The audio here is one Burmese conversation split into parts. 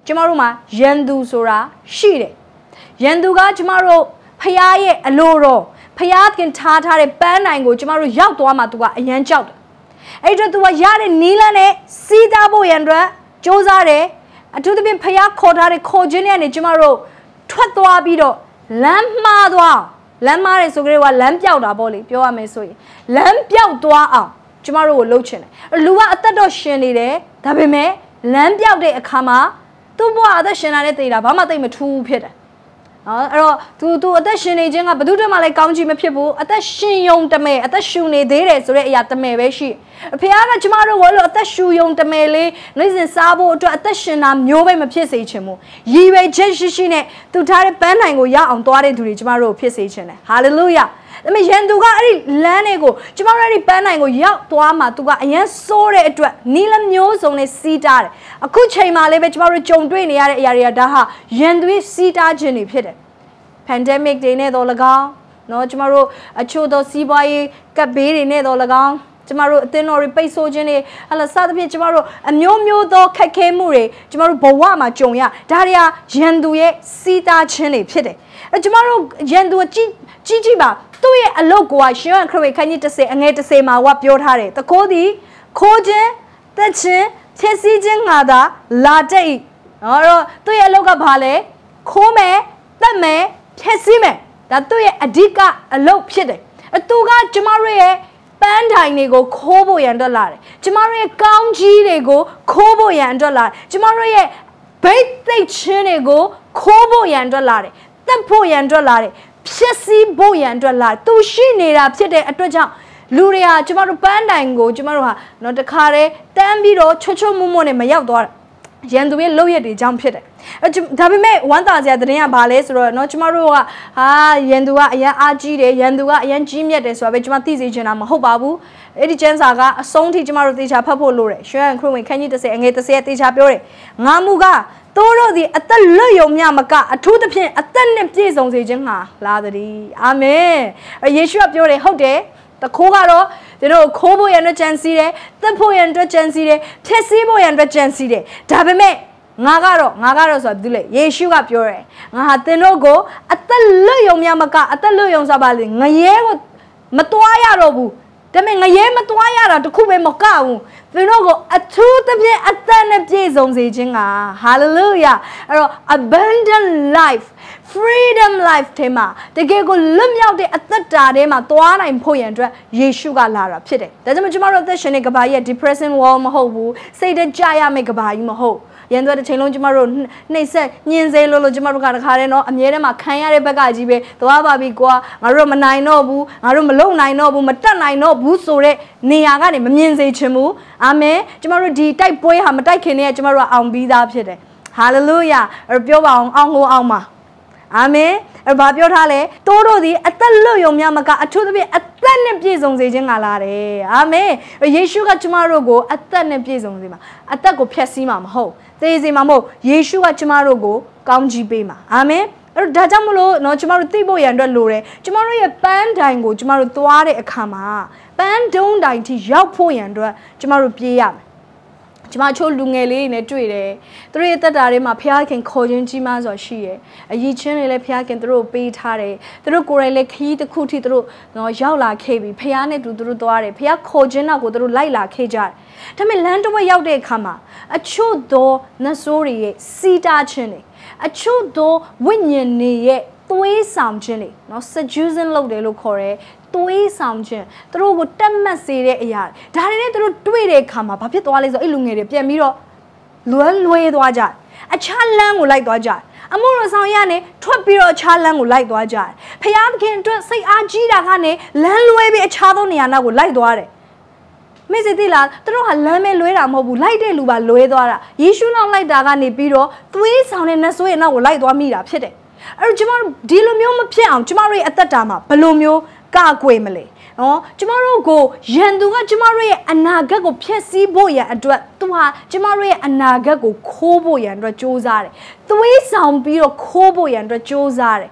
ကျမတို့မှာရန်သူဆိုတာရှိတယ်ရန်သူကကျမတို့ဖျားရဲ့အလိုတော်ဖျားခင်ထားထားတဲ့ပန်းနိုင်ကိုကျမတို့ရောက်သွားမှသူကအယမ်းကြောက်တယ်အဲ့တော့သူကရတဲ့နီးလန်းနဲ့စီးသားဖို့ရန်အတွက်စူးစမ်းတယ်အထူးသဖြင့်ဖျားခေါ်ထားတဲ့ခေါ်ခြင်းတွေကနေကျမတို့ထွက်သွားပြီးတော့လမ်းမှားသွားလမ်းမားတယ်ဆိုကြတဲ့ကလမ်းပြောက်တာပေါ့လေပြောရမယ်ဆိုရင်လမ်းပြောက်သွားအောင်ကျမတို့ကိုလှုပ်ချင်တယ်လူကအသက်တော့ရှင်နေတယ်ဒါပေမဲ့လမ်းပြောက်တဲ့အခါမှာသူ့ဘဝအသက်ရှင်လာတဲ့တေတာဘာမှသိမထူးဖြစ်တယ်နော်အဲ့တော့သူအသက်ရှင်နေခြင်းကဘယ်သူတည်းမှလည်းကောင်းချီးမဖြစ်ဘူးအသက်ရှင်ယုံတမဲအသက်ရှူနေသေးတယ်ဆိုတဲ့အရာတမဲပဲရှိအဖေကကျမတို့ကိုလို့အသက်ရှူယုံတမဲလေးနေ့စဉ်စားဖို့အတွက်အသက်ရှင်တာမျိုးပဲမဖြစ်စေချင်ဘူးရည်ရွယ်ချက်ရှိနဲ့သူထားတဲ့ပန်းနိုင်ကိုရအောင်သွားတဲ့သူတွေကျမတို့ဖြစ်စေချင်တယ်ဟာလေလုယာဒါပေမဲ့ယန်သူကအဲ့ဒီလမ်းတွေကိုကျမတို့အဲ့ဒီပန်းနိုင်ကိုရောက်သွားမှသူကအရန်စိုးတဲ့အတွက်နီးလမျိုးစုံနဲ့စီးတားတယ်အခုချိန်မှလည်းပဲကျမတို့ကြုံတွေ့နေရတဲ့အရာတွေကဒါဟာယန်သူစီးတားခြင်းတွေဖြစ်တယ် pandemic တွေနဲ့တော့၎င်းเนาะကျမတို့အချို့သောစီးပွားရေးကပ်ဘေးတွေနဲ့တော့၎င်းကျမတို့အသင်းတော်တွေပိတ်ဆို့ခြင်းတွေဟလာစသဖြင့်ကျမတို့အမျိုးမျိုးသောခက်ခဲမှုတွေကျမတို့ဘဝမှာကြုံရဒါတွေကယန်သူရဲ့စီးတားခြင်းတွေဖြစ်တယ်အဲကျမတို့ယန်သူကြီးပါသူ့ရဲ့အလုပ်ကိုရှင်ရခရစ်ခန်းကြီး30အငယ်30မှာကပြောထားတယ်တကိုးသည်ခိုးခြင်းတက်ခြင်းဖြစ်စည်းခြင်းငါသာလာတဲ့ဤနော်တော့သူ့ရဲ့အလုပ်ကဘာလဲခိုးမယ်တက်မယ်ဖြစ်စည်းမယ်ဒါသူ့ရဲ့အဓိကအလုပ်ဖြစ်တယ်သူကကျမတို့ရဲ့ပန်းတိုင်တွေကိုခိုးဖို့ရန်အတွက်လာတယ်ကျမတို့ရဲ့ကောင်းကြီးတွေကိုခိုးဖို့ရန်အတွက်လာတယ်ကျမတို့ရဲ့ဘိတ်သိက်ချင်းတွေကိုခိုးဖို့ရန်အတွက်လာတယ်တက်ဖို့ရန်အတွက်လာတယ်ဖြစ်စည်းဖို့ရန်အတွက်လာသူရှိနေတာဖြစ်တဲ့အတွက်ကြောင့်လူတွေကကျမတို့ပန်းတိုင်ကိုကျမတို့ဟာတော့တခါတည်းတန်းပြီးတော့ချွတ်မွတ်နဲ့မရောက်သွားတာရန်သူရဲ့လုပ်ရက်တွေကြောင့်ဖြစ်တယ်ဒါပေမဲ့ဝမ်းသာစရာသတင်းကဘာလဲဆိုတော့เนาะကျမတို့ကရန်သူကအရန်အားကြီးတယ်ရန်သူကအရန်ကြီးမြတ်တယ်ဆိုတာပဲကျမသိစေချင်တာမဟုတ်ပါဘူးအဲ့ဒီကျမ်းစာကအဆုံးထိကျမတို့သေချာဖတ်ဖို့လိုတယ်ရှေးခရစ်ဝင်ခန်းကြီး30အငယ်30သေချာပြောတယ်ငါမူကတို့တို့သည်အသက်လွတ်ယုံမြမကအထူးသဖြင့်အသက်နဲ့ပြည့်စုံစေခြင်းဟာလာသည်အာမင်ယေရှုကပြောတယ်ဟုတ်တယ်တခိုးကတော့တို့ခိုးဖို့ရန်အတွက်ကြံစည်တယ်တက်ဖို့ရန်အတွက်ကြံစည်တယ်ဖြည့်ဆည်းဖို့ရန်အတွက်ကြံစည်တယ်ဒါပေမဲ့ငါကတော့ဆိုတာဘာလဲယေရှုကပြောတယ်ငါဟာသင်တို့ကိုအသက်လွတ်ယုံမြမကအသက်လွတ်ယုံဆိုတာဘာလဲငရဲကိုမတွားရတော့ဘူးဒါပေမဲ့ငရဲမတွားရတာတခုပဲမကဘူးသင်တို့ကိုအထူးသဖြင့်အသက်နဲ့ပြည့်စုံစေခြင်းက hallelujah အဲ့တော့ abundant life freedom life ထဲမှာတကယ်ကိုလွတ်မြောက်တဲ့အသက်တာထဲမှာသွားနိုင်ဖို့ရန်အတွက်ယေရှုကလာတာဖြစ်တယ်ဒါကြောင့်ကျမတို့အသက်ရှင်တဲ့ကဘာကြီးက depressing world မဟုတ်ဘူးစိတ်တကြရမယ့်ကဘာကြီးမဟုတ်ရန်သူတစ်ချိန်လုံးကျမတို့နှိမ့်ဆက်ညှင်းစေလို့ကျမတို့ကတခါတည်းနော်အမြဲတမ်းခံရတဲ့ဘက်ကကြီးပဲသွားပါပြီကွာငါတို့မနိုင်တော့ဘူးငါတို့မလုံနိုင်တော့ဘူးမတက်နိုင်တော့ဘူးဆိုတဲ့နေရာကနေမမြင်စေချင်ဘူးအာမင်ကျမတို့ဒီတိုက်ပွဲဟာမတိုက်ခင်တည်းကကျမတို့ကအောင်ပြီးသားဖြစ်တယ်ဟာလေလုယာပြောပါအောင်အောင်ပါအာမင်ဘာပြောထားလဲတိုးတို့သည်အသက်လွတ်ယုံမြမကအထူးသဖြင့်အသက်နဲ့ပြည့်စုံစေခြင်းကလာတယ်အာမင်ယေရှုကကျမတို့ကိုအသက်နဲ့ပြည့်စုံစေမှာအသက်ကိုဖျက်ဆီးမှာမဟုတ်သေစေမှာမဟုတ်ယေရှုကကျမတို့ကိုကောင်းချီးပေးမှာအာမင်အဲ့ဒါကြောင့်မလို့เนาะကျမတို့သိဖို့ရန်အတွက်လိုတယ်ကျမတို့ရဲ့ပန်းတိုင်ကိုကျမတို့သွားတဲ့အခါမှာပန်းတုံးတိုင်ထိရောက်ဖို့ရန်အတွက်ကျမတို့ပြေးရမယ်ကျမချို့လူငယ်လေးတွေနဲ့တွေ့တယ်သူတို့ရဲ့တက်တာတွေမှာဖျားခင်ခေါ်ခြင်းကြီးမားစွာရှိတယ်အရေးချင်းတွေလည်းဖျားခင်သူတို့ပေးထားတယ်သူတို့ကိုယ်တိုင်လည်းခရီးတစ်ခုထိသူတို့ရောက်လာခဲ့ပြီဖျားနဲ့သူတို့သွားတယ်ဖျားခေါ်ခြင်းတော့ကိုသူတို့လိုက်လာခဲ့ကြတယ်ဒါပေမဲ့လမ်းတစ်ဝက်ရောက်တဲ့အခါမှာအချို့သောနတ်ဆိုးတွေရဲ့စီးတားခြင်းတွေအချို့သောဝိညာဉ်တွေရဲ့သွေးဆောင်ခြင်းတွေเนาะ seducing လုပ်တယ်လို့ခေါ်တယ်သွေးဆောင်ခြင်းသူတို့ကိုတက်မှတ်စေတဲ့အရာဒါတွေနဲ့သူတို့တွေ့တဲ့အခါမှာဘာဖြစ်သွားလဲဆိုအဲ့လူငယ်တွေပြန်ပြီးတော့လွဲသွားကြအခြားလမ်းကိုလိုက်သွားကြအမှုတော်ဆောင်ရနဲ့ထွက်ပြီးတော့အခြားလမ်းကိုလိုက်သွားကြဖျားသခင်အတွက်စိတ်အားကြီးတာကနေလမ်းလွဲပြီးအခြားသောနေရာနောက်ကိုလိုက်သွားတယ်မေစီတိလားသူတို့ဟာလမ်းမဲလွဲတာမဟုတ်ဘူးလိုက်တဲ့လူပါလွဲသွားတာယေရှုနောက်လိုက်တာကနေပြီးတော့သွေးဆောင်တဲ့နတ်ဆိုးရဲ့နောက်ကိုလိုက်သွားမိတာဖြစ်တယ်အဲ့တော့ကျမတို့ဒီလိုမျိုးမဖြစ်အောင်ကျမတို့ရဲ့အသက်တာမှာဘယ်လိုမျိုးကကွယ်မလဲနော်ကျမတို့ကိုယန်သူကကျမတို့ရဲ့အနာဂတ်ကိုဖျက်ဆီးဖို့ရန်အတွက်သူဟာကျမတို့ရဲ့အနာဂတ်ကိုခိုးဖို့ရန်အတွက်ကြိုးစားတယ်သွေးဆောင်ပြီးတော့ခိုးဖို့ရန်အတွက်ကြိုးစားတယ်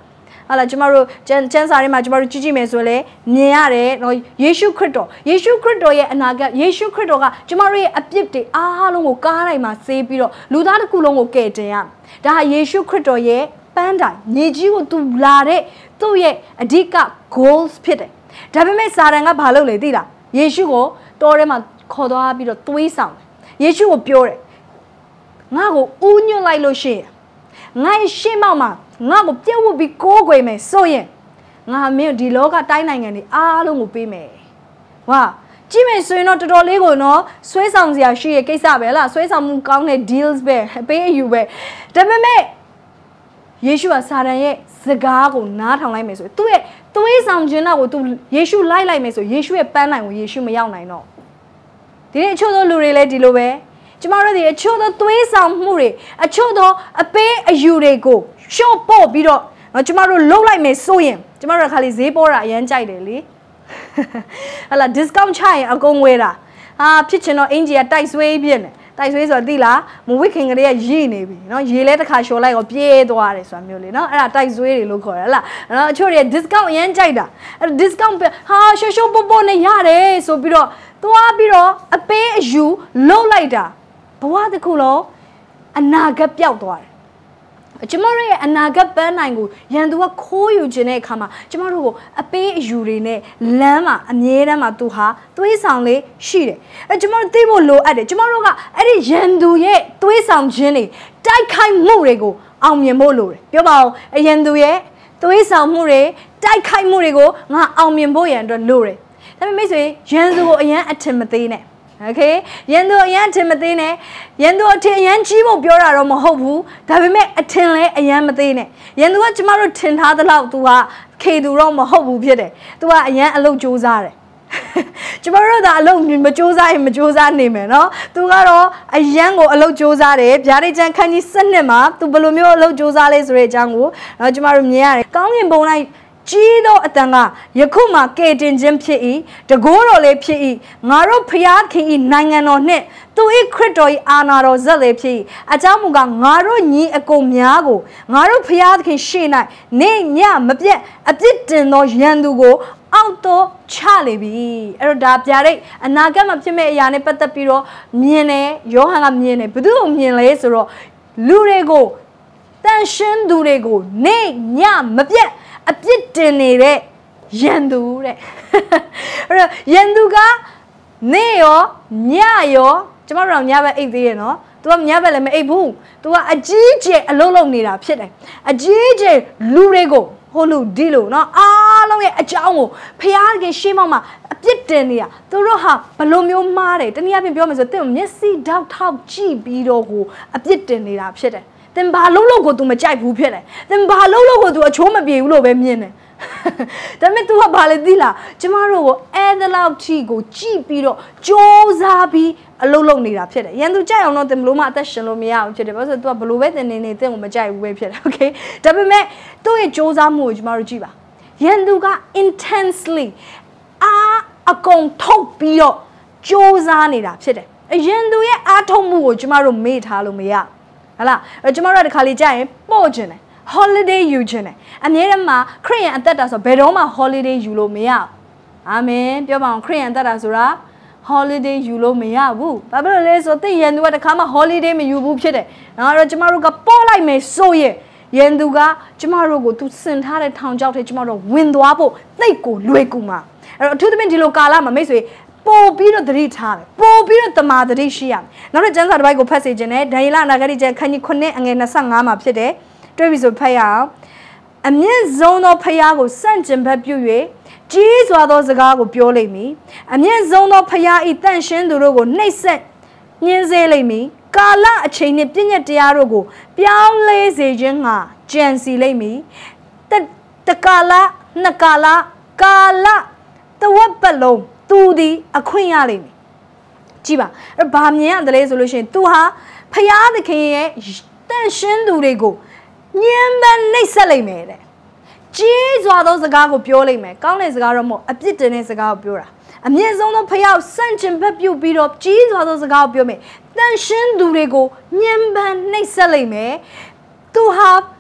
ဟာလာကျမတို့ကျန်းစာထဲမှာကျမတို့ကြည့်ကြည့်မယ်ဆိုလေမြင်ရတယ်နော်ယေရှုခရစ်တော်ရဲ့အနာဂတ်ယေရှုခရစ်တော်ကကျမတို့ရဲ့အပြစ်တွေအားလုံးကိုကားတိုင်းမှာဆေးပြီးတော့လူသားတစ်ခုလုံးကိုကယ်တင်ရဒါဟာယေရှုခရစ်တော်ရဲ့ပန်းတိုင်မြေကြီးကိုသူလာတဲ့သူ့ရဲ့အဓိက goals ဖြစ်တယ်ဒါပေမဲ့စာတန်ကဘာလုပ်လဲသိလားယေရှုကိုတောထဲမှာခေါ်သွားပြီးတော့သွေးဆောင်ယေရှုကိုပြောတယ်ငါ့ကိုဥညွတ်လိုက်လို့ရှိရင်ငါ့ရှေ့မောက်မှာငါ့ကိုပြတ်ဝတ်ပြီးကိုးကွယ်မယ်ဆိုရင်ငါမင်းဒီလောကတိုင်းနိုင်ငံတွေအားလုံးကိုပေးမယ်ဝါကြည့်မယ်ဆိုရင်တော့တော်တော်လေးကိုနော်ဆွဲဆောင်စရာရှိရဲ့ကိစ္စပဲလားဆွဲဆောင်မှုကောင်းတဲ့ deals ပဲအပေးအယူပဲဒါပေမဲ့ယေရှုကစာတန်ရဲ့စကားကိုနားထောင်လိုက်မယ်ဆိုသူ့ရဲ့သွေးဆောင်ခြင်းတော့ကိုသူယေရှုလိုက်မယ်ဆိုယေရှုရဲ့ပန်းနိုင်ကိုယေရှုမရောက်နိုင်တော့ဒီနေ့အချို့သောလူတွေလည်းဒီလိုပဲကျမတို့ဒီအချို့သောသွေးဆောင်မှုတွေအချို့သောအပေးအယူတွေကိုရှော့ပို့ပြီးတော့ကျမတို့လှုပ်လိုက်မယ်ဆိုရင်ကျမတို့ခါလေးဈေးပေါ်တာအရန်ကြိုက်တယ်လေဟလာ discount ချရင်အကုန်ဝယ်တာဖြစ်ချင်တော့အင်ဂျီကတိုက်ဆွေးပြည့်နေတိုက်ဆွေးဆိုတော့သိလားမဝိခင်ကလေးကရေနေပြီเนาะရေလဲတစ်ခါလျှော်လိုက်တော့ပြေးသွားတယ်ဆိုတာမျိုးလေเนาะအဲ့ဒါတိုက်ဆွေးတွေလို့ခေါ်တယ်ဟလားเนาะအချို့တွေ discount အရန်ကြိုက်တာအဲ့ discount ရှော့ရှော့ပို့ပို့နဲ့ရတယ်ဆိုပြီးတော့သွားပြီးတော့အပေးအယူလှုပ်လိုက်တာဘဝတစ်ခုလုံးအနာဂတ်ပျောက်သွားတယ်ကျမတို့ရဲ့အနာဂတ်ပန်းနိုင်ကိုရန်သူကခိုးယူခြင်းတဲ့အခါမှာကျမတို့ကိုအပေးအယူတွေနဲ့လမ်းမှာအမြဲတမ်းမှာသူဟာသွေးဆောင်လေးရှိတယ်အဲကျမတို့သိဖို့လိုအပ်တယ်ကျမတို့ကအဲ့ဒီရန်သူရဲ့သွေးဆောင်ခြင်းတွေတိုက်ခိုက်မှုတွေကိုအောင်မြင်ဖို့လိုတယ်ပြောပါဦးရန်သူရဲ့သွေးဆောင်မှုတွေတိုက်ခိုက်မှုတွေကိုငါအောင်မြင်ဖို့ရန်အတွက်လိုတယ်ဒါပေမဲ့မိတ်ဆွေရန်သူကိုအရန်အထင်မသေးနဲ့Okay ရန်သူအရန်အထင်မသေးနဲ့ရန်သူအထင်အရန်ကြီးဖို့ပြောတာတော့မဟုတ်ဘူးဒါပေမဲ့အထင်လည်းအရန်မသေးနဲ့ရန်သူကကျမတို့ထင်ထားသလောက် तू ကခေသူတော့မဟုတ်ဘူးဖြစ်တယ် तू ကအရန်အလုပ်ကြိုးစားတယ်ကျမတို့ကအလုပ်မကြိုးစားရင်မကြိုးစားနေမယ်နော် तू ကတော့အရန်ကိုအလုပ်ကြိုးစားတယ်ဗျာဒိတ်ချန်ခန်းကြီး7မှာ तू ဘယ်လိုမျိုးအလုပ်ကြိုးစားလဲဆိုတဲ့အကြောင်းကိုကျမတို့မြင်ရတယ်ကောင်းကင်ဘုံ၌ကြီးသောအတန်ကယခုမှကဲတင်ခြင်းဖြစ်၏တကိုးတော်လည်းဖြစ်၏ငါတို့ဖျားခင်၏နိုင်ငံတော်နှင့်သူ၏ခရစ်တော်၏အာဏာတော်ဇက်လည်းဖြစ်၏အကြောင်းမူကားငါတို့ညီအကုန်များကိုငါတို့ဖျားခင်ရှေ့၌နေညမပြတ်အပြစ်တင်သောရန်သူကိုအောက်တော့ချလေပြီအဲ့တော့ဒါပြတဲ့အနာဂတ်မှာဖြစ်မဲ့အရာနဲ့ပတ်သက်ပြီးတော့မြင်တယ်ယောဟန်ကမြင်တယ်ဘယ်သူ့ကိုမြင်လဲဆိုတော့လူတွေကိုတန်ရှင်းသူတွေကိုနေညမပြတ်အပြစ်တင်နေတဲ့ရန်သူတဲ့အဲ့တော့ရန်သူကနေရောညရောကျမတို့ညဘက်အိတ်သေးရဲ့နော် तू ကညဘက်လည်းမအိတ်ဘူး तू ကအကြီးကျယ်အလုံးလုံးနေတာဖြစ်တယ်အကြီးကျယ်လူတွေကိုဟိုလူဒီလိုနော်အားလုံးရဲ့အကြောင်းကိုဖျားခင်ရှေ့မောက်မှာအပြစ်တင်နေတာသူတို့ဟာဘလိုမျိုးမှားတယ်တနည်းအားဖြင့်ပြောမယ်ဆိုတဲ့မျက်စိတောက်ထောက်ကြည့်ပြီးတော့ကိုအပြစ်တင်နေတာဖြစ်တယ်သင်ဘာလုံးလုံးကို तू မကြိုက်ဘူးဖြစ်တယ်သင်ဘာလုံးလုံးကို तू အချိုးမပြေဘူးလို့ပဲမြင်တယ်ဒါပေမဲ့ तू ကဘာလဲသိလားကျမတို့ကိုအဲ့ဒါလောက်ထိကိုကြည့်ပြီးတော့စ조사ပြီးအလုံးလုံးနေတာဖြစ်တယ်ရန်သူကြိုက်အောင်တော့သင်ဘလို့မှအသက်ရှင်လို့မရအောင်ဖြစ်တယ်ဘာလို့ဆို तू ကဘလို့ပဲသင်နေသင်ကိုမကြိုက်ဘူးပဲဖြစ်တယ် okay ဒါပေမဲ့သူ့ရဲ့စ조사မှုကိုကျမတို့ကြည့်ပါရန်သူက intensely အကုန်ထုတ်ပြီးတော့စ조사နေတာဖြစ်တယ်ရန်သူရဲ့အားထုတ်မှုကိုကျမတို့မေ့ထားလို့မရဟလားကျမတို့ကဒီခါလေးကြာရင်ပို့ခြင်းတယ် holiday ယူခြင်းတယ်အမြဲတမ်းမှာခရစ်ယာန်အသက်တာဆိုဘယ်တော့မှ holiday ယူလို့မရအာမင်ပြောပါအောင်ခရစ်ယာန်အသက်တာဆိုတာ holiday ယူလို့မရဘူးဘာဖြစ်လို့လဲဆိုသိရန်သူကတခါမှ holiday မယူဘူးဖြစ်တယ်နော်အဲ့တော့ကျမတို့ကပို့လိုက်မယ်ဆိုရင်ရန်သူကကျမတို့ကိုသူစင်ထားတဲ့ထောင်ချောက်ထဲကျမတို့ဝင်သွားဖို့သိတ်ကိုလွယ်ကူမှာအဲ့တော့အထူးသဖြင့်ဒီလိုကာလမှာမိတ်ဆွေပို့ပြီးတော့သတိထားတယ်ပို့ပြီးတော့တမာသတိရှိရမယ်နောက်ထပ်ကျမ်းစာတစ်ပိုက်ကိုဖတ်စေခြင်းနဲ့ဒံယေလအနာဂတိကျမ်းခန်းကြီး9အငယ်25မှာဖြစ်တယ်တွေ့ပြီဆိုဖတ်ရအောင်အမြင့်ဆုံးသောဖခင်ကိုစန့်ကျင်ဘက်ပြု၍ကြီးစွာသောစကားကိုပြောလိမ့်မည်အမြင့်ဆုံးသောဖခင်ဤတန့်ရှင်းသူတို့ကိုနှိပ်စက်ညှင်းဆဲလိမ့်မည်ကာလအချိန်နှင့်ပြည့်ညတ်တရားတို့ကိုပြောင်းလဲစေခြင်းငှာကြံစီလိမ့်မည်တကာလနှစ်ကာလကာလတဝက်ပတ်လုံးသူဒီအခွင့်ရလိမ့်မယ်ကြည့်ပါအဲ့ဘာမြင်ရတယ်လဲဆိုလို့ရှိရင် तू ဟာဖျားသခင်ရဲ့တန့်ရှင်းသူတွေကိုညှဉ်းပန်းနှိပ်စက်လိမ့်မယ်တဲ့ကြီးစွာသောစကားကိုပြောလိမ့်မယ်ကောင်းတဲ့စကားတော့မဟုတ်အပြစ်တင်တဲ့စကားကိုပြောတာအမြင့်ဆုံးသောဖျားကိုစန့်ကျင်ဘက်ပြုတ်ပြီးတော့ကြီးစွာသောစကားကိုပြောမယ်တန့်ရှင်းသူတွေကိုညှဉ်းပန်းနှိပ်စက်လိမ့်မယ် तू ဟာ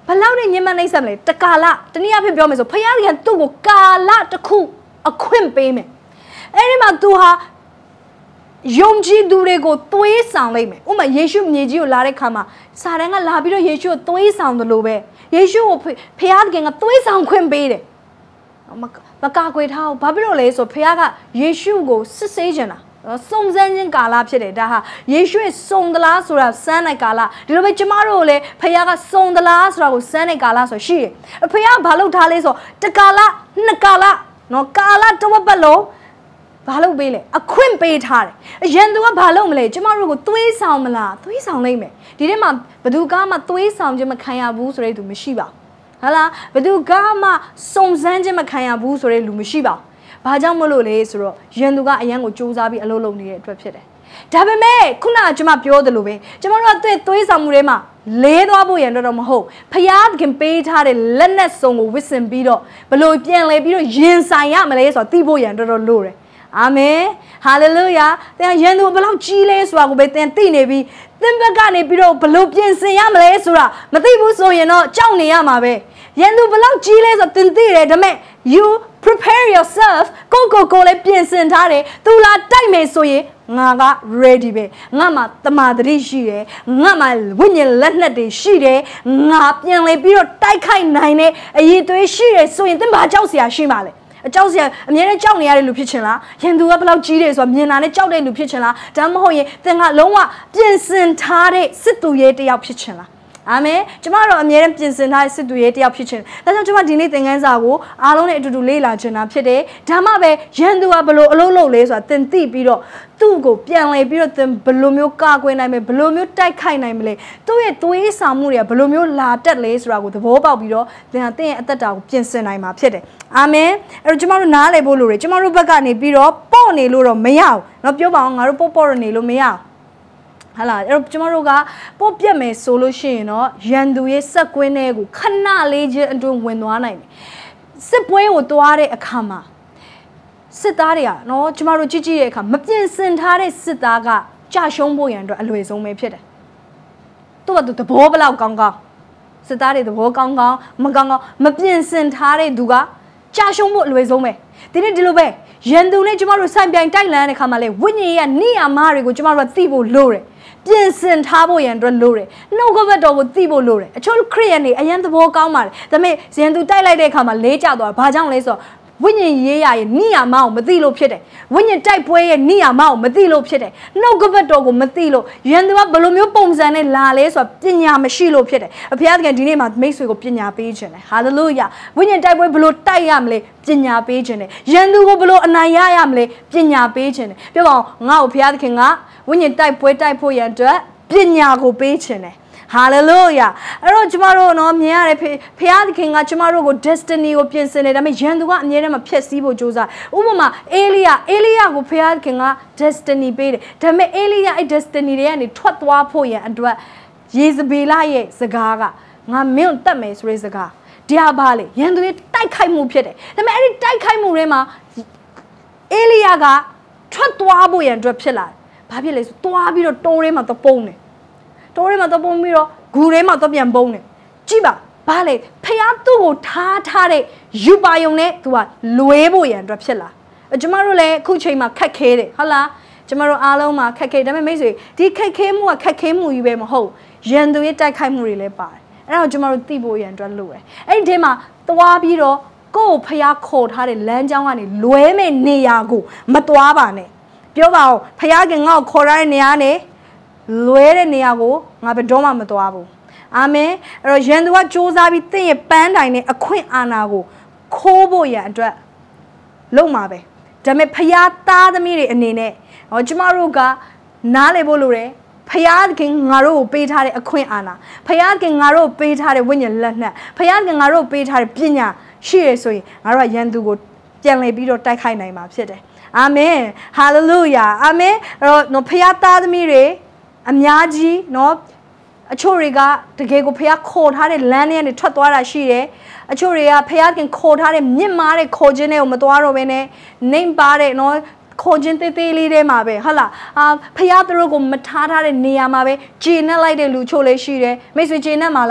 ဘလောက်နဲ့ညမနှိမ့်ဆက်မလဲတကာလတနည်းအားဖြင့်ပြောမယ်ဆိုဖယားကသူ့ကိုကာလတစ်ခုအခွင့်ပေးမယ်အဲ့ဒီမှာသူဟာယုံကြည်သူတွေကိုသွေးဆောင်လိုက်မယ်ဥပမာယေရှုမြေကြီးကိုလာတဲ့ခါမှာစာတန်ကလာပြီးတော့ယေရှုကိုသွေးဆောင်တယ်လို့ပဲယေရှုကိုဖယားကသွေးဆောင်ခွင့်ပေးတယ်မကာကွယ်ထားဘူးဘာဖြစ်လို့လဲဆိုဖယားကယေရှုကိုစစ်ဆေးကြတာစုံစမ်းခြင်းကာလဖြစ်တယ်ဒါဟာယေရှုရဲ့စုံသလားဆိုတာစမ်းတဲ့ကာလဒီလိုပဲကျမတို့ကိုလည်းဖခင်ကစုံသလားဆိုတာကိုစမ်းတဲ့ကာလဆိုရှိတယ်ဖခင်ကဘာလုပ်ထားလဲဆိုတကာလနှစ်ကာလနော်ကာလတစ်ဝက်ပတ်လုံးဘာလုပ်ပေးလဲအခွင့်ပေးထားတယ်အရင်သူကဘာလုပ်မလဲကျမတို့ကိုသွေးဆောင်မလားသွေးဆောင်လိုက်မယ်ဒီထဲမှာဘသူကမှသွေးဆောင်ခြင်းမခံရဘူးဆိုတဲ့သူမရှိပါဘူးဟုတ်လားဘသူကမှစုံစမ်းခြင်းမခံရဘူးဆိုတဲ့လူမရှိပါဘူးဘာကြောင့်မလို့လဲဆိုတော့ယန်သူကအရန်ကိုစူးစမ်းပြီးအလုပ်လုပ်နေတဲ့အတွက်ဖြစ်တယ်ဒါပေမဲ့ခုနကကျွန်မပြောသလိုပဲကျွန်တော်တို့အသွေးဆောင်မှုတွေမှာလဲသွားဖို့ရန်တော့မဟုတ်ဖယားခင်ပေးထားတဲ့လက်နက်စုံကိုဝစ်စင်ပြီးတော့ဘလို့ပြန်လဲပြီးတော့ရင်ဆိုင်ရမလဲဆိုတော့သိဖို့ရန်တော့လို့တယ်အာမင်ဟာလေလုယာသင်ယန်သူဘလောက်ကြီးလဲဆိုတာကိုပဲသင်သိနေပြီးသင်ဘက်ကနေပြီးတော့ဘလို့ပြင်ဆင်ရမလဲဆိုတာမသိဘူးဆိုရင်တော့ကြောက်နေရမှာပဲယန်သူဘလောက်ကြီးလဲဆိုတော့သင်သိတယ်ဒါပေမဲ့ you prepare yourself ကိုလည်းပြင်ဆင်ထားတယ်သူလာတိုက်မယ်ဆိုရင်ငါက ready ပဲငါမှာတမာတရိရှိတယ်ငါမှာဝိညာဉ်လက်နက်တွေရှိတယ်ငါပြန်လေပြီးတော့တိုက်ခိုက်နိုင်တဲ့အရေးသွေးရှိတယ်ဆိုရင်သင်ဘာကြောက်စရာရှိမှာလဲအကြောက်စရာအမြဲတမ်းကြောက်နေရတဲ့လူဖြစ်ချင်လားယန်သူကဘလောက်ကြီးတယ်ဆိုတာမြင်တာနဲ့ကြောက်တဲ့လူဖြစ်ချင်လားဒါမှမဟုတ်ရင်သင်ကလုံးဝပြင်ဆင်ထားတဲ့စစ်သူရဲတယောက်ဖြစ်ချင်လားအာမင်ကျမတို့အမြဲတမ်းပြင်ဆင်ထားတဲ့စစ်သူရဲတယောက်ဖြစ်ချင်တယ်ဒါကြောင့်ကျမဒီနေ့သင်ခန်းစာကိုအားလုံးနဲ့အတူတူလေ့လာချင်တာဖြစ်တယ်ဒါမှပဲယန်သူကဘလို့အလုံးလုံးလဲဆိုတာသင်သိပြီးတော့သူ့ကိုပြန်လဲပြီးတော့သင်ဘလို့မျိုးကာကွယ်နိုင်မယ်ဘလို့မျိုးတိုက်ခိုက်နိုင်မလဲသူ့ရဲ့သွေးဆောင်မှုတွေကဘလို့မျိုးလာတက်လဲဆိုတာကိုသဘောပေါက်ပြီးတော့သင်ဟာသင်ရဲ့အသက်တာကိုပြင်ဆင်နိုင်မှာဖြစ်တယ်အာမင်အဲ့တော့ကျမတို့နားလည်ဖို့လိုတယ်ကျမတို့ဘက်ကနေပြီးတော့ပေါ့နေလို့တော့မရဘူးเนาะပြောပါအောင်ငါတို့ပေါ့နေလို့မရဘူးဟာလာအဲ့တော့ကျမတို့ကပို့ပြက်မယ်ဆိုလို့ရှိရင်တော့ရန်သူရဲ့စက်ကွင်းတွေကိုခဏလေးချင်းအတွင်းဝင်သွားနိုင်တယ်စစ်ပွဲကိုတွားတဲ့အခါမှာစစ်သားတွေကနော်ကျမတို့ကြည့်တဲ့အခါမပြင်ဆင်ထားတဲ့စစ်သားကကြာရှုံးဖို့ရန်အတွက်အလွယ်ဆုံးပဲဖြစ်တယ်သူကသူသဘောဘလောက်ကောင်းကောင်းစစ်သားတွေသဘောကောင်းကောင်းမကောင်းကောင်းမပြင်ဆင်ထားတဲ့သူကကြာရှုံးဖို့အလွယ်ဆုံးပဲဒီနေ့ဒီလိုပဲရန်သူနဲ့ကျမတို့စိုင်ပြိုင်တိုက်လန်းတဲ့အခါမှာလေဝိညာဉ်ရဲ့နိယာမတွေကိုကျမတို့ကသိဖို့လိုတယ်ပြင်ဆင်ထားဖို့ရန်အတွက်လိုတယ်နှုတ်ကပတ်တော်ကိုသိဖို့လိုတယ်အချို့ခရစ်ယာန်တွေအရင်သဘောကောင်းပါတယ်ဒါပေမဲ့ရန်သူတိုက်လိုက်တဲ့အခါမှာလေးကျသွားဘာကြောင့်လဲဆိုတော့ဝိညာဉ်ရေးရရဲ့နိယာမကိုမသိလို့ဖြစ်တယ်ဝိညာဉ်တိုက်ပွဲရဲ့နိယာမကိုမသိလို့ဖြစ်တယ်နှုတ်ကပတ်တော်ကိုမသိလို့ရန်သူကဘယ်လိုမျိုးပုံစံနဲ့လာလဲဆိုတာပညာမရှိလို့ဖြစ်တယ်အဖေကဒီနေ့မှာမိတ်ဆွေကိုပညာပေးခြင်းတယ်ဟာလေလုယာဝိညာဉ်တိုက်ပွဲဘယ်လိုတိုက်ရမလဲပညာပေးခြင်းတယ်ရန်သူကိုဘယ်လိုအနိုင်ရမလဲပညာပေးခြင်းတယ်ပြောပါအောင်ငါ့ကိုဖေသခင်ကဝိညာဉ်တိုက်ပွဲတိုက်ဖို့ရန်အတွက်ပညာကိုပေးခြင်းတယ်ဟာလေလုယာအဲ့တော့ကျမတို့နော်မြင်ရတယ်ဖခင်သခင်ကကျမတို့ကို destiny ကိုပြင်ဆင်တယ်ဒါပေမဲ့ရန်သူကအမြဲတမ်းမဖျက်ဆီးဖို့ကြိုးစားဥပမာအေလိယကိုဖခင်သခင်က destiny ပေးတယ်ဒါပေမဲ့အေလိယအဲ့ destiny တွေကနေထွက်သွားဖို့ရန်အတွက်ယေဇဗေလရဲ့စကားကငါမင်းကိုတတ်မယ်ဆိုတဲ့စကားတရားပါလေရန်သူရဲ့တိုက်ခိုက်မှုဖြစ်တယ်ဒါပေမဲ့အဲ့ဒီတိုက်ခိုက်မှုတွေမှာအေလိယကထွက်သွားဖို့ရန်အတွက်ဖြစ်လာတယ်ဘာဖြစ်လဲဆိုသွားပြီးတော့တိုးထဲမှာတော့ပုံတယ်တိုးထဲမှာတော့ပုံပြီးတော့ဂူထဲမှာတော့ပြန်ပုံတယ်ကြည့်ပါဘာလဲဖះသူ့ကိုထားတဲ့ယူပါယုံနဲ့သူကလွဲဖို့ရန်အတွက်ဖြစ်လာကျမတို့လည်းအခုချိန်မှာခက်ခဲတယ်ဟုတ်လားကျမတို့အားလုံးမှာခက်ခဲဒါပေမဲ့မိတ်ဆွေဒီခက်ခဲမှုကခက်ခဲမှုကြီးပဲမဟုတ်ရန်သူရဲ့တိုက်ခိုက်မှုတွေလည်းပါတယ်အဲ့တော့ကျမတို့သိဖို့ရန်အတွက်လိုတယ်အဲ့ဒီထဲမှာသွားပြီးတော့ကိုယ့်ကိုဖះခေါ်ထားတဲ့လမ်းကြောင်းကနေလွဲမဲ့နေရာကိုမသွားပါနဲ့ပြောပါဦးဖះကငါ့ကိုခေါ်ထားတဲ့နေရာနဲ့လွဲတဲ့နေရာကိုငါဘယ်တော့မှမသွားဘူးအာမင်အဲ့တော့ရန်သူကစ조사ပြီးတင့်ရဲ့ပန်းတိုင်နဲ့အခွင့်အာဏာကိုခိုးဖို့ရန်အတွက်လုပ်မှာပဲဒါပေမဲ့ဖျားသားသမီးတွေအနေနဲ့ကျမတို့ကနားလည်ဖို့လိုတယ်ဖျားခင်ငါတို့ကိုပေးထားတဲ့အခွင့်အာဏာဖျားခင်ငါတို့ပေးထားတဲ့ဝိညာဉ်လက်နက်ဖျားခင်ငါတို့ပေးထားတဲ့ပညာရှိရဆိုရင်ငါတို့ကရန်သူကိုပြန်လည်ပြီးတော့တိုက်ခိုက်နိုင်မှာဖြစ်တယ်အာမင်ဟာလေလုယာအာမင်အဲ့တော့ဖျားသားသမီးတွေအများကြီးနော်အချို့တွေကတကယ်ကိုဖះခေါ်ထားတဲ့လမ်းထဲကနေထွက်သွားတာရှိတယ်အချို့တွေကဖះခင်ခေါ်ထားတဲ့မြင့်မားတဲ့ခေါ်ခြင်းတွေကိုမသွားတော့ဘဲနဲ့နှိမ်ပါတဲ့နော်ခေါ်ခြင်းသေးသေးလေးထဲမှာပဲဟုတ်လားဖះသူတို့ကိုမထားတဲ့နေရာမှာပဲဂျေနဲ့လိုက်တဲ့လူချို့လေးရှိတယ်မိတ်ဆွေဂျေနဲ့မှာလားဖ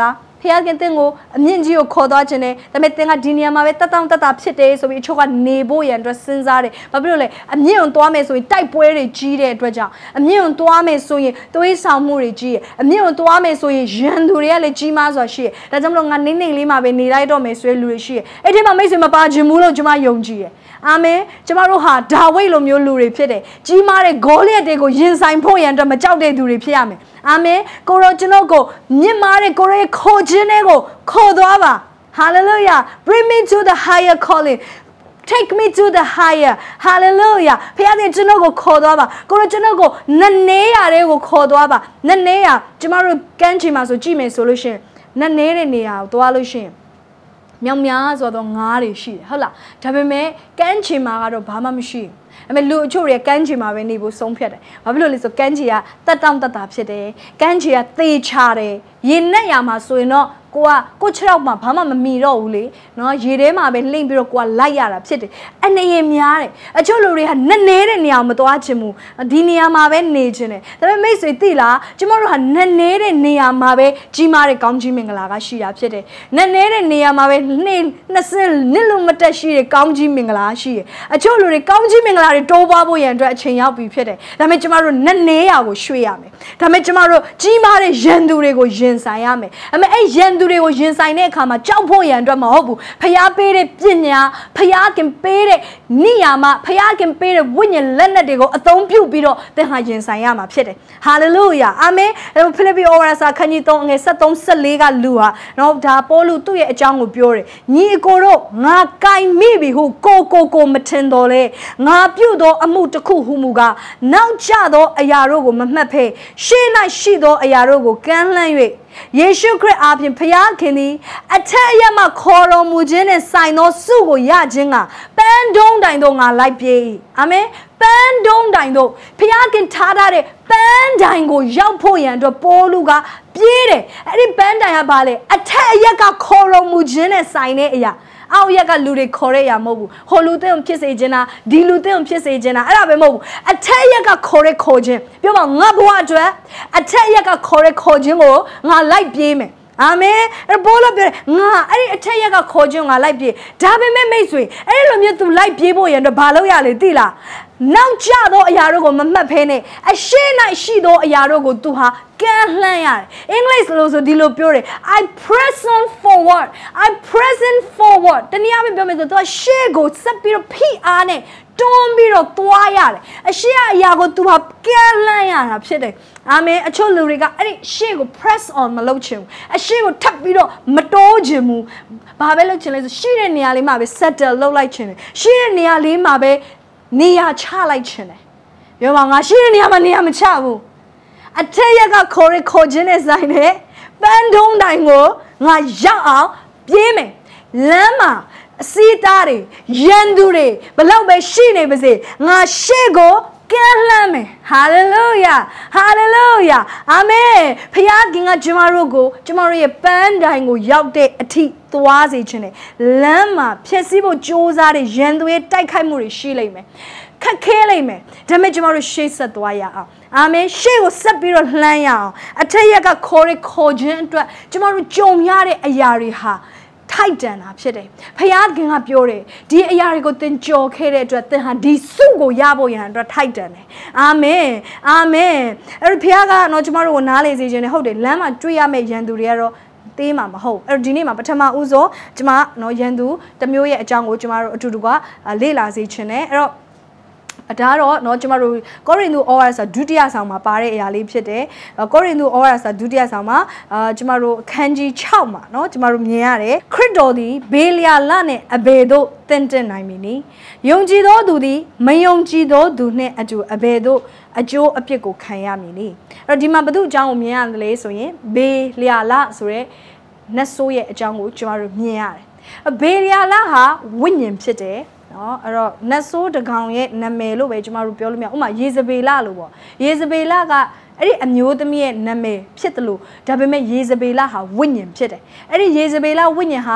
ရားခင်တင်ကိုအမြင့်ကြီးကိုခေါ်သွားခြင်းနဲ့ဒါပေမဲ့တင်ကဒီနေရာမှာပဲတက်တောင့်တက်တာဖြစ်တယ်ဆိုပြီးအချို့ကနေဖို့ရန်အတွက်စဉ်းစားတယ်ဘာဖြစ်လို့လဲအမြင့်ကိုသွားမယ်ဆိုရင်တိုက်ပွဲတွေကြီးတဲ့အတွက်ကြောင့်အမြင့်ကိုသွားမယ်ဆိုရင်သွေးဆောင်မှုတွေကြီးအမြင့်ကိုသွားမယ်ဆိုရင်ရန်သူတွေကလည်းကြီးမားစွာရှိတယ်ဒါကြောင့်မလို့ငါနေနေလေးမှာပဲနေလိုက်တော့မယ်ဆိုတဲ့လူတွေရှိတယ်အဲ့ဒီမှာမိတ်ဆွေမပါခြင်းဘူးလို့ကျွန်မယုံကြည်တယ်အာမင်ကျမတို့ဟာဒါဝိဒ်လိုမျိုးလူတွေဖြစ်တယ်ကြီးမားတဲ့ဂေါလိယက်တွေကိုရင်ဆိုင်ဖို့ရန်အတွက်မကြောက်တဲ့သူတွေဖြစ်ရမယ်အာမင်ကိုရောကျွန်တော်ကိုမြင့်မားတဲ့ကိုရောခေါ်ခြင်းတွေကိုခေါ်သွားပါ hallelujah bring me to the higher calling take me to the higher hallelujah ဖခင်သခင်ကျွန်တော်ကိုခေါ်သွားပါကိုရောကျွန်တော်ကိုနည်းနည်းရတဲ့ကိုခေါ်သွားပါနည်းနည်းရကျမတို့ကမ်းခြေမှာဆိုကြည့်မယ်ဆိုလို့ရှိရင်နည်းနည်းတဲ့နေရာကိုသွားလို့ရှိရင်မြောင်များဆိုတော့ငါးတွေရှိတယ်ဟုတ်လားဒါပေမဲ့ကမ်းခြေမှာကတော့ဘာမှမရှိဘူးအမေလူအချို့တွေကမ်းခြေမှာပဲနေဖို့ဆုံးဖြတ်တယ်ဘာဖြစ်လို့လဲဆိုကမ်းခြေကတက်တောင့်တက်တာဖြစ်တယ်ကမ်းခြေကသေချာတယ်ရေနဲ့ရမှာဆိုရင်တော့ကိုခြေထောက်မှာဘာမှမမီတော့ဘူးလေနော်ရေထဲမှာပဲလှိမ့်ပြီးတော့ကိုကလိုက်ရတာဖြစ်တယ်အနေရများတယ်အချို့လူတွေကနည်းနည်းတဲ့နေရာမသွားချင်ဘူးဒီနေရာမှာပဲနေချင်တယ်ဒါပေမဲ့မိတ်ဆွေသိလားကျမတို့ဟာနည်းနည်းတဲ့နေရာမှာပဲကြီးမားတဲ့ကောင်းကြီးမင်္ဂလာကရှိတာဖြစ်တယ်နည်းနည်းတဲ့နေရာမှာပဲနှစ်လုံးမတက်ရှိတဲ့ကောင်းကြီးမင်္ဂလာရှိတယ်အချို့လူတွေကောင်းကြီးမင်္ဂလာတွေတိုးပွားဖို့ရန်အတွက်အချိန်ရောက်ပြီဖြစ်တယ်ဒါပေမဲ့ကျမတို့နည်းနည်းရာကိုရွှေ့ရမယ်ဒါပေမဲ့ကျမတို့ကြီးမားတဲ့ရန်သူတွေကိုရင်ဆိုင်ရမယ်ဒါပေမဲ့အဲ့ရန်သူတွေကိုရင်ဆိုင်တဲ့အခါမှာကြောက်ဖို့ရန်အတွက်မဟုတ်ဘူးဖျားပေးတဲ့ပညာဖျားခင်ပေးတဲ့နိယာမဖျားခင်ပေးတဲ့ဝိညာဉ်လက်နက်တွေကိုအသုံးပြုပြီးတော့သင်ဟာရင်ဆိုင်ရမှာဖြစ်တယ်ဟာလေလုယာအာမင်ဖိလိပ္ပိဩဝါဒစာခန်းကြီး3ငယ်73-14ကလူဟာနော်ဒါပေါလုသူ့ရဲ့အကြောင်းကိုပြောတယ်ညီအကိုတို့ငါကင်မိပြီဟုကိုမထင်တော်လေငါပြုသောအမှုတစ်ခုဟုမူကားနောက်ကျသောအရာတို့ကိုမမှတ်ဖဲရှေ့၌ရှိသောအရာတို့ကိုကမ်းလှမ်း၍ယေရှုခရစ်အားဖြင့်ဖျားခင်သည်အထက်အရမှခေါ်တော်မူခြင်းနဲ့ဆိုင်သောစုကိုရခြင်းကပန်းတုံးတိုင်တို့ငါလိုက်ပြေးအာမင်ပန်းတုံးတိုင်တို့ဖျားခင်ထားတဲ့ပန်းတိုင်ကိုရောက်ဖို့ရန်အတွက်ပေါလုကပြေးတယ်အဲ့ဒီပန်းတိုင်ကဘာလဲအထက်အရကခေါ်တော်မူခြင်းနဲ့ဆိုင်တဲ့အရာအောက်ရက်ကလူတွေခေါ်ရရမဟုတ်ဘူးဟိုလူတဲ့ဖြစ်စေခြင်းလားဒီလူတဲ့ဖြစ်စေခြင်းလားအဲ့ဒါပဲမဟုတ်ဘူးအထက်ရက်ကခေါ်ခြင်းပြောပါငါဘဝအတွက်အထက်ရက်ကခေါ်ခြင်းကိုငါလိုက်ပြေးမယ်အာမင်အဲ့ဘောလို့ပြောငါအဲ့ဒီအထက်ရက်ကခေါ်ခြင်းငါလိုက်ပြေးဒါပေမဲ့မိတ်ဆွေအဲ့လိုမျိုး तू လိုက်ပြေးဖို့ရတော့ဘာလုပ်ရလဲသိလားနောက်ကျသောအရာတို့ကိုမမှတ်ဖဲနဲ့အရှိ၌ရှိသောအရာတို့ကို तू ဟာကမ်းလှမ်းရတယ်အင်္ဂလိပ်လိုဆိုဒီလိုပြောတယ် I press on forward I present forward တနည်းအားဖြင့်ပြောမယ်ဆို तू ရှေ့ကိုဆက်ပြီးတော့ဖိအားနဲ့တွန်းပြီးတော့သွားရတယ်အရှိအရာကို तू ဟာကမ်းလှမ်းရတာဖြစ်တယ်အာမင်အချို့လူတွေကအဲ့ဒီရှေ့ကို press on မလုပ်ချင်ဘူးအရှိကိုထပ်ပြီးတော့မတိုးချင်ဘူးဘာပဲလုပ်ချင်လဲဆိုရှိတဲ့နေရာလေးမှာပဲ settle လုပ်လိုက်ချင်တယ်ရှိတဲ့နေရာလေးမှာပဲနေရာချလိုက်ချင်တယ်ပြောပါငါရှိတဲ့နေရာမှာနေရာမချဘူးအထက်ရက်ကခေါ်ခြင်းနဲ့ဆိုင်တဲ့ပန်းတုံးတိုင်ကိုငါရောက်အောင်ပြေးမယ်လမ်းမှာအစီးသားတွေရန်သူတွေဘလောက်ပဲရှိနေပါစေငါရှေ့ကိုကမ်းလှမ်းမယ်ဟာလေလုယာဟာလေလုယာအာမင်ဖခင်ကကျမတို့ရဲ့ပန်းတိုင်ကိုရောက်တဲ့အထိသွားစေခြင်းနဲ့လမ်းမှာဖြစ်စီဖို့ကြိုးစားတဲ့ရန်သူရဲ့တိုက်ခိုက်မှုတွေရှိလိမ့်မယ်ခက်ခဲလိမ့်မယ်ဒါပေမဲ့ကျမတို့ရှေ့ဆက်သွားရအောင်အာမင်ရှေ့ကိုဆက်ပြီးတော့လှမ်းရအောင်အထက်ရက်ကခေါ်ခြင်းအတွက်ကျမတို့ကြုံရတဲ့အရာတွေဟာထိုက်တန်တာဖြစ်တယ်ဖခင်ကပြောတယ်ဒီအရာတွေကိုသင်ကြော်ခဲ့တဲ့အတွက်သင်ဟာဒီစုကိုရဖို့ရန်အတွက်ထိုက်တန်တယ်အာမင်အာမင်အဲ့ဒီဖခင်ကတော့ကျမတို့ကိုနားလေစေခြင်းနဲ့ဟုတ်တယ်လမ်းမှာတွေ့ရမယ့်ရန်သူတွေကတော့သေးမှာမဟုတ်အဲ့ဒီနေ့မှာပထမဦးဆုံးကျမရန်သူတစ်မျိုးရဲ့အကြောင်းကိုကျမတို့အတူတူကလေ့လာစေခြင်းနဲ့အဲ့တော့ဒါတော့เนาะကျမတို့ကောရိန္သုဩဝါဒစာဒုတိယဆောင်မှာပါတဲ့အရာလေးဖြစ်တယ်ကောရိန္သုဩဝါဒစာဒုတိယဆောင်မှာကျမတို့အခန်းကြီး6မှာเนาะကျမတို့မြင်ရတယ်ခရစ်တော်သည်ဘေလျာလနဲ့အဘယ်သို့တင့်တယ်နိုင်မည်နည်းယုံကြည်သောသူသည်မယုံကြည်သောသူနှင့်အတူအဘယ်သို့အကျိုးအပြစ်ကိုခံရမည်နည်းအဲ့တော့ဒီမှာဘု து အကြောင်းကိုမြင်ရတယ်လေဆိုရင်ဘေလျာလဆိုရဲနတ်ဆိုးရဲ့အကြောင်းကိုကျမတို့မြင်ရတယ်ဘေလျာလဟာဝိညာဉ်ဖြစ်တယ်နော်အဲ့တော့နတ်ဆိုးတကောင်ရဲ့နာမည်လို့ပဲကျမတို့ပြောလို့မရဥပမာယေဇဗေလလို့ပေါ့ယေဇဗေလကအဲ့ဒီအမျိုးသမီးရဲ့နာမည်ဖြစ်တယ်လို့ဒါပေမဲ့ယေဇဗေလဟာဝိညာဉ်ဖြစ်တယ်အဲ့ဒီယေဇဗေလဝိညာဉ်ဟာ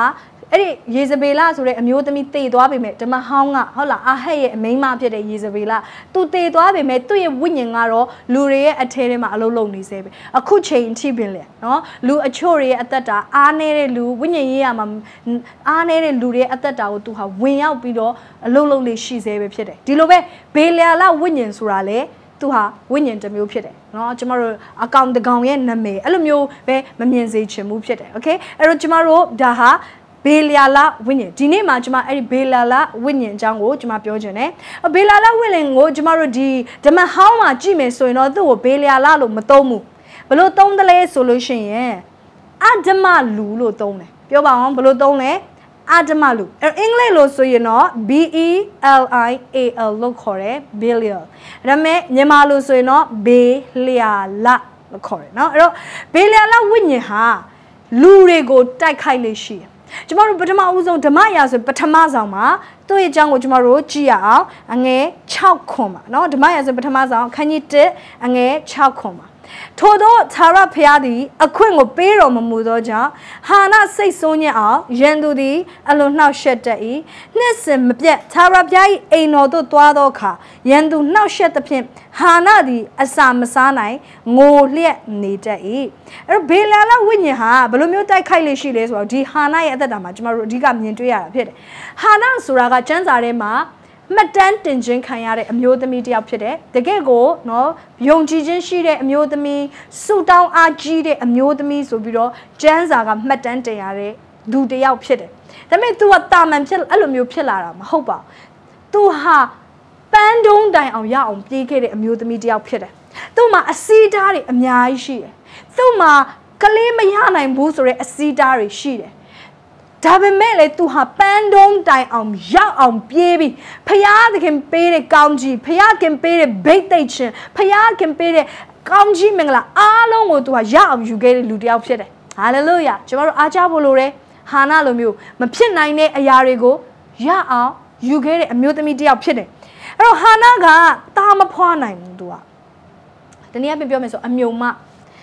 အဲ့ဒီရေစပေလာဆိုတဲ့အမျိုးသမီးတေသွားပေမဲ့ဓမ္မဟောင်းကဟုတ်လားအာဟက်ရဲ့အမိန်းမဖြစ်တဲ့ရေစပေလာသူတေသွားပေမဲ့သူ့ရဲ့ဝိညာဉ်ကတော့လူတွေရဲ့အထဲထဲမှာအလုံးလုံးနေစေပဲအခုချိန်အထိပင်လေနော်လူအချို့တွေရဲ့အသက်တာအားနေတဲ့လူဝိညာဉ်ရေးရမှာအားနေတဲ့လူတွေရဲ့အသက်တာကိုသူဟာဝင်ရောက်ပြီးတော့အလုံးလုံးလေးရှိစေပဲဖြစ်တယ်ဒီလိုပဲဘေလျာလဝိညာဉ်ဆိုတာလေသူဟာဝိညာဉ်တစ်မျိုးဖြစ်တယ်နော်ကျမတို့အကောင်တကောင်ရဲ့နာမည်အဲ့လိုမျိုးပဲမမြင်စေချင်ဘူးဖြစ်တယ်โอเคအဲ့တော့ကျမတို့ဒါဟာဘေလျာလဝိညာဉ်ဒီနေ့မှာကျွန်မအဲ့ဒီဘေလျာလဝိညာဉ်အကြောင်းကိုကျွန်မပြောချင်တယ်ဘေလျာလဝိညာဉ်ကိုကျွန်မတို့ဒီဓမ္မဟောင်းမှာကြည့်မယ်ဆိုရင်တော့သူ့ကိုဘေလျာလလို့မသုံးဘူးဘလို့သုံးတယ်လဲဆိုလို့ရှိရင်အဓမ္မလူလို့သုံးတယ်ပြောပါအောင်ဘလို့သုံးလဲအဓမ္မလူအင်္ဂလိပ်လို့ဆိုရင်တော့ BELIAL လို့ခေါ်တယ် Belial ဒါပေမဲ့မြန်မာလို့ဆိုရင်တော့ဘေလျာလလို့ခေါ်တယ်เนาะအဲ့တော့ဘေလျာလဝိညာဉ်ဟာလူတွေကိုတိုက်ခိုက်လို့ရှိတယ်ကျမတို့ပထမဦးဆုံးဓမ္မရာဆိုပထမဆောင်မှာသူ့ရဲ့အကြောင်းကိုကျမတို့ကြည့်ရအောင်အငယ်6ခွန်ပါเนาะဓမ္မရာဆိုပထမဆောင်ခန်းကြီး1အငယ်6ခွန်ပါထို့သောသာရဖျားသည်အခွင့်ကိုပေးတော်မမူသောကြောင့်ဟာနစိတ်ဆိုးညစ်အောင်ရန်သူသည်အလွန်နှောက်ယှက်တတ်၏နှစ်စဉ်မပြတ်သာရဖျား၏အိမ်တော်သို့သွားသောအခါရန်သူနှောက်ယှက်သဖြင့်ဟာနသည်အစာမစားနိုင်ငိုလျက်နေတတ်၏အဲ့တော့ဘေလျာလဝိညာဉ်ဟာဘယ်လိုမျိုးတိုက်ခိုက်လေရှိလဲဆိုတော့ဒီဟာနရဲ့အသက်တာမှာကျမတို့အဓိကမြင်တွေ့ရတာဖြစ်တယ်ဟာနဆိုတာကကျမ်းစာထဲမှာမှတ်တမ်းတင်ခြင်းခံရတဲ့အမျိုးသမီးတယောက်ဖြစ်တယ်တကယ်ကိုနော်ယုံကြည်ခြင်းရှိတဲ့အမျိုးသမီးစုတောင်းအားကြီးတဲ့အမျိုးသမီးဆိုပြီးတော့ကျမ်းစာကမှတ်တမ်းတင်ရတဲ့သူတယောက်ဖြစ်တယ်ဒါပေမဲ့ तू ကတာမန်ဖြစ်အဲ့လိုမျိုးဖြစ်လာတာမဟုတ်ပါဘူး तू ဟာပန်းတုံးတိုင်အောင်ရအောင်ပြေးခဲ့တဲ့အမျိုးသမီးတယောက်ဖြစ်တယ်သူ့မှာအစီးဓာတ်တွေအများကြီးရှိတယ်သူ့မှာကလေးမရနိုင်ဘူးဆိုတဲ့အစီးဓာတ်တွေရှိတယ်ဒါပေမဲ့လေ तू ဟာပန်းတုံးတိုင်အောင်ရောက်အောင်ပြေးပြီးဖယားသခင်ပေးတဲ့ကောင်းကြီးဖယားခင်ပေးတဲ့ဘိတ်သိက်ခြင်းဖယားခင်ပေးတဲ့ကောင်းကြီးမင်္ဂလာအားလုံးကို तू ဟာရောက်အောင်ယူခဲ့တဲ့လူတစ်ယောက်ဖြစ်တယ်ဟာလေလုယာကျွန်တော်တို့အားကြဖို့လိုတယ်ဟာနလိုမျိုးမဖြစ်နိုင်တဲ့အရာတွေကိုရအောင်ယူခဲ့တဲ့အမျိုးသမီးတစ်ယောက်ဖြစ်တယ်အဲ့တော့ဟာနကတာမဖွားနိုင်ဘူး तू ကတနည်းအားဖြင့်ပြောမယ်ဆိုအမြုံမ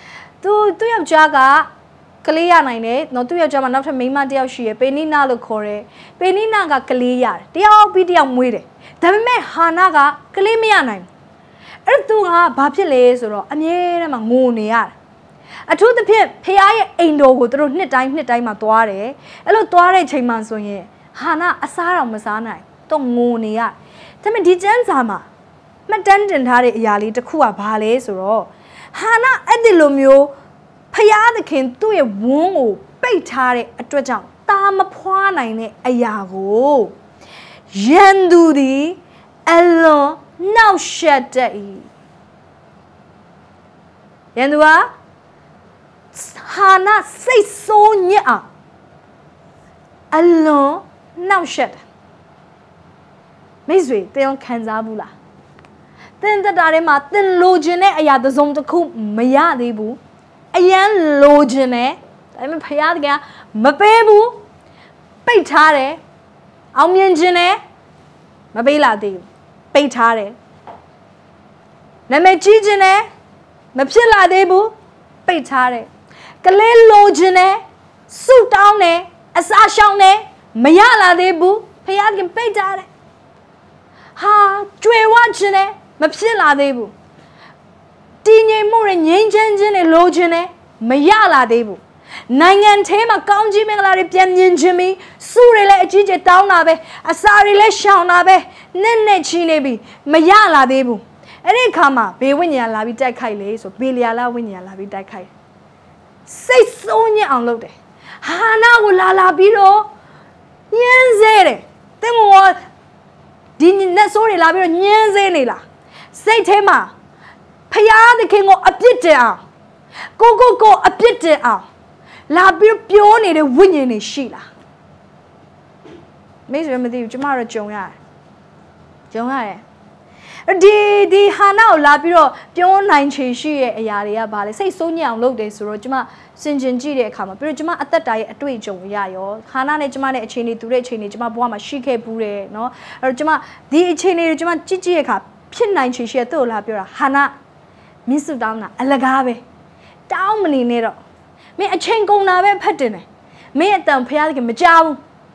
तू ယောက်ျားကကလေးရနိုင်တယ်နော်သူ့ယောက်ျားမှာနောက်ထပ်မိန်းမတစ်ယောက်ရှိရယ်ပေနိနာလို့ခေါ်တယ်ပေနိနာကကလေးရတယ်တယောက်ပြီးတယောက်မွေးတယ်ဒါပေမဲ့ဟာနကကလေးမရနိုင်ဘူးအဲ့သူကဘာဖြစ်လဲဆိုတော့အမြဲတမ်းငိုနေရတယ်အထူးသဖြင့်ဖခင်ရဲ့အိမ်တော်ကိုသူတို့နှစ်တိုင်းမှာသွားတယ်အဲ့လိုသွားတဲ့ချိန်မှာဆိုရင်ဟာနအစားတော်မစားနိုင်တော့ငိုနေရဒါပေမဲ့ဒီကျမ်းစာမှာမှတ်တမ်းတင်ထားတဲ့အရာလေးတစ်ခုကဘာလဲဆိုတော့ဟာနအဲ့ဒီလိုမျိုးဖယားသခင်သူ့ရဲ့ဝန်းကိုပိတ်ထားတဲ့အတွက်ကြောင့်တာမဖွားနိုင်တဲ့အရာကိုရန်သူသည်အလွန်နှောက်ယှက်တတ်၏ရန်သူကဟာနစိတ်ဆိုးညစ်အောင်အလွန်နှောက်ယှက်မိတ်ဆွေသင်ခံစားဘူးလားသင်တက်တာထဲမှာသင်လိုချင်တဲ့အရာတစ်စုံတစ်ခုမရသေးဘူးအရန်လိုချင်တယ်ဒါပေမဲ့ဖယားကမပေးဘူးပိတ်ထားတယ်အောင်မြင်ခြင်းနဲ့မပေးလာသေးဘူးပိတ်ထားတယ်နာမည်ကြီးခြင်းနဲ့မဖြစ်လာသေးဘူးပိတ်ထားတယ်ကလေးလိုခြင်းနဲ့စုတောင်းတယ်အစာရှောင်တယ်မရလာသေးဘူးဖယားကပိတ်ထားတယ်ဟာကြွယ်ဝခြင်းနဲ့မဖြစ်လာသေးဘူးတည်ငြိမ်မှုနဲ့ငြိမ်းချမ်းခြင်းနဲ့လိုချင်တယ်မရလာသေးဘူးနိုင်ငံထဲမှာကောင်းကြီးမင်္ဂလာတွေပြန်မြင်ခြင်းပြီးစုတွေလည်းအကြီးကျယ်တောင်းတာပဲအစာတွေလည်းရှောင်တာပဲနဲ့ချီနေပြီမရလာသေးဘူးအဲ့ဒီအခါမှာဘေဝိညာဉ်လာပြီးတိုက်ခိုက်လေဆိုဘေလျာလဝိညာဉ်လာပြီးတိုက်ခိုက်စိတ်ဆိုးညစ်အောင်လုပ်တယ်ဟာနာကိုလာပြီးတော့ညှင်းဆဲတယ်တင်းကိုဒီနဲ့ဆိုးတွေလာပြီးတော့ညှင်းဆဲနေလားစိတ်ထဲမှာဖယားသခင်ကိုအပြစ်တင်အောင်ကိုအပြစ်တင်အောင်လာပြီးပြောနေတဲ့ဝိညာဉ်တွေရှိလားမိတ်ဆွေမသိဘူးကျမတို့ကြုံရတယ်ဒီဟာနာကိုလာပြီးတော့ပြောနိုင်ချေရှိရဲ့အရာတွေကဘာလဲစိတ်ဆိုးညစ်အောင်လုပ်တယ်ဆိုတော့ကျမစင်ကျင်ကြည့်တဲ့အခါမှာပြီးတော့ကျမအသက်တာရဲ့အတွေ့အကြုံရရောဟာနာနဲ့ကျမနဲ့အခြေအနေတူတဲ့အခြေအနေကျမဘဝမှာရှိခဲ့ဘူးတယ်เนาะအဲ့တော့ကျမဒီအခြေအနေတွေကျမကြည့်တဲ့အခါဖြစ်နိုင်ချေရှိရဲ့သူ့ကိုလာပြောတာဟာနာမင်းစုတောင်းတာအလကားပဲတောင်းမနေနဲ့တော့မင်းအချိန်ကုန်တာပဲဖတ်တင်တယ်မင်းအတန်ဖျားကမကြောက်ဘူး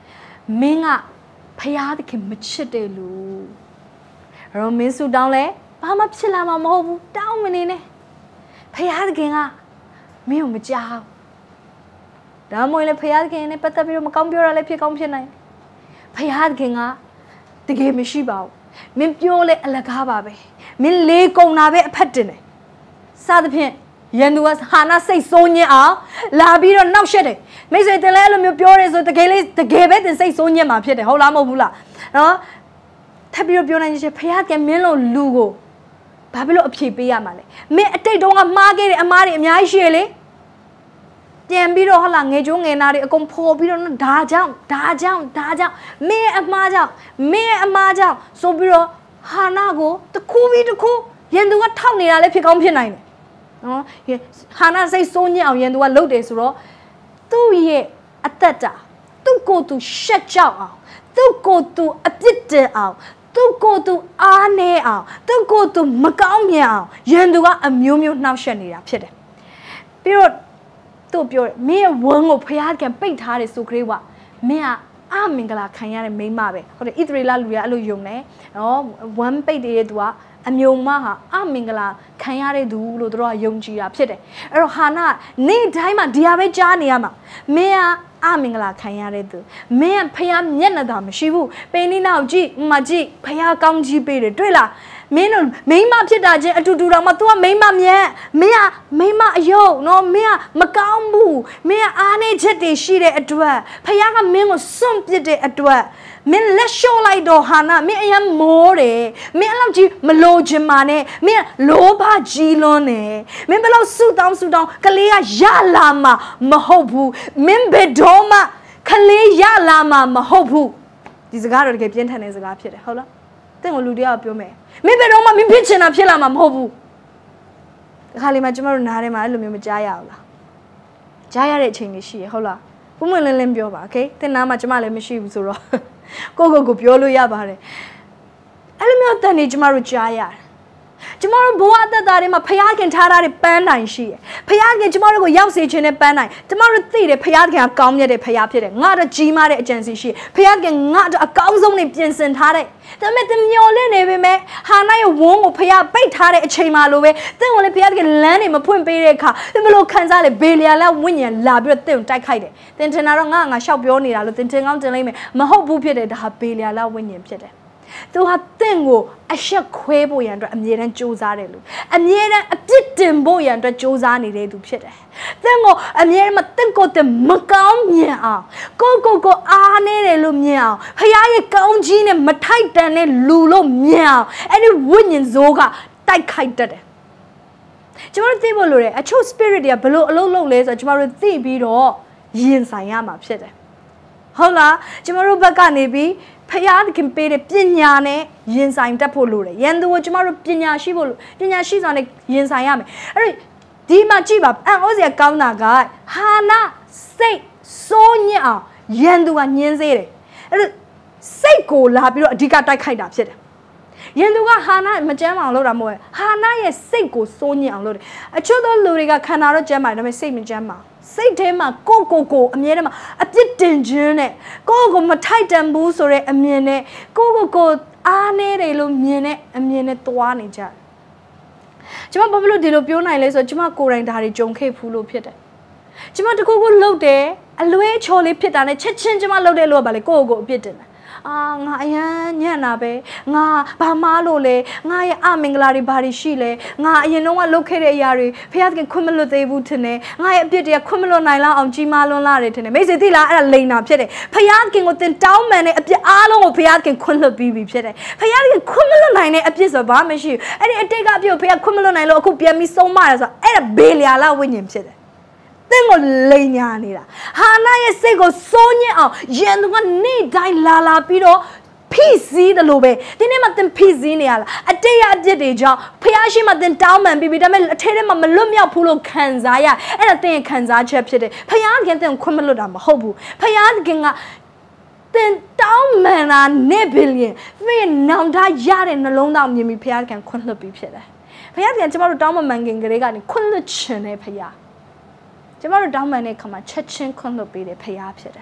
မင်းကဖယားသခင်မချစ်တယ်လို့ရောမင်းစုတောင်းလဲဘာမှဖြစ်လာမှာမဟုတ်ဘူးတောင်းမနေနဲ့ဖယားသခင်ကမင်းကိုမကြောက်ဒါမှမဟုတ်လေဖယားသခင်နဲ့ပတ်သက်ပြီးတော့မကောင်းပြောရလဲဖြစ်ကောင်းဖြစ်နိုင်ဖယားသခင်ကတကယ်မရှိပါဘူးမင်းပြောလဲအလကားပါပဲမင်းလေးကုန်တာပဲအဖက်တင်တယ်စသဖြင့်ရန်သူကဟာနာစိတ်ဆိုးညစ်အောင်လာပြီးတော့နောက်ရှက်တယ်မိတ်ဆွေတင်လဲအဲ့လိုမျိုးပြောရဲဆိုတကယ်ပဲတင်စိတ်ဆိုးညစ်မှာဖြစ်တယ်ဟုတ်လားမဟုတ်ဘူးလားနော်ထပ်ပြီးတော့ပြောနိုင်ချင်ဖယားကမင်းလို့လူကိုဘာဖြစ်လို့အဖြေပေးရမှာလဲမင်းအတိတ်တုန်းကမှားခဲ့တဲ့အမားတွေအများကြီးရှိရလေပြန်ပြီးတော့ဟလာငယ်ကျိုးငယ်နာတွေအကုန်ဖော်ပြီးတော့ဒါကြောင့်မင်းအမားကြောင့်ဆိုပြီးတော့ဟာနာကိုတခုပြီးတခုရန်သူကထောက်နေတာလည်းဖြစ်ကောင်းဖြစ်နိုင်တယ်နော်ဟာနာစိတ်ဆိုးညစ်အောင်ရန်သူကလုပ်တယ်ဆိုတော့သူ့ရဲ့အသက်တာသူ့ကိုယ်သူရှက်ကြောက်အောင်သူ့ကိုယ်သူအပြစ်တင်အောင်သူ့ကိုယ်သူအားနေအောင်သူ့ကိုယ်သူမကောင်းမြင်အောင်ရန်သူကအမျိုးမျိုးနှောက်ယှက်နေတာဖြစ်တယ်ပြီးတော့သူ့ပြောတယ်မင်းရဲ့ဝမ်းကိုဖျားကန်ပိတ်ထားတယ်ဆိုကြွေးကမင်းကအမင်္ဂလာခံရတဲ့မိန်းမပဲဟုတ်တယ်ဣသရေလလူတွေကအဲ့လိုယုံတယ်နော်ဝမ်းပိတ်တဲ့သူကအမျိုးမဟာအမင်္ဂလာခံရတဲ့သူလို့တို့ကယုံကြည်တာဖြစ်တယ်အဲ့တော့ဟာနာနေ့တိုင်းမှာဒီဟာပဲကြားနေရမှာမင်းကအမင်္ဂလာခံရတဲ့သူမင်းကဖျားမျက်နှာသာမရှိဘူးပိန်နီနောက်ကြည့်မကြည့်ဖျားကောင်းကြီးပေးတယ်တွေ့လားမင်းတို့မိန်းမဖြစ်တာချင်းအတူတူတော့မှ तू ကမိန်းမမြတ်မင်းကမိန်းမအယုတ်နော်မင်းကမကောင်းဘူးမင်းကအားနေချက်တွေရှိတဲ့အတွက်ဖခင်ကမင်းကိုစွန့်ပစ်တဲ့အတွက်မင်းလက်လျှော့လိုက်တော့ဟာနာမင်းအရင်မိုးတယ်မင်းအဲ့လောက်ကြီးမလိုချင်ပါနဲ့မင်းလောဘကြီးလွန်းတယ်မင်းဘယ်လောက်ဆူတောင်းကလေးကရလာမှာမဟုတ်ဘူးမင်းဘယ်တော့မှကလေးရလာမှာမဟုတ်ဘူးဒီစကားတော့တကယ်ပြင်းထန်တဲ့စကားဖြစ်တယ်ဟုတ်လားတင့်ကိုလူတယောက်ပြောမယ်မင်းဘယ်တော့မှမင်းဖြစ်ချင်တာဖြစ်လာမှာမဟုတ်ဘူးဒီခါလေးမှာကျမတို့နားထဲမှာအဲ့လိုမျိုးမကြားရဘူးလားကြားရတဲ့အချိန်တွေရှိရဟုတ်လားပုံမှန်လင်းပြောပါโอเคတင်နားမှာကျမလည်းမရှိဘူးဆိုတော့ကိုပြောလို့ရပါတယ်အဲ့လိုမျိုးတန်နေကျမတို့ကြားရတယ်ကျမတို့ဘဝအသက်တာတွေမှာဖခင်ခင်ထားတဲ့ပန်းတိုင်ရှိတယ်ဖခင်ကျမတို့ကိုရောက်စေခြင်းနဲ့ပန်းတိုင်ကျမတို့သိတယ်ဖခင်ကကောင်းမြတ်တဲ့ဖခင်ဖြစ်တယ်ငါတော့ကြီးမားတဲ့အကြံစီရှိဖခင်ငါတော့အကောင်းဆုံးနေပြင်ဆင်ထားတဲ့ဒါပေမဲ့တမျော်လင့်နေပေမဲ့ဟာနာရဲ့ဝန်းကိုဖခင်ပိတ်ထားတဲ့အချိန်မှလိုပဲတင့်ကိုလည်းဖခင်လမ်းတွေမဖွင့်ပေးတဲ့အခါသင်ဘလို့ခံစားလဲဘေလီယာလက်ဝိညာဉ်လာပြီးတော့တင့်ကိုတိုက်ခိုက်တယ်သင်ထင်တာတော့ငါရှောက်ပြောနေတာလို့သင်ထင်ကောင်းတင်လိုက်မယ်မဟုတ်ဘူးဖြစ်တယ်ဒါဟာဘေလီယာလက်ဝိညာဉ်ဖြစ်တယ်သူဟာတင့်ကိုအဆက်ခွဲဖို့ရန်အတွက်အမြဲတမ်းကြိုးစားတယ်လို့အမြဲတမ်းအပြစ်တင်ဖို့ရန်အတွက်ကြိုးစားနေတဲ့သူဖြစ်တယ်။တင့်ကိုအမြဲတမ်းတင့်ကိုတမကောင်းမြင်အောင်ကိုအားနေတယ်လို့မြင်အောင်ဖခင်ရဲ့ကောင်းကြီးနဲ့မထိုက်တန်တဲ့လူလို့မြင်အောင်အဲ့ဒီဝိညာဉ်စိုးကတိုက်ခိုက်တတ်တယ်။ကျမတို့သိဖို့လိုတယ်အချို့ spirit တွေကဘလို့အလုပ်လုပ်လဲဆိုတော့ကျမတို့သိပြီးတော့ရင်ဆိုင်ရမှာဖြစ်တယ်။ဟုတ်လားကျမတို့ဘက်ကနေပြီးဖခင်ခင်ပေးတဲ့ပညာနဲ့ရင်ဆိုင်တတ်ဖို့လိုတယ်ရန်သူကိုကျမတို့ပညာရှိစွာနဲ့ရင်ဆိုင်ရမယ်အဲ့တော့ဒီမှာကြည့်ပါအံ့ဩစရာကောင်းတာကဟာနာစိတ်စိုးညစ်အောင်ရန်သူကညှင်းစေးတယ်အဲ့တော့စိတ်ကိုလာပြီးတော့အဓိကတိုက်ခိုက်တာဖြစ်တယ်ရန်သူကဟာနာမကြမ်းအောင်လုပ်တာမဟုတ်ဘူးဟာနာရဲ့စိတ်ကိုစိုးညစ်အောင်လုပ်တယ်အချို့သောလူတွေကခန္ဓာတော့ကြမ်းပါတယ်ဒါပေမဲ့စိတ်မကြမ်းပါစိတ်ထဲမှာကိုအမြဲတမ်းအပြစ်တင်ခြင်းနဲ့ကိုမထိုက်တန်ဘူးဆိုတဲ့အမြင်နဲ့ကိုအားနေတယ်လို့မြင်တဲ့အမြင်နဲ့သွားနေကြတယ်ကျမဘာဖြစ်လို့ဒီလိုပြောနိုင်လဲဆိုတော့ကျမကိုယ်တိုင်ဒါတွေကြုံခဲ့ဖူးလို့ဖြစ်တယ်ကျမတခုခုလုပ်တယ်အလွဲချော်လေးဖြစ်တာနဲ့ချက်ချင်းကျမလုပ်တဲ့လို့ကဘာလဲကိုအပြစ်တင်တယ်ငါအရန်ညံ့တာပဲငါဘာမားလို့လဲငါရဲ့အမင်္ဂလာတွေဘာတွေရှိလဲငါအရင်တော့ကလုပ်ခဲ့တဲ့အရာတွေဖခင်ခွင့်မလွတ်သေးဘူးထင်တယ်ငါရဲ့အပြစ်တွေကခွင့်မလွတ်နိုင်လောက်အောင်ကြီးမားလွန်းလာတယ်ထင်တယ်မိတ်ဆွေသိလားအဲ့ဒါလိန်တာဖြစ်တယ်ဖခင်ကိုတင်တောင်းမှန်တဲ့အပြစ်အားလုံးကိုဖခင်ခွင့်လွတ်ပြီးပြီဖြစ်တယ်ဖခင်ခွင့်မလွတ်နိုင်တဲ့အပြစ်ဆိုဘာမှမရှိဘူးအဲ့ဒီအတိတ်ကအပြစ်ကိုဖခင်ခွင့်မလွတ်နိုင်လို့အခုပြန်ပြီးဆုံးမတယ်ဆိုတော့အဲ့ဒါဘေလျာလဝိညာဉ်ဖြစ်တယ်တင့်ကိုလိန်ညာနေတာဟာနာရဲ့စိတ်ကိုစိုးညစ်အောင်ရန်သူကနေ့တိုင်းလာပြီးတော့ဖိစီးတယ်လို့ပဲဒီနေ့မှသင်ဖိစီးနေရလားအတိတ်အပြစ်တွေကြောင့်ဖျားရှိမှသင်တောင်းပန်ပြီးဒါပေမဲ့အထဲထဲမှာမလွတ်မြောက်ဘူးလို့ခံစားရအဲ့ဒါသင်ရဲ့ခံစားချက်ဖြစ်တယ်ဖျားခင်သင်ခွင့်မလွတ်တာမဟုတ်ဘူးဖျားခင်ကသင်တောင်းပန်တာနဲ့ဘီလီယံသင်နောင်တရတဲ့နှလုံးသားမြင်ပြီးဖျားခင်ခွင့်လွတ်ပြီးဖြစ်တယ်ဖျားခင်ကျမတို့တောင်းပန်မှန်ခင်ကလေးကနေခွင့်လွတ်ခြင်းနဲ့ဖျားကျမတို့တောင်းပန်တဲ့အခါမှာချက်ချင်းခွင့်လွတ်ပေးတယ်ဖျားဖြစ်တယ်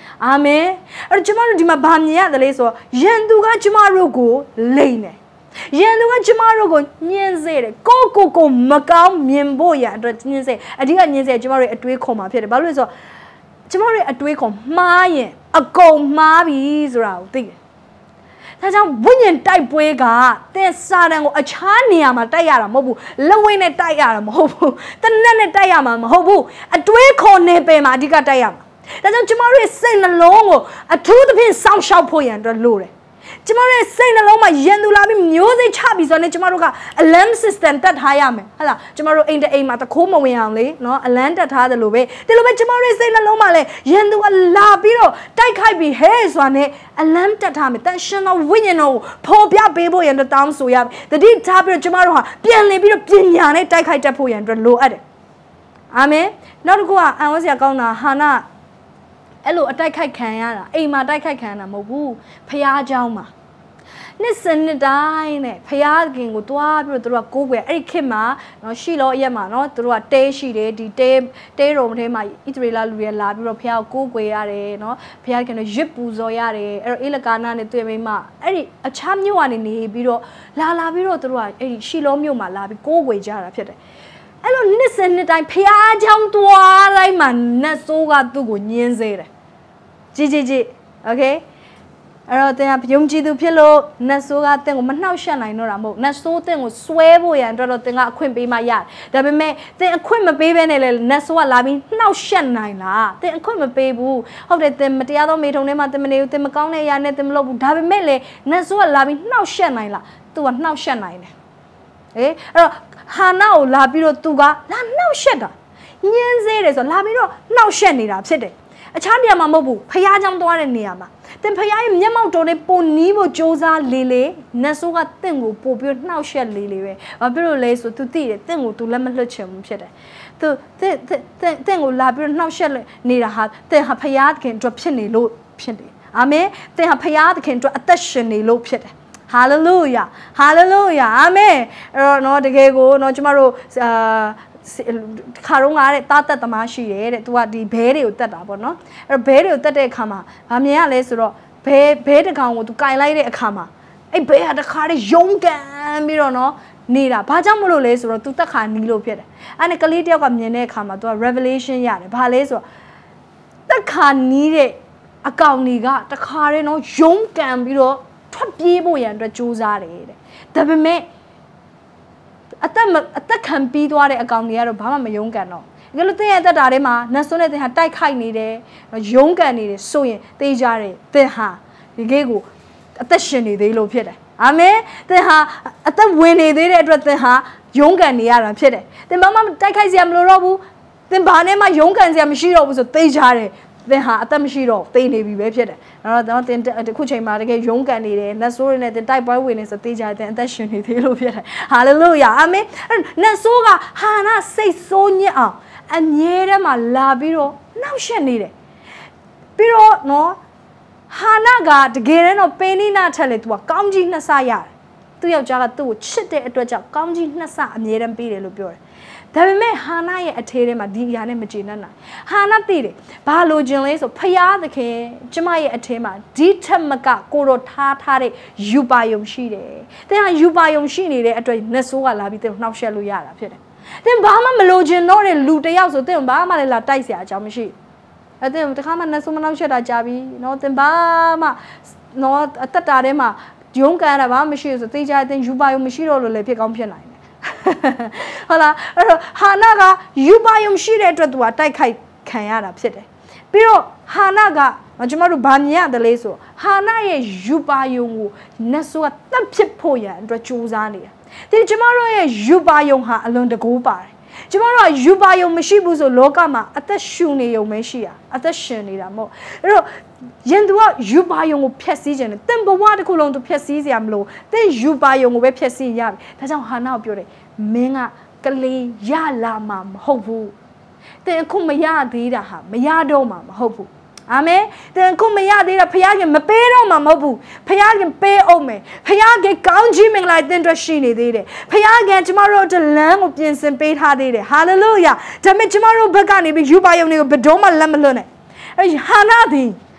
အာမင်အဲ့ကျမတို့ဒီမှာဗာမြင်ရတယ်လေဆိုရန်သူကကျမတို့ကိုလိမ့်တယ်ရန်သူကကျမတို့ကိုညှင်းစေတယ်ကိုမကောင်းမြင်ဖို့ရအတွက်ညှင်းစေအဓိကညှင်းစေကျမတို့အတွေးခေါ်မှာဖြစ်တယ်ဘာလို့လဲဆိုတော့ကျမတို့အတွေးခေါ်မှားရင်အကုန်မှားပြီဆိုတာကိုသိတယ်ဒါကြောင့်ဝိညာဉ်တိုက်ပွဲကတဲ့စာတန်ကိုအခြားနေရာမှာတိုက်ရတာမဟုတ်ဘူးလက်ဝဲနဲ့တိုက်ရတာမဟုတ်ဘူးတနက်နဲ့တိုက်ရမှာမဟုတ်ဘူးအတွေးခေါ်နေပယ်မှာအဓိကတိုက်ရမှာဒါကြောင့်ကျမတို့ရဲ့စိတ်နှလုံးကိုအထူးသဖြင့်စောင့်ရှောက်ဖို့ရန်အတွက်လိုတယ်ကျမတို့ရဲ့စိတ်နှလုံးမှာယဉ်သူလာပြီးမျိုးစိတ်ချပြီးဆိုတော့ကျမတို့က alarm system တက်ထားရမယ်ဟုတ်လားကျမတို့အိမ်မှာတခိုးမဝင်အောင်လေနော် alarm တက်ထားတယ်လို့ပဲဒီလိုပဲကျမတို့ရဲ့စိတ်နှလုံးမှာလည်းယဉ်သူကလာပြီးတော့တိုက်ခိုက်ပြီးဟဲ့ဆိုတာနဲ့ alarm တက်ထားမယ်တန်ရှင်တော်ဝိညာဉ်တော်ကိုဖော်ပြပေးဖို့ရန်အတွက်တောင်းဆိုရမယ်တတိထားပြီးတော့ကျမတို့ဟာပြန်လည်ပြီးတော့ပညာနဲ့တိုက်ခိုက်တတ်ဖို့ရန်အတွက်လိုအပ်တယ်အာမင်နောက်တစ်ခုကအံ့ဩစရာကောင်းတာဟာနာအဲ့လိုအတိုက်ခိုက်ခံရတာအိမ်မှာတိုက်ခိုက်ခံရတာမဟုတ်ဘူးဖျားเจ้าမှာနှစ်စနစ်တိုင်းနဲ့ဖျားခင်ကိုတွားပြီးတော့သူတို့ကကိုးကွယ်အဲ့ဒီခေတ်မှာနော်ရှိလောအရက်မှာနော်သူတို့ကတဲရှိတယ်ဒီတဲရုံထဲမှာဣသရေလလူတွေလာပြီးတော့ဖျားကိုကိုးကွယ်ရတယ်နော်ဖျားခင်တော့ရစ်ပူဇော်ရတယ်အဲ့တော့အေလကာနာနဲ့တွေ့မိမအဲ့ဒီအခြားမြို့ကနေနေပြီးတော့လာပြီးတော့သူတို့ကအဲ့ဒီရှိလောမြို့မှာလာပြီးကိုးကွယ်ကြတာဖြစ်တယ်အဲ့လိုနှစ်စနစ်တိုင်းဖျားเจ้าတွားတိုင်းမှာနတ်ဆိုးကသူ့ကိုညှင်းစေတယ်ကြည်โอเคအဲ့တော့တင်ကယုံကြည်သူဖြစ်လို့နတ်ဆိုးကတင်ကိုမနှောက်ယှက်နိုင်တော့တာမဟုတ်နတ်ဆိုးတင်ကိုဆွဲဖို့ရန်အတွက်တော့တင်ကအခွင့်ပေးမှရတယ်ဒါပေမဲ့တင်အခွင့်မပေးဘဲနဲ့လေနတ်ဆိုးကလာပြီးနှောက်ယှက်နိုင်လားတင်အခွင့်မပေးဘူးဟုတ်တယ်တင်မတရားသောမိထုံထဲမှာတင်မနေဘူးတင်မကောင်းတဲ့အရာနဲ့တင်မလုပ်ဘူးဒါပေမဲ့လေနတ်ဆိုးကလာပြီးနှောက်ယှက်နိုင်လားသူကနှောက်ယှက်နိုင်တယ်အဲ့တော့ဟာနာကိုလာပြီးတော့သူကလာနှောက်ယှက်တာညှင်းစေးတယ်ဆိုလာပြီးတော့နှောက်ယှက်နေတာဖြစ်တယ်အခြားနေရာမှာမဟုတ်ဘူးဖျားကြောင်သွားတဲ့နေရာမှာတင်ဖျားရဲ့မျက်မှောက်တော်နဲ့ပုံနီးဖို့စ조사လေနတ်ဆိုးကတင့်ကိုပို့ပြီးနှောက်ယှက်လေပဲဘာဖြစ်လို့လဲဆိုသူသိတယ်တင့်ကိုသူလက်မလွတ်ချင်ဘူးဖြစ်တယ်သူတင့်ကိုလာပြီးနှောက်ယှက်နေတာဟာတင်ဟာဖျားခင်အတွက်ဖြစ်နေလို့ဖြစ်တယ်အာမင်တင်ဟာဖျားခင်အတွက်အသက်ရှင်နေလို့ဖြစ်တယ်ဟာလေလုယာအာမင်အဲ့တော့เนาะတကယ်ကိုเนาะကျမတို့ခါတော့ငါတဲ့တာတက်သမားရှိတယ်တဲ့သူကဒီဘဲတွေကိုတက်တာပေါ့နော်အဲ့တော့ဘဲတွေကိုတက်တဲ့အခါမှာဗာမြင်ရလဲဆိုတော့ဘဲတကောင်ကိုသူကင်လိုက်တဲ့အခါမှာအဲ့ဘဲကတခါတည်းယုံကန်ပြီးတော့နော်နေတာဘာကြောင့်မလို့လဲဆိုတော့သူတက်ခါနီးလို့ဖြစ်တယ်အဲ့နဲ့ကလေးတယောက်ကမြင်တဲ့အခါမှာသူက revelation ရတယ်ဘာလဲဆိုတော့တက်ခါနီးတဲ့အကောင်တွေကတခါတည်းနော်ယုံကန်ပြီးတော့ထွက်ပြေးဖို့ရန်အတွက်ကြိုးစားတယ်တဲ့ဒါပေမဲ့အသက်ခံပြီးသွားတဲ့အကောင်တွေကတော့ဘာမှမယုံကန်တော့ငါတို့တင်းရဲ့အသက်တာထဲမှာနတ်ဆိုးနဲ့တင်းဟာတိုက်ခိုက်နေတယ်ယုံကန်နေတယ်ဆိုရင်တေးကြတယ်တင်းဟာဒီကိကိုအသက်ရှင်နေသေးလို့ဖြစ်တယ်အာမင်တင်းဟာအသက်ဝင်နေသေးတဲ့အတွက်တင်းဟာယုံကန်နေရတာဖြစ်တယ်တင်းဘာမှတိုက်ခိုက်စရာမလိုတော့ဘူးတင်းဘာနဲ့မှယုံကန်စရာမရှိတော့ဘူးဆိုတေးကြတယ်တင်းဟာအသက်မရှိတော့သိနေပြီပဲဖြစ်တယ်အဲ့တော့တင်းခုချိန်မှာတကယ်ယုံကန်နေတယ်နတ်ဆိုးတွေနဲ့တင်းတိုက်ပွဲဝင်နေဆိုသိကြတယ်အသက်ရှင်နေသေးလို့ဖြစ်တယ်ဟာလေလုယာအာမင်နတ်ဆိုးကဟာနာစိတ်ဆိုးညစ်အောင်အမြဲတမ်းမှာလာပြီးတော့နှောက်ယှက်နေတယ်ပြီးတော့နော်ဟာနာကတကယ်တော့ပင်နိနာထက်လေ तू ကကောင်းကြီးနှစ်ဆရတယ်သူ့ယောက်ျားကသူ့ကိုချစ်တဲ့အတွက်ကြောင့်ကောင်းကြီးနှစ်ဆအမြဲတမ်းပေးတယ်လို့ပြောတယ်ဒါပေမဲ့ဟာနာရဲ့အထဲထဲမှာဒီအရာနဲ့မကျေနပ်နိုင်ဟာနာသိတယ်ဘာလို့ခြင်းလဲဆိုဖျားသခင်ကျမရဲ့အထဲမှာဒီထက်မကကိုတော့ထားတဲ့ယူပါယုံရှိတယ်တဲ့ဟာယူပါယုံရှိနေတဲ့အတွက်နတ်ဆိုးကလာပြီးတဲ့နှောက်ယှက်လို့ရတာဖြစ်တယ်တဲ့ဘာမှမလို့ခြင်းတော့တဲ့လူတယောက်ဆိုတဲ့ဘာမှလည်းလာတိုက်เสียအကြောင်းမရှိအဲ့တဲ့တခါမှနတ်ဆိုးမနှောက်ယှက်တာကြာပြီနော်တဲ့ဘာမှနော်အသက်တာထဲမှာယုံကန်တာဘာမှမရှိဆိုသိကြတဲ့ယူပါယုံမရှိတော့လို့လည်းဖြစ်ကောင်းဖြစ်နိုင်ဟုတ်လားအဲ့တော့ဟာနာကယူပါယုံရှိတဲ့အတွက်သူကတိုက်ခိုက်ခံရတာဖြစ်တယ်ပြီးတော့ဟာနာကကျွန်တော်တို့ဗာမြင်ရတယ်လေဆိုဟာနာရဲ့ယူပါယုံကိုနတ်ဆိုးကတတ်ဖြစ်ဖို့ရန်အတွက်ကြိုးစားနေတာဒီကျွန်တော်တို့ရဲ့ယူပါယုံဟာအလွန်တကူပါတယ်ကျွန်တော်တို့ကယူပါယုံမရှိဘူးဆိုလောကမှာအသက်ရှူနေုံပဲရှိရအသက်ရှင်နေတာမဟုတ်အဲ့တော့ယင်သူကယူပါယုံကိုဖျက်ဆီးခြင်းနဲ့တင်ဘဝတစ်ခုလုံးသူဖျက်ဆီးစရာမလိုတဲ့ယူပါယုံကိုပဲဖျက်ဆီးရပြီဒါကြောင့်ဟာနာကိုပြောတယ်မင်းကကလေးရလာမှာမဟုတ်ဘူးတင်အခုမရသေးတာဟာမရတော့မှာမဟုတ်ဘူးအာမင်တင်အခုမရသေးတာဖခင်မပေးတော့မှာမဟုတ်ဘူးဖခင်ပေးအောင်မယ်ဖခင်ကောင်းကြီးမင်္ဂလာတင်အတွက်ရှိနေသေးတယ်ဖခင်ကျမတို့အတွက်လမ်းကိုပြင်ဆင်ပေးထားသေးတယ်ဟာလေလုယာဒါပေမဲ့ကျမတို့ဘက်ကနေပြီးယူပါယုံတွေကိုဘယ်တော့မှလက်မလွတ်နဲ့အဲဟာနာသည်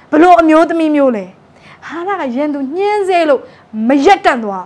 below a mute me mule. Hana yendu nyenzelo, majetanwa.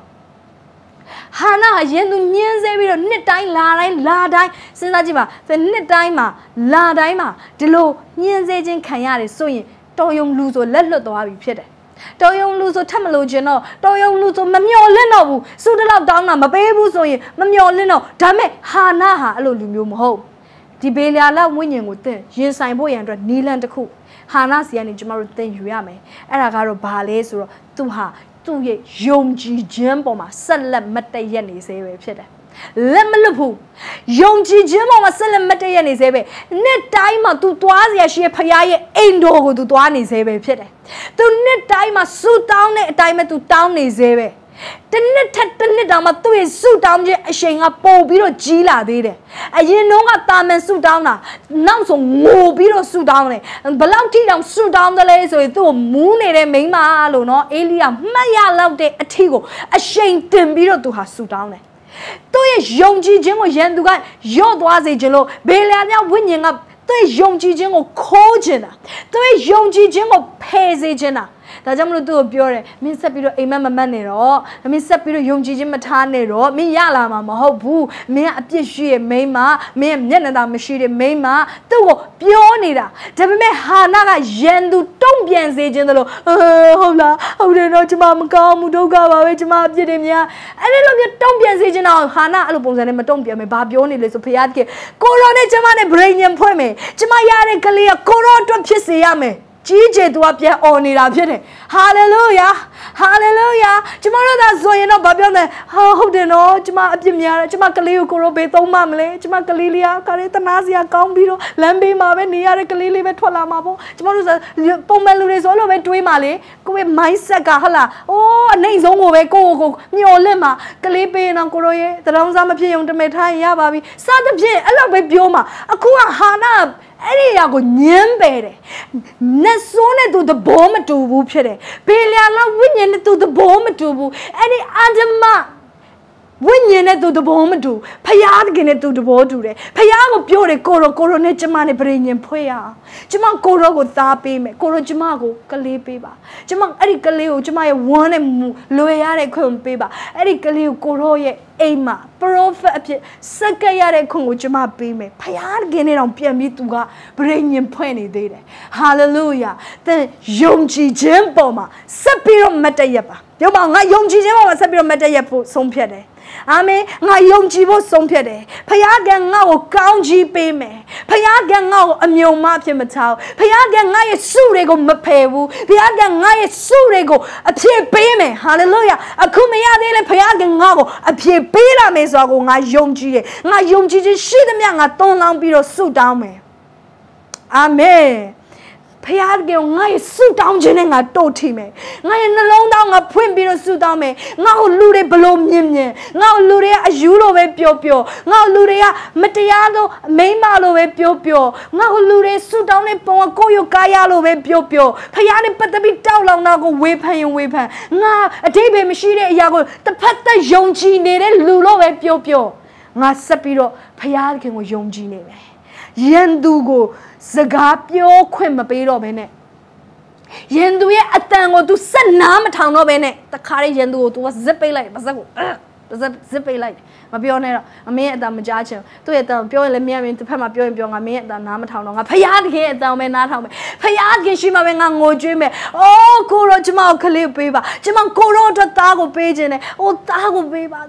Hana yendu nyenze knit time la die, Sinajima, the knit time, la dima, delo, nyenze kayari, so ye, toyong lose or let the happy pit. Toyong lose or tamalo geno, toyong lose or mamio leno, so the love down, my baby so ye, mamio leno, dame, hana, allumium ho. The Belia la winning with the Yin Sign Boy and Neeland the cook. Hana si and Jamaru then you yame, and I got a ballet or to her. သူ့ရဲ့ယုံကြည်ခြင်းပေါ်မှာဆက်လက်မတည့်ရနေစေပဲဖြစ်တယ်လက်မလွတ်ဘူးယုံကြည်ခြင်းပေါ်မှာဆက်လက်မတည့်ရနေစေပဲနှစ်တိုင်းမှာ तू သွားเสียရှိဖရားရဲ့အိမ်တော်ကို तू သွားနေစေပဲဖြစ်တယ် तू နှစ်တိုင်းမှာဆူတောင်းတဲ့အတိုင်းပဲ तू တောင်းနေစေပဲတနှစ်ထက်တနှစ်တောင်မှသူ့ရဲ့ဆူတောင်းခြင်းအရှိန်ကပိုပြီးတော့ကြီးလာသေးတယ်အရင်တော့ကတာမန်ဆူတောင်းတာနောက်ဆုံးငိုပြီးတော့ဆူတောင်းတယ်ဘလောက်ထိတောင်ဆူတောင်းတယ်လဲဆိုရင်သူ့ကိုမူးနေတဲ့မိန်းမလို့နော်အေလိယမှတ်ရလောက်တဲ့အထီကိုအရှိန်တင်ပြီးတော့သူဟာဆူတောင်းတယ်သူ့ရဲ့ယုံကြည်ခြင်းကိုရန်သူကယော့သွားစေခြင်းလို့ဘေလျာမြောက်ဝိညာဉ်ကသူ့ရဲ့ယုံကြည်ခြင်းကိုခိုးခြင်းတာသူ့ရဲ့ယုံကြည်ခြင်းကိုဖယ်စေခြင်းတာဒါကြောင့်မလို့သူ့ကိုပြောတယ်မင်းဆက်ပြီးတော့အိမ်မက်မမတ်နေတော့မင်းဆက်ပြီးတော့ယုံကြည်ခြင်းမထားနဲ့တော့မင်းရလာမှာမဟုတ်ဘူးမင်းကအပြစ်ရှိရဲ့မိန်းမမင်းမျက်နှာသာမရှိတဲ့မိန်းမသူ့ကိုပြောနေတာဒါပေမဲ့ဟာနာကရန်သူတုံ့ပြန်စေခြင်းတလို့ဟုတ်လားဟုတ်တယ်တော့ကျမမကောင်းဘူးဒုက္ခပါပဲကျမအပြစ်တွေများအဲ့ဒီလိုမျိုးတုံ့ပြန်စေခြင်းတော့ဟာနာအဲ့လိုပုံစံနဲ့မတုံ့ပြန်မယ်ဘာပြောနေလဲဆိုဖခင်ကကိုရောနဲ့ကျမနဲ့ဗရိညံဖွဲ့မယ်ကျမရတဲ့ကလေးကကိုရောအတွက်ဖြစ်စေရမယ်ကြီးကျယ်သူကပြန်អော်နေတာဖြစ်တယ်ဟာလေလုယာဟာလေလုယာကျမတို့သာဆိုရင်တော့ဘာပြောလဲဟုတ်တယ်နော်ကျမအပြစ်များတယ်ကျမကလေးကိုကိုရောဘေးသုံးမမလဲကျမကလေးလေးကလည်းတနာစရာကောင်းပြီးတော့လမ်းဘေးမှာပဲနေရတဲ့ကလေးလေးပဲထွက်လာမှာပေါ့ကျမတို့ပုံမှန်လူတွေဆိုလို့ပဲတွေးမှာလေကိုယ့်ရဲ့ mindset ကဟုတ်လားအိုးအနိုင်ဆုံးကိုပဲကိုမျော်လင့်မှာကလေးပေးရင်တော့ကိုရောရဲ့တရောင်းစားမဖြစ်ုံတမဲထားရင်ရပါပြီစသဖြင့်အဲ့လိုပဲပြောမှာအခုကဟာနာအဲ့ဒီအရာကိုညင်းပယ်တယ်နတ်ဆိုးနဲ့သူသဘောမတူဘူးဖြစ်တယ်ဘေလျာလောက်ဝိညာဉ်နဲ့သူသဘောမတူဘူးအဲ့ဒီအာဒမဝိညာဉ်နဲ့သူသဘောမတူဖယားတကယ်နဲ့သူသဘောတူတယ်ဖယားကိုပြောတယ်ကိုရောနဲ့ကျမနဲ့ဗြိညင်ဖွဲ့ရအောင်ကျမကိုရောကိုသားပေးမယ်ကိုရောကျမကိုကလေးပေးပါကျမအဲ့ဒီကလေးကိုကျမရဲ့ဝမ်းနဲ့လွယ်ရတဲ့ခွင့်ပေးပါအဲ့ဒီကလေးကိုကိုရောရဲ့အိမ်မှာ prophet အဖြစ်စက္ကရတဲ့ခွင့်ကိုကျမပေးမယ်ဖယားတကယ်နဲ့တော့ပြန်ပြီးသူကဗြိညင်ဖွဲ့နေသေးတယ် hallelujah တဲ့ယုံကြည်ခြင်းပေါ်မှာဆက်ပြီးတော့မတ်တရက်ပါပြောပါငါယုံကြည်ခြင်းပေါ်မှာဆက်ပြီးတော့မတ်တရက်ဖို့ဆုံးဖြတ်တယ်အာမင်ငါယုံကြည်ဖို့ဆုံးဖြတ်တယ်ဖခင်ကငါ့ကိုကောင်းချီးပေးမယ်ဖခင်ကငါ့ကိုအမြုံမဖြစ်မထားဖခင်ကငါ့ရဲ့စုတွေကိုမဖယ်ဘူးဖခင်ကငါ့ရဲ့စုတွေကိုအပြည့်ပေးမယ်ဟာလေလုယာအခုမရသေးလဲဖခင်ကငါ့ကိုအပြည့်ပေးလာမယ်ဆိုတာကိုငါယုံကြည်တယ်ငါယုံကြည်ခြင်းရှိသမျှငါသုံးလောင်းပြီးတော့ဆုတောင်းမယ်အာမင်ဖခင်ကငါ့ရဲ့ဆုတောင်းခြင်းနဲ့ငါတို့ထိမယ်ငါရဲ့နှလုံးသားငါဖွင့်ပြီးတော့ဆုတောင်းမယ်ငါ့ကိုလူတွေဘလို့မြင်ငါ့ကိုလူတွေကအယူလိုပဲပြောငါ့ကိုလူတွေကမတရားသောမိန်းမလိုပဲပြောငါ့ကိုလူတွေဆုတောင်းတဲ့ပုံကကိုယ့်ရုပ်ကာယလိုပဲပြောဖခင်နဲ့ပတ်သက်ပြီးတောက်လောင်တာကိုဝေဖန်ငါအတိတ်ပဲမရှိတဲ့အရာကိုတစ်ဖက်သက်ယုံကြည်နေတဲ့လူလိုပဲပြောငါဆက်ပြီးတော့ဖခင်ကိုယုံကြည်နေမယ်ယန်သူကိုစကားပြောခွင့်မပေးတော့ဘဲနဲ့ယန်သူရဲ့အတန်ကို तू ဆက်နားမထောင်တော့ဘဲနဲ့တခါလေးယန်သူကို तू ဇစ်ပိတ်လိုက်ပါဇက်ကိုဇစ်ပိတ်လိုက်မပြောနဲ့တော့အမင်းရဲ့အတန်မကြားချင်သူ့ရဲ့အတန်ပြောရင်လည်းမြန်တစ်ဖက်မှာပြောရင်ပြောငါမင်းရဲ့အတန်နားမထောင်တော့ငါဖယားတကယ်အတန်ပဲနားထောင်မယ်ဖယားတကယ်ရှိမှပဲငါငိုကြွေးမယ်အိုးကိုရောကျမကိုခလေးပေးပါကျမကိုရောအတွက်သားကိုပေးခြင်းနဲ့အိုးသားကိုပေးပါ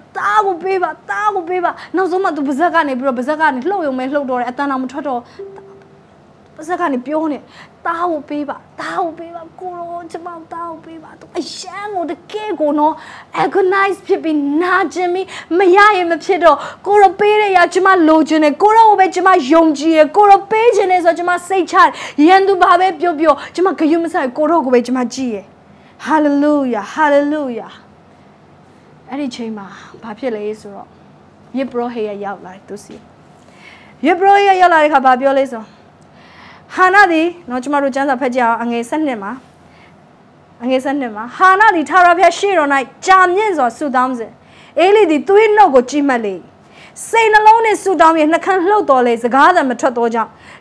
နောက်ဆုံးမှ तू ပါဇက်ကနေပြီးတော့ပါဇက်ကနေလှုပ်ရုံပဲလှုပ်တော့တယ်အတန်တော့မထွက်တော့ပါဇက်ကနေပြောနေတားကိုပေးပါကိုရောကျမတားကိုပေးပါသူအရှမ်းကိုတကယ်ကိုနော် agonize ဖြစ်ပြီးနာကျင်ပြီးမရရင်မဖြစ်တော့ကိုရောပေးတဲ့ရကျမလိုချင်တယ်ကိုရောကိုပဲကျမယုံကြည်ရကိုရောပေးချင်တယ်ဆိုတော့ကျမစိတ်ချရန်သူဘာပဲပြောကျမဂရုမစိုက်ကိုရောကိုပဲကျမကြည်ရ hallelujah အဲ့ဒီချိန်မှာဘာဖြစ်လဲဆိုတော့ယေဘရဟေရောက်လာသူစီယေဘရဟေရောက်လာတဲ့ခါဘာပြောလဲဆိုဟာနာဒီနော်ကျမတို့ကျမ်းစာဖတ်ကြအောင်အငယ်7မှာဟာနာဒီထာဝရဘုရားရှေ့တော်၌ကြာမြင့်စွာဆုတောင်းစဉ်အေလိသည်သွေးနှုတ်ကိုကြည့်မှတ်လေစိတ်နှလုံးနဲ့ဆုတောင်းပြီးနှခမ်းလှုပ်တော်လေစကားသံမထွက်တော့ကြောင့်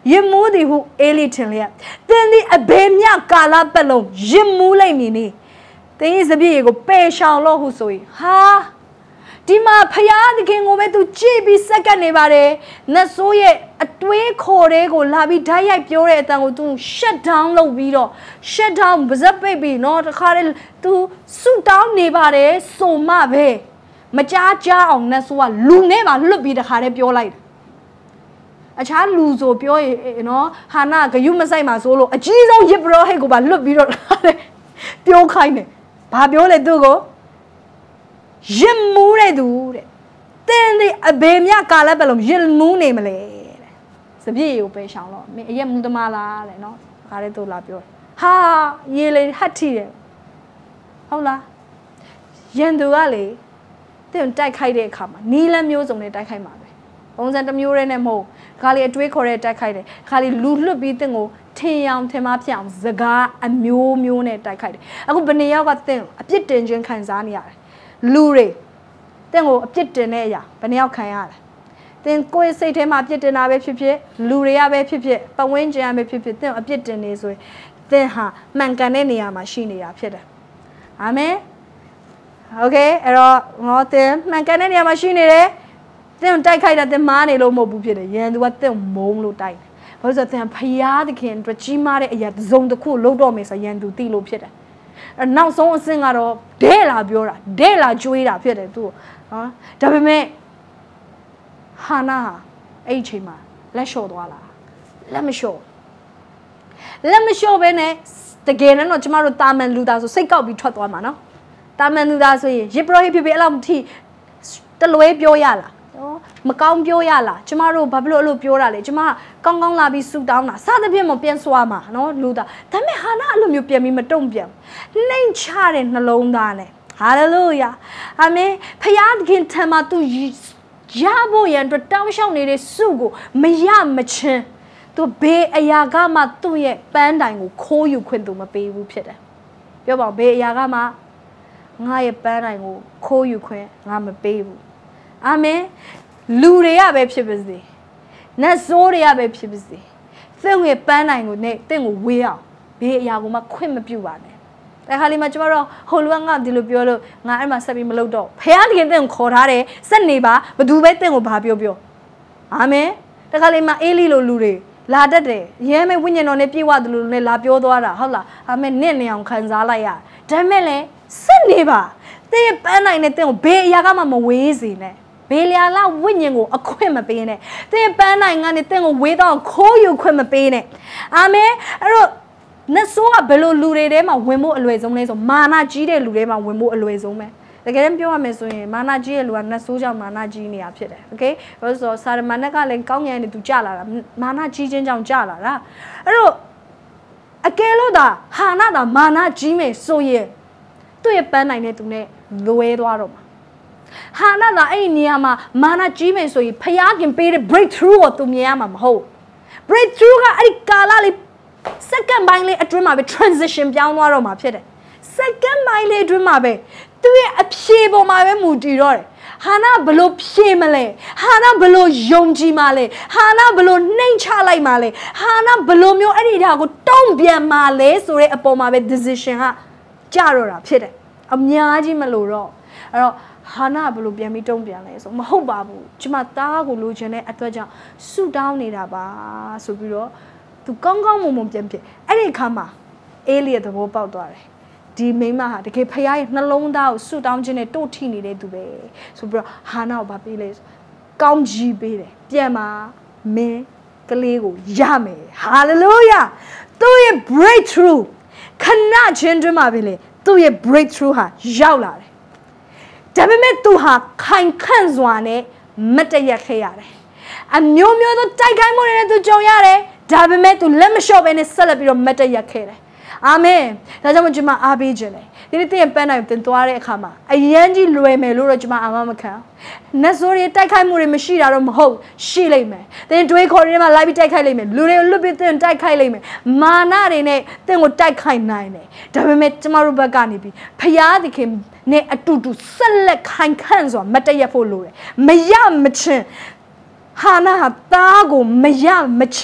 ရင်မိုးသည်ဟုအေးလီထင်လျက်သင်သည်အဘယ်မျှကာလပတ်လုံးရင်မိုးလိုက်မည်နည်းသင်၏စပြည့်ကိုပယ်ရှောင်လို့ဟုဆို၏ဟာဒီမှာဖယားသခင်ကိုပဲသူကြည့်ပြီးစက္ကန့်နေပါတယ်နတ်ဆိုးရဲ့အတွေးခေါ်တဲ့ကိုလာပြီးဓာတ်ရိုက်ပြောတဲ့အတန်ကိုသူ shut down လုပ်ပြီးတော့ shut down ပါဇက်ပိတ်ပြီးเนาะတခါတည်းသူဆူတောင်းနေပါတယ်ဆိုမှပဲမကြားကြအောင်နတ်ဆိုးကလူနဲ့ပါလွတ်ပြီးတခါတည်းပြောလိုက်တယ်အခြားလူဆိုပြောရင်เนาะဟာနာဂယုမဆိုင်မှာဆိုလို့အကြီးဆုံးရစ်ပရောဟိတ်ကိုပါလွတ်ပြီးတော့ပြောခိုင်းတယ်ဘာပြောလဲသူကိုရင်မူးတဲ့သူတဲ့တင်းဒီအဘေမြကာလပတ်လုံးရင်မူးနေမလဲတဲ့စပြည့်ကိုပဲရှောင်တော့မင်းအရက်မူးသမားလားတဲ့နော်ခါတဲ့သူလာပြောဟာရေလေဟတ်ထီတယ်ဟုတ်လားရန်သူကလေတင်းတိုက်ခိုက်တဲ့အခါမှာနီးလန်းမျိုးစုံနဲ့တိုက်ခိုက်မှာပဲပုံစံတစ်မျိုးနဲ့မဟုတ်ခါလေအတွေးခေါ်တဲ့တိုက်ခိုက်တယ်ခါလေလူလွတ်ပြီးတင်းကိုထင်အောင်ထင်မှားဖြစ်အောင်စကားအမျိုးမျိုးနဲ့တိုက်ခိုက်တယ်အခုဘယ်နှစ်ယောက်ကတင်းအပြစ်တင်ခြင်းခံစားနေရတယ်လူတွေတင်းကိုအပြစ်တင်တဲ့အရာဘယ်နှယောက်ခံရလဲတင်းကိုယ်စိတ်ထဲမှာအပြစ်တင်တာပဲဖြစ်ဖြစ်လူတွေကပဲဖြစ်ဖြစ်ပတ်ဝန်းကျင်ကပဲဖြစ်ဖြစ်တင်းအပြစ်တင်နေဆိုရင်တင်းဟာမှန်ကန်တဲ့နေရာမှာရှိနေတာဖြစ်တယ်အာမင်โอเคအဲ့တော့ငေါတင်းမှန်ကန်တဲ့နေရာမှာရှိနေတယ်တင်းတိုက်ခိုက်တာတင်းမားနေလို့မဟုတ်ဘူးဖြစ်တယ်ရန်သူကတင်းမုံလို့တိုက်တယ်ဘာလို့ဆိုတော့တင်းဖျားသခင်အတွက်ကြီးမားတဲ့အရာတစ်စုံတစ်ခုလုံးတော့မယ်ဆိုရန်သူသိလို့ဖြစ်တယ်နောက်ဆုံးအဆင့်ကတော့ဒဲလာပြောတာဒဲလာကြွေးတာဖြစ်တယ်သူနော်ဒါပေမဲ့ဟာနာအဲ့ဒီချိန်မှာလက်လျှော့သွားလားလက်မလျှော့ပဲနဲ့တကယ်တော့ကျမတို့တာမန်လူသားဆိုစိတ်ကောက်ပြီးထွက်သွားမှာနော်တာမန်လူသားဆိုရင်ရစ်ပရောဟိတ်ဖြစ်ဖြစ်အဲ့လောက်ထိတလွဲပြောရလားနော်မကောင်းပြောရလားကျမတို့ဘာဖြစ်လို့အဲ့လိုပြောတာလဲကျမကောင်းကောင်းလာပြီးဆူတောင်းတာစသဖြင့်မပြန်စွာမှာနော်လူသားဒါပေမဲ့ဟာနာအဲ့လိုမျိုးပြန်ပြီးမတုံ့ပြန်နှိမ်ချတဲ့နှလုံးသားနဲ့ဟာလေလုယာအာမင်ဖခင်သခင်ထံမှာသူရဖို့ရန်အတွက်တောင်းလျှောက်နေတဲ့စုကိုမရမချင်းသူဘေးအရာကမှသူ့ရဲ့ပန်းတိုင်ကိုခိုးယူခွင့်သူမပေးဘူးဖြစ်တယ်ပြောပါဘေးအရာကမှငါရဲ့ပန်းတိုင်ကိုခိုးယူခွင့်ငါမပေးဘူးအာမင်လူတွေကပဲဖြစ်ပါစေနတ်ဆိုးတွေကပဲဖြစ်ပါစေသင်ရဲ့ပန်းတိုင်ကိုနဲ့သင်ကိုဝေးအောင်ဘေးအရာကိုမှခွင့်မပြုပါနဲ့แต่ခါလီမှာကျမတို့ဟိုလူကငါဒီလိုပြောလို့ငါအဲ့မှာဆက်ပြီးမလုပ်တော့ဖခင်တခင်တင့်ကိုခေါ်ထားတယ်စက်နေပါဘသူပဲတင့်ကိုဘာပြောအာမင်တခါလီမှာအေးလီလိုလူတွေလာတတ်တယ်ရဲမဲဝိညာဉ်တော်နဲ့ပြည့်ဝတယ်လို့လည်းလာပြောသွားတာဟုတ်လားအာမင်နင့်နေအောင်ခံစားလိုက်ရဒါမဲ့လည်းစက်နေပါတဲ့ပန်းနိုင်နဲ့တင့်ကိုဘေးအရာကမှမဝေးစေနဲ့ဘေးလျာလာဝိညာဉ်ကိုအခွင့်မပေးနဲ့တဲ့ပန်းနိုင်ကနေတင့်ကိုဝေးတော့ခိုးယူခွင့်မပေးနဲ့အာမင်အဲ့တော့နတ်ဆိုးကဘယ်လိုလူတွေထဲမှာဝင်ဖို့အလွယ်ဆုံးလဲဆိုမာနကြီးတဲ့လူတွေမှာဝင်ဖို့အလွယ်ဆုံးပဲတကယ်တမ်းပြောရမယ်ဆိုရင်မာနကြီးရဲ့လူကနတ်ဆိုးကြောင့်မာနကြီးနေတာဖြစ်တယ်โอเคဘာလို့ဆိုတော့စာရမဏက်ကလည်းကောင်းငင်နေသူကြလာတာမာနကြီးခြင်းကြောင့်ကြလာတာအဲ့တော့အကယ်လို့သာဟာနာသာမာနကြီးမယ်ဆိုရင်သူ့ရဲ့ပန်းနိုင်တဲ့သူနဲ့လွဲသွားတော့မှာဟာနာသာအဲ့ဒီနေရာမှာမာနကြီးမယ်ဆိုရင်ဖျားခင်ပေးတဲ့ breakthrough ကိုသူမြင်ရမှာမဟုတ် breakthrough ကအဲ့ဒီကာလလေးsecond ပိုင်းလေးအတွင်းမှာပဲ transition ပြောင်းသွားတော့မှာဖြစ်တယ် second ပိုင်းလေးအတွင်းမှာပဲသူရဲ့အဖြေပေါ်မှာပဲမူတည်တော့တယ်ဟာနာဘလို့ဖြေမလဲဟာနာဘလို့ယုံကြည်မလဲဟာနာဘလို့နှိမ်ချလိုက်မလဲဟာနာဘလို့မျိုးအဲ့ဒီဓာတ်ကိုတုံ့ပြန်မလဲဆိုတဲ့အပေါ်မှာပဲ decision ကကြတော့တာဖြစ်တယ်အများကြီးမလို့တော့အဲ့တော့ဟာနာဘလို့ပြန်ပြီးတုံ့ပြန်လဲဆိုမဟုတ်ပါဘူးကျမသားကိုလိုချင်တဲ့အတွက်ကြောင့်ဆူတောင်းနေတာပါဆိုပြီးတော့သူကောင်းကောင်းမွန်မွန်ပြန်ဖြစ်အဲ့ဒီအခါမှာအေးလီရဲ့သဘောပေါက်သွားတယ်ဒီမိမဟာတကယ်ဖခင်ရဲ့နှလုံးသားကိုဆွတောင်းခြင်းနဲ့တို့ထိနေတဲ့သူပဲဆိုပြီးတော့ဟာနာကိုဗာပေးလေကောင်းကြီးပေးတယ်ပြန်มาမင်းကလေးကိုရမယ်ဟာလေလုယာသူ့ရဲ့ breakthrough ခဏချင်းတွင်မှာပဲလေသူ့ရဲ့ breakthrough ဟာရောက်လာတယ်ဒါပေမဲ့သူဟာခိုင်ခန့်စွာနဲ့မတည့်ရက်ခဲ့ရတယ်အမျိုးမျိုးသောတိုက်ခိုက်မှုတွေနဲ့သူကြုံရတယ်ဒါပေမဲ့သူလက်မလျှော့ဘဲနဲ့ဆက်လက်ပြီးတော့မတည့်ရက်ခဲ့တယ်အာမင်ဒါကြောင့်ကျွန်မအားပေးခြင်းလေဒီနေ့တင်ပန်းနိုင်တင်သွားတဲ့အခါမှာအရန်ကြီးလွယ်မယ်လို့တော့ကျွန်မအာမခံနတ်ဆိုးတွေတိုက်ခိုက်မှုတွေမရှိတာတော့မဟုတ်ရှိလိမ့်မယ်တင်တွေးခေါ်တွေမှာလိုက်ပြီးတိုက်ခိုက်လိမ့်မယ်လူတွေကိုလွတ်ပြီးတင်တိုက်ခိုက်လိမ့်မယ်မာနတွေနဲ့တင်ကိုတိုက်ခိုက်နိုင်တယ်ဒါပေမဲ့ကျွန်မတို့ဘက်ကနေပြီးဖျားသခင်နဲ့အတူတူဆက်လက်ခိုင်ခန့်စွာမတည့်ရက်ဖို့လိုတယ်မရမချင်းဟာနာဟာသားကိုမရမချင်း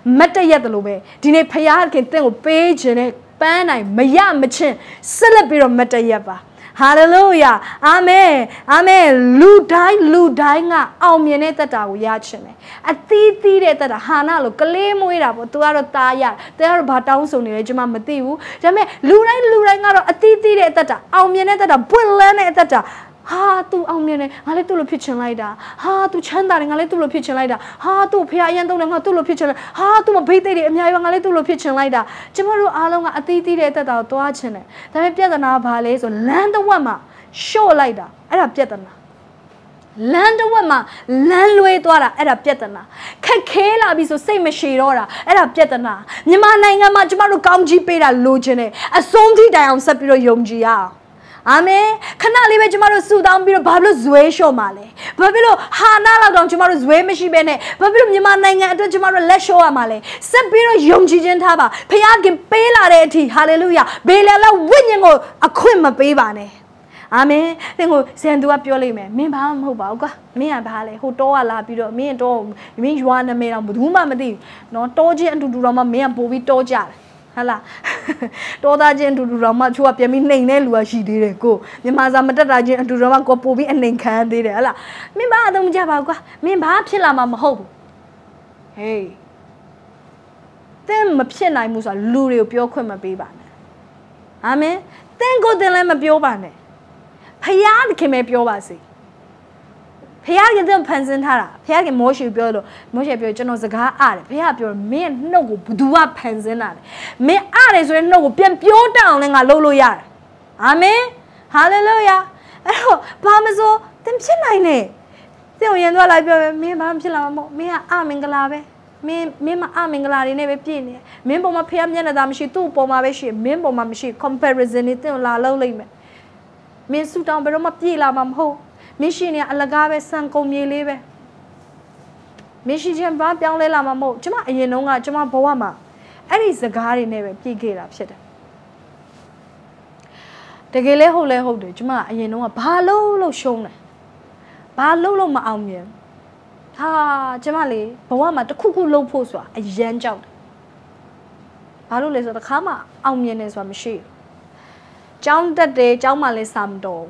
မတ်တရက်တလို့ပဲဒီနေ့ဖခင်တင့်ကိုပေးခြင်းနဲ့ပန်းနိုင်မရမချင်းဆက်လက်ပြီးတော့မတ်တရက်ပါHallelujah. Amen. Amen. လူတိုင်းကအောင်မြင်တဲ့တက်တာကိုရချင်တယ်။အသီးသီးတဲ့တက်တာဟာနာလို့ကလေးမွေးတာပေါ့။ तू ကတော့ตาရ။ တဲကတော့ဘာတောင်းဆိုနေလဲကျွန်မမသိဘူး။ဒါပေမဲ့လူတိုင်းကတော့အသီးသီးတဲ့တက်တာအောင်မြင်တဲ့တက်တာပွင့်လန်းတဲ့တက်တာဟာသူအောင်မြင်တယ်ငါလည်းသူ့လိုဖြစ်ချင်လိုက်တာဟာသူချမ်းသာတယ်ငါလည်းသူ့လိုဖြစ်ချင်လိုက်တာဟာသူ့ဖះအရင်တုံးတယ်ငါသူ့လိုဖြစ်ချင်လိုက်ဟာသူ့မဘိတ်သိတွေအများကြီးငါလည်းသူ့လိုဖြစ်ချင်လိုက်တာကျမတို့အားလုံးကအသီးသီးတဲ့တက်တာကိုတွားချင်တယ်ဒါပေမဲ့ပြဿနာကဘာလဲဆိုလမ်းတစ်ဝက်မှာရှော့လိုက်တာအဲ့ဒါပြဿနာလမ်းတစ်ဝက်မှာလမ်းလွဲသွားတာအဲ့ဒါပြဿနာခက်ခဲလာပြီဆိုစိတ်မရှိတော့တာအဲ့ဒါပြဿနာမြန်မာနိုင်ငံမှာကျမတို့ကောင်းကြီးပေးတာလိုချင်တယ်အဆုံးထိတိုင်အောင်ဆက်ပြီးတော့ယုံကြည်ရအောင်အာမင်ခဏလေးပဲကျမတို့ဆူတောင်းပြီးတော့ဘာလို့ဇွဲလျှော့မှာလဲဘာဖြစ်လို့ဟာနာလောက်တောင်ကျမတို့ဇွဲမရှိဘဲနဲ့ဘာဖြစ်လို့မြန်မာနိုင်ငံအတွက်ကျမတို့လက်လျှော့ရမှာလဲဆက်ပြီးတော့ယုံကြည်ခြင်းထားပါဖခင်ပေးလာတဲ့အထိဟာလေလုယာဘေလလာဝိညာဉ်ကိုအခွင့်မပေးပါနဲ့အာမင်သင်ကိုဇန်သူကပြောလိမ့်မယ်မင်းဘာမှမဟုတ်ပါဘူးကွာမင်းကဘာလဲဟိုတောကလာပြီးတော့မင်းတော့မင်းရွာနာမည်တော့ဘူးမှမသိဘူးနော်တောချင်းအတူတူတော့မှမင်းကပို့ပြီးတောကြတယ်ဟာလားတော်သားချင်းအတူတူတော့မှချိုးကပြန်ပြီးနှိမ်တဲ့လူကရှိသေးတယ်ကိုမြန်မာစာမတက်တာချင်းအတူတူမှကိုပို့ပြီးအနှိမ်ခံသေးတယ်ဟာလားမင်းဘာအသုံးကြပါဘူးကွာမင်းဘာဖြစ်လာမှာမဟုတ်ဘူးဟေးသင်မဖြစ်နိုင်ဘူးဆိုတာလူတွေကိုပြောခွင့်မပေးပါနဲ့အာမင်သင်ကိုယ်တင်လည်းမပြောပါနဲ့ဖခင်ပဲပြောပါစေဖခင်ကဖန်ဆင်းထားတာဖခင်မောရှေပြောလို့မောရှေပြောကျွန်တော်စကားအားတယ်ဖခင်ပြောမင်းနှုတ်ကိုဘသူကဖန်ဆင်းတာလဲမင်းအားတယ်ဆိုရင်နှုတ်ကိုပြန်ပြောတတ်အောင်လည်းငါလုပ်လို့ရတယ်အာမင်ဟာလေလုယာအဲ့တော့ဘာမစိုးသင်ဖြစ်နိုင်နဲ့သင်ကိုရင်သွားလိုက်ပြောပဲမင်းဘာမှဖြစ်လာမှာမဟုတ်မင်းကအမင်္ဂလာပဲမင်းမအမင်္ဂလာတွေနဲ့ပဲပြည့်နေမင်းပေါ်မှာဖခင်မျက်နှာသာမရှိသူ့ပေါ်မှာပဲရှိမင်းပေါ်မှာမရှိ comparison နဲ့သင်ကိုလာလုပ်လိုက်မယ်မင်းဆူတောင်းဘယ်တော့မှပြေးလာမှာမဟုတ်မင်းရှိနေအလကားပဲစံကုန်မြေလေးပဲမင်းရှိခြင်းဘာပြောင်းလဲလာမှာမဟုတ်ကျမအရင်တုန်းကကျမဘဝမှာအဲ့ဒီစကားတွေနဲ့ပဲပြည့်ခဲ့တာဖြစ်တယ်တကယ်လဲဟုတ်လဲဟုတ်တယ်ကျမအရင်တုန်းကဘာလို့ရှုံးတယ်ဘာလို့မအောင်မြင်ဟာကျမလေဘဝမှာတစ်ခုခုလုပ်ဖို့ဆိုတာအရန်ကြောက်တယ်ဘာလို့လဲဆိုတော့တစ်ခါမှအောင်မြင်နေဆိုတာမရှိဘူးကျောင်းတက်တယ်ကျောင်းမှလည်းစာမတော်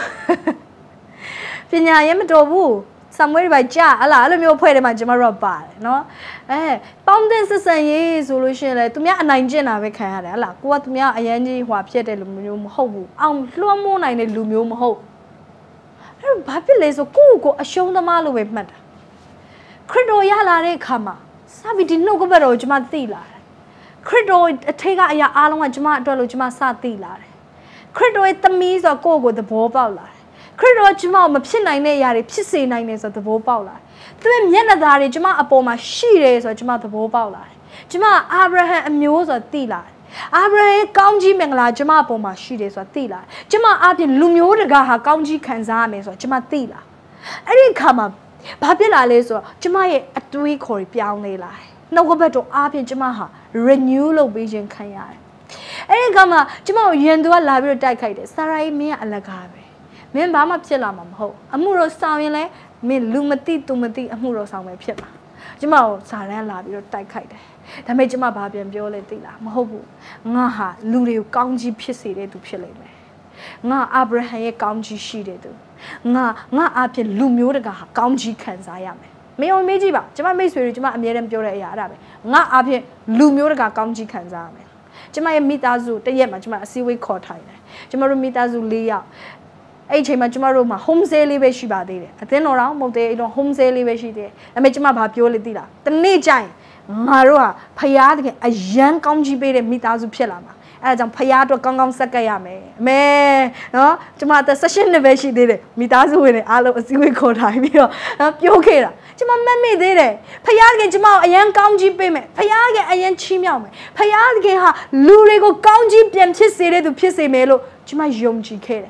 ပညာရေးမတော်ဘူးဆမ်ဝဲတွေပါကြာဟလာအဲ့လိုမျိုးဖွဲ့တယ်မှာကျမတို့ပါတယ်နော်ပေါင်းတဲ့ဆက်ဆံရေးဆိုလို့ရှိရင်လေသူများအနိုင်ကျင့်တာပဲခံရတယ်ဟလာကိုကသူများအရန်ကြီးဟွာဖြစ်တဲ့လူမျိုးမဟုတ်ဘူးအောင်လွှမ်းမိုးနိုင်တဲ့လူမျိုးမဟုတ်အဲ့တော့ဘာဖြစ်လဲဆိုကိုအရှုံးသမားလို့ပဲမှတ်တာခရစ်တော်ရလာတဲ့အခါမှာစပြီးဒီနှုတ်ကပတ်တော်ကိုကျမသိလာတယ်ခရစ်တော်အထက်ကအရာအားလုံးကကျမအတွက်လို့ကျမစသိလာတယ်ခရစ်တော်ရဲ့သမီးဆိုကိုသဘောပေါက်လာတယ်ခရစ်တော်ကျမကိုမဖြစ်နိုင်တဲ့အရာတွေဖြစ်စေနိုင်တယ်ဆိုသဘောပေါက်လာတယ်သူ့မျက်နှာသားတွေကျမအပေါ်မှာရှိတယ်ဆိုကျမသဘောပေါက်လာတယ်ကျမအာဗြဟံအမျိုးဆိုသိလာတယ်အာဗြဟံကောင်းကြီးမင်္ဂလာကျမအပေါ်မှာရှိတယ်ဆိုသိလာတယ်ကျမအပြင်လူမျိုးတကာဟာကောင်းကြီးခံစားရမယ်ဆိုကျမသိလာအဲ့ဒီအခါမှာဘာဖြစ်လာလဲဆိုတော့ကျမရဲ့အတွေးခေါ်ပြောင်းလဲလာတယ်နှုတ်ကပတ်တော်အားဖြင့်ကျမဟာ renew လုပ်ပေးခြင်းခံရတယ်အဲ့ဒီကမှကျမကိုယင်သူကလာပြီးတော့တိုက်ခိုက်တယ်ဆာရာကြီးမင်းကအလကားပဲမင်းဘာမှဖြစ်လာမှာမဟုတ်အမှုတော်ဆောင်ရင်လည်းမင်းလူမသိသူမသိအမှုတော်ဆောင်ပဲဖြစ်မှာကျမကိုဇာရန်လာပြီးတော့တိုက်ခိုက်တယ်ဒါပေမဲ့ကျမဘာပြန်ပြောလဲသိလားမဟုတ်ဘူးငါဟာလူတွေကိုကောင်းကြီးဖြစ်စေတဲ့သူဖြစ်လိမ့်မယ်ငါအာဗြဟံရဲ့ကောင်းကြီးရှိတဲ့သူငါအပြင်လူမျိုးတကာဟာကောင်းကြီးခံစားရမယ်မင်းမေးကြည့်ပါကျမမိတ်ဆွေတွေကျမအမြဲတမ်းပြောတဲ့အရာအဲ့ဒါပဲငါအပြင်လူမျိုးတကာကောင်းကြီးခံစားရမယ်ကျမရဲ့မိသားစုတရက်မှာကျမအစည်းအဝေးခေါ်ထိုင်တယ်ကျမတို့မိသားစု၄ယောက်အဲ့အချိန်မှာကျမတို့မှာ home sale လေးပဲရှိပါသေးတယ်အသင်းတော်တော့မဟုတ်သေးအဲ့တော့ home sale လေးပဲရှိသေးတယ်ဒါပေမဲ့ကျမဘာပြောလဲသိလားတနေ့ကျရင်ငါတို့ဟာဖယားတကယ်အရန်ကောင်းကြီးပေးတဲ့မိသားစုဖြစ်လာမှာအဲ့ဒါကြောင့်ဖယားအတွက်ကောင်းကောင်းဆက်ကပ်ရမယ်အမေနော်ကျမသက်16နှစ်ပဲရှိသေးတယ်မိသားစုဝင်တွေအားလုံးအစည်းအဝေးခေါ်ထိုင်ပြီးတော့ပြောခဲ့တာကျမမမေ့သေးတယ်ဖယားတကယ်ကျမကိုအရန်ကောင်းကြီးပေးမယ်ဖယားတကယ်အရန်ချီးမြှောက်မယ်ဖယားတကယ်ဟာလူတွေကိုကောင်းကြီးပြန်ဖြစ်စေတဲ့သူဖြစ်စေမယ်လို့ကျမယုံကြည်ခဲ့တယ်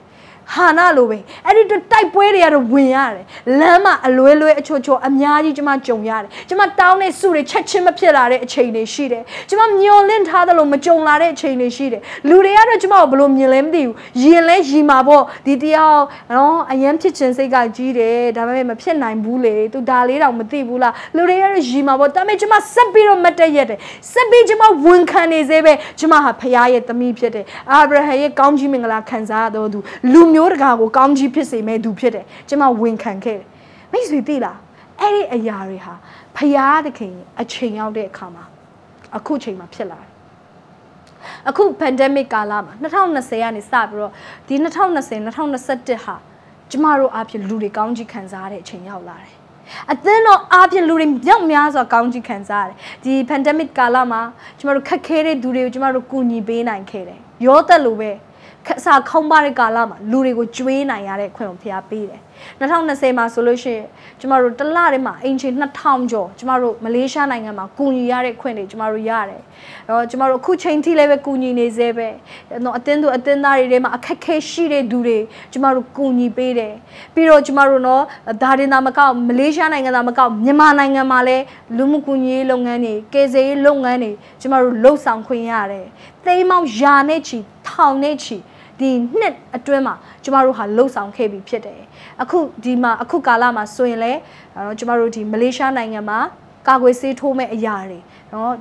Hana Lobe, editor type where they are winner. Lama, a loyal a chocho, a myadi Jama Jonyard. Jama town a suri, chachim a pillar, a chain a sheet. Jama Nyoland Hadalo, Majonare, a chain a sheet. Luriana Jama Blum Yelemdi, Yele Jimabo, Didio, no, I am teaching say Gajide, Dame Pianine Bule, to Dalira Matibula, Luria Jimabo, Damajama Sabiro Matayete, Sabijama Wunkanezebe, Jama Payat the Mipete, Abraham Ganji Mingala Kanzado, Lumurga will Ganji Pisse may do pete, Jama Winkanke. Miss Vidila, Eddie a Yariha, Paya the king, a chain out there, comma. A coaching my pillar. A cool pandemic alama, not how to say any sabro, the not how to say, not how to set the ha. Jamaro Apia Luri Ganji Kanzare, chain out lare. At then no Apia Lurim young Mias or Ganji Kanzare, the pandemic galama, Jamaro Kakere Dure, Jamaro Kuni Bena and Kere. Yota Lube, Sa Kombari Galama, Luri would join I are quim Pia Pide. Not how to say my solution, Jamaro Talarima, ancient not town jaw, Jamaro Malaysia Nangama, Kuni Yare Quindi, Jamaro Yare. Jamaro Kuchain Tileve Kuni Nezebe, no attend to attendari rema, a kake shire dure, Jamaro Kuni Bede, Piro Jamaro no, a Darinamaka, Malaysia Nangamaka, Yamananga Male, Lumukuni Longani, Keze Longani, Jamaro Losang Quinare, they mount Janechi, Town Nechi. The net a drama, Jamaru had low sound KB Piete. A cook Dima, a cook Alama Soile, Jamaru di Malaysia Nangama, Kagwe say told me a yari, no,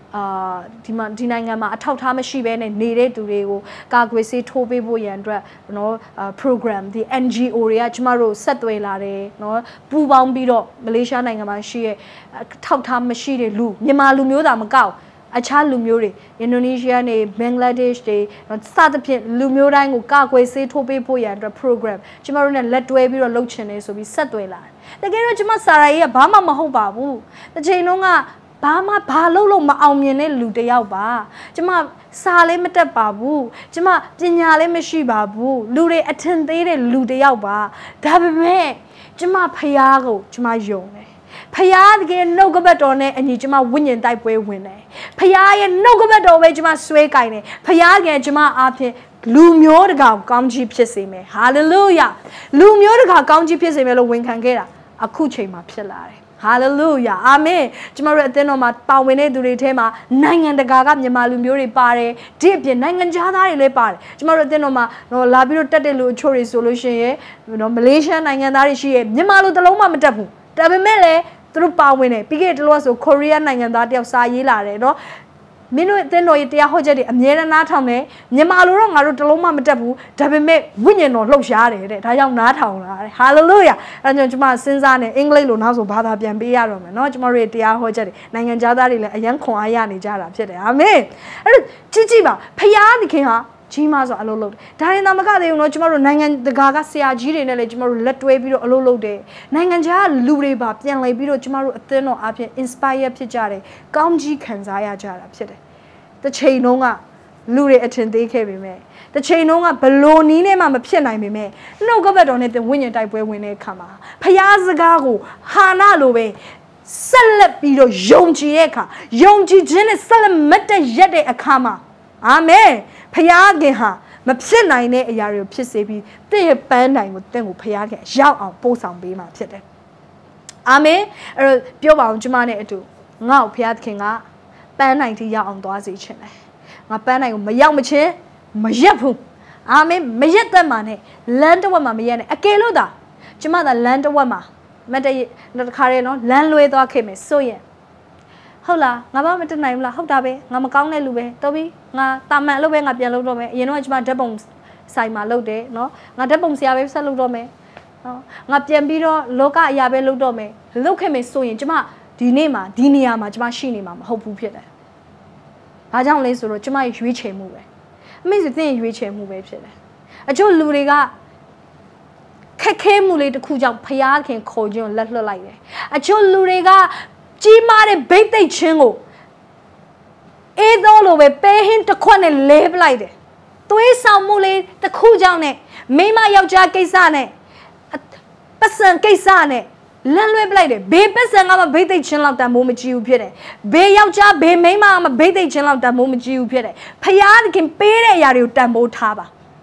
Dinangama, a Tautama Shiben and needed to Rego, Kagwe say Tobe Boyandra, no, program, the NGO, Jamaru, Setway Lare, no, Bubam Bido, Malaysia Nangama, she, Tautama Shide Lu, Yamalu Muda Macau. A child Lumuri, Indonesia, Bangladesh, they started Lumurang, Kagwe, say Tobe Boyandra program. Jimarun and let way be a lochen, so be set way line. The Gerajima Sarai, Bama Mahobabu, the Jainonga, Bama Palolo Maumine Ludeyaba, Jama Sale Meta Babu, Jama Dinyale Meshi Babu, Lure attended Ludeyaba, Dabime, Jama Payago, Jama Yone. Payad again no go back on it and you jama win type way win. Payad no go back over jama sway kind. Payad again jama ape Lumurga, Gamji Pissime. Hallelujah. Lumurga, Gamji Pissime, win can get a cuche ma pillar. Hallelujah. Amen. Jamara Denoma, Pawene do retema, Nang and the Gagam Yamalumuri pare, deep in Nang and Jana lepar. Jamara Denoma, no Labiro Tatelu Chori solution, Malaysia, Nang and Arishi, Yamalu the Loma Metapu. Tabimele. Through Pawene, Piget was of Korean and that of Sayila, no? Minu then no itia hojadi, and Yena Natame, Yamalurong, Arutaloma Metabu, Tabime, Winyan or Loshare, Tayam Natao, hallelujah, and Jama Sinzane, England, Lunazo, Bada, Biarum, and not Maritia hojadi, Nangan Jadari, a young Koayani Jara, amen. Chichiba, Payani Kiha. Chimas are low load. Tarinamaga, you know, tomorrow, Nangan the Gaga Sia Giri and Ejimaro let way below a low day. Nanganja, Luriba, Pian Labiro, tomorrow, Atheno, Apia, Inspire Pijare, Gamji Kanzaya Jara, the Chainonga, Luri attend they came me. The Chainonga, Balonine, Mamma Pianai me. No government on it, the winner type where when they come. Payazagago, Hana Lobe. Celebido, Yonjieka, Yonji Jenny, Salameta Yede Akama. Amen. Payageha, Mapsina, a yari Pisabi, they have banned I would then Payage, shout out both on Bima Pete. Amen. Pioba Jumane to now Piat Kinga, ban 90 ya on Dozi Chene. My banai, my young mache, my yapu. Amen. Mayet money, land of Mamma, a keloda. Jumada land of Wama. Meta not carry no, landway dog came so yeah. Hola, ngaba meten nai la hok da be nga ma kaung ne lu be to bi nga ta man lo be nga pian lo do me yen no chma dat pong sai ma lo de no nga dat pong sia be sat lo do me no nga pian pi do loka aya be lo do me lo khet me so yin chma di ne ma di ne ya ma chma shi ne ma ma hok bu phit de ba jaung le so ro chma yue chhe mu be a mai so tin yue chhe mu be phit de a chou lu de ga khek khe mu le takhu jaung phaya khin kho jin lat hlot lai de a chou lu de ga Chimare bait they chingo. Eat all over, pay him to corner live like it. To eat some mule, the Kujane, Mima Yauja Kesane, Person Kesane, Landway blighted, Bay Person, I'm a bait they chin out that moment you pity. Bay Yauja, Bay Mima, I'm a bait they chin out that moment you pity. Payan can pay a yaru tambo taba.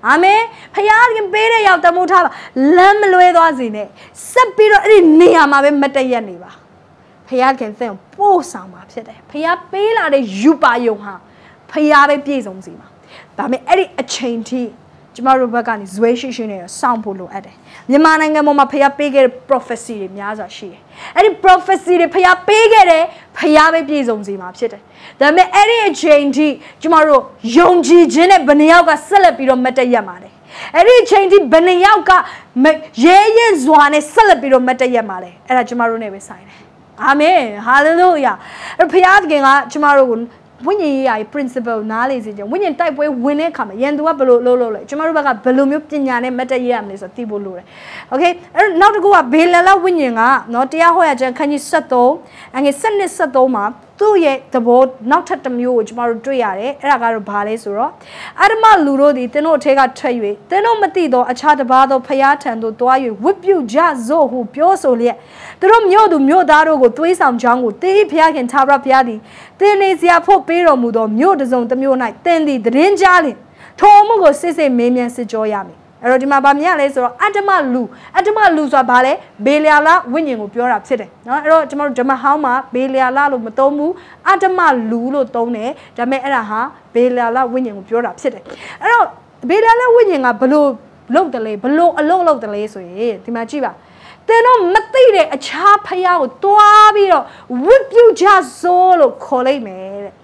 အာမင်ဖယားခင်ပေးတဲ့ရောက်တမိုးထားပါလမ်းမလွဲသွားစေနဲ့ဆက်ပြီးတော့အဲ့ဒီနေရာမှာပဲမတည့်ရက်နေပါဖယားခင်သင်ပို့ဆောင်ပါဖြစ်တယ်ဖယားပေးလာတဲ့ယူပါယုံဟာဖယားပဲပြည့်စုံစီမှာဒါပေမဲ့အဲ့ဒီအချိန်ထိကျမတို့ဘက်ကနေဇွဲရှိရှိနဲ့စောင့်ဖို့လိုအပ်တယ်မြန်မာနိုင်ငံမှာဖယားပေးခဲ့တဲ့ prophecy တွေများစွာရှိတယ်အဲ့ဒီ prophecy တွေဖယားပေးခဲ့တယ်ဖယားပဲပြည့်စုံစီမှာဖြစ်တယ်ဒါပေမဲ့အဲ့ဒီအချိန်ထိကျမတို့ယုံကြည်ခြင်းနဲ့ဘယ်နှယောက်ကဆက်လက်ပြီးတော့မတည့်ရက်မှာလဲအဲ့ဒီအချိန်ထိဘယ်နှယောက်ကရဲရဲစွာနဲ့ဆက်လက်ပြီးတော့မတည့်ရက်မှာလဲအဲ့ဒါကျမတို့နဲ့ပဲဆိုင်တယ်အာမင်ဟာလေလုယာအဲ့ဖယားခင်ကကျမတို့ကိုဝိညာဉ်ရေးရာ principle နားလေစေချင်ဝိညာဉ်တိုက်ပွဲဝင်တဲ့အခါမှာယန်သူကဘယ်လိုလုပ်လဲကျမတို့ဘက်ကဘယ်လိုမျိုးပညာနဲ့မတ်တရရမလဲဆိုသိဖို့လိုတယ်။ Okay အဲ့နောက်တစ်ခုကဘေလလဝိညာဉ်ကနော်တရားဟောရခြင်းခန်းကြီး73အငယ်7:73မှာသူ့ရဲ့သဘောနောက်ထပ်တစ်မျိုးကိုကျမတို့တွေ့ရတယ်။အဲ့ဒါကတော့ဘာလဲဆိုတော့အဓမ္မလူတို့သည်တင်းတို့အထက်ကထွက်၍တင်းတို့မသိသောအခြားတစ်ပါးသောဖျားထံသို့တွား၍ဝတ်ပြုကြစို့ဟုပြောဆိုလျက်သူတို့မြို့သူမြို့သားတို့ကိုသွေးဆောင်ကြောင်းကိုတေးဖျားခင်သာရဖျားသည်တင်းနေစရာဖို့ပေးတော်မူသောမြို့တစ်စုံတစ်မြို့၌တင်းသည်သတင်းကြားလျင်ထိုအမှုကိုစစ်စစ်မေးမြန်းစစ်ကြောရမည်အဲ့တော့ဒီမှာဗာမြင်ရလဲဆိုတော့အတ္တမလူဆိုတာဘာလဲဘေလျာလဝိညာဉ်ကိုပြောတာဖြစ်တယ်နော်အဲ့တော့ကျွန်တော်တို့ဓမ္မဟောင်းမှာဘေလျာလလို့မသုံးဘူးအတ္တမလူလို့သုံးတယ်ဒါပေမဲ့အဲ့ဒါဟာဘေလျာလဝိညာဉ်ကိုပြောတာဖြစ်တယ်အဲ့တော့ဘေလျာလဝိညာဉ်ကဘလို့လုပ်တယ်လဲဘလို့အလုပ်လုပ်တယ်လဲဆိုရင်ဒီမှာကြည့်ပါတင်းတို့မသိတဲ့အခြားဖယားကိုတွားပြီးတော့ဝတ်ပြုကြစို့လို့ခေါ်လိုက်မယ်တဲ့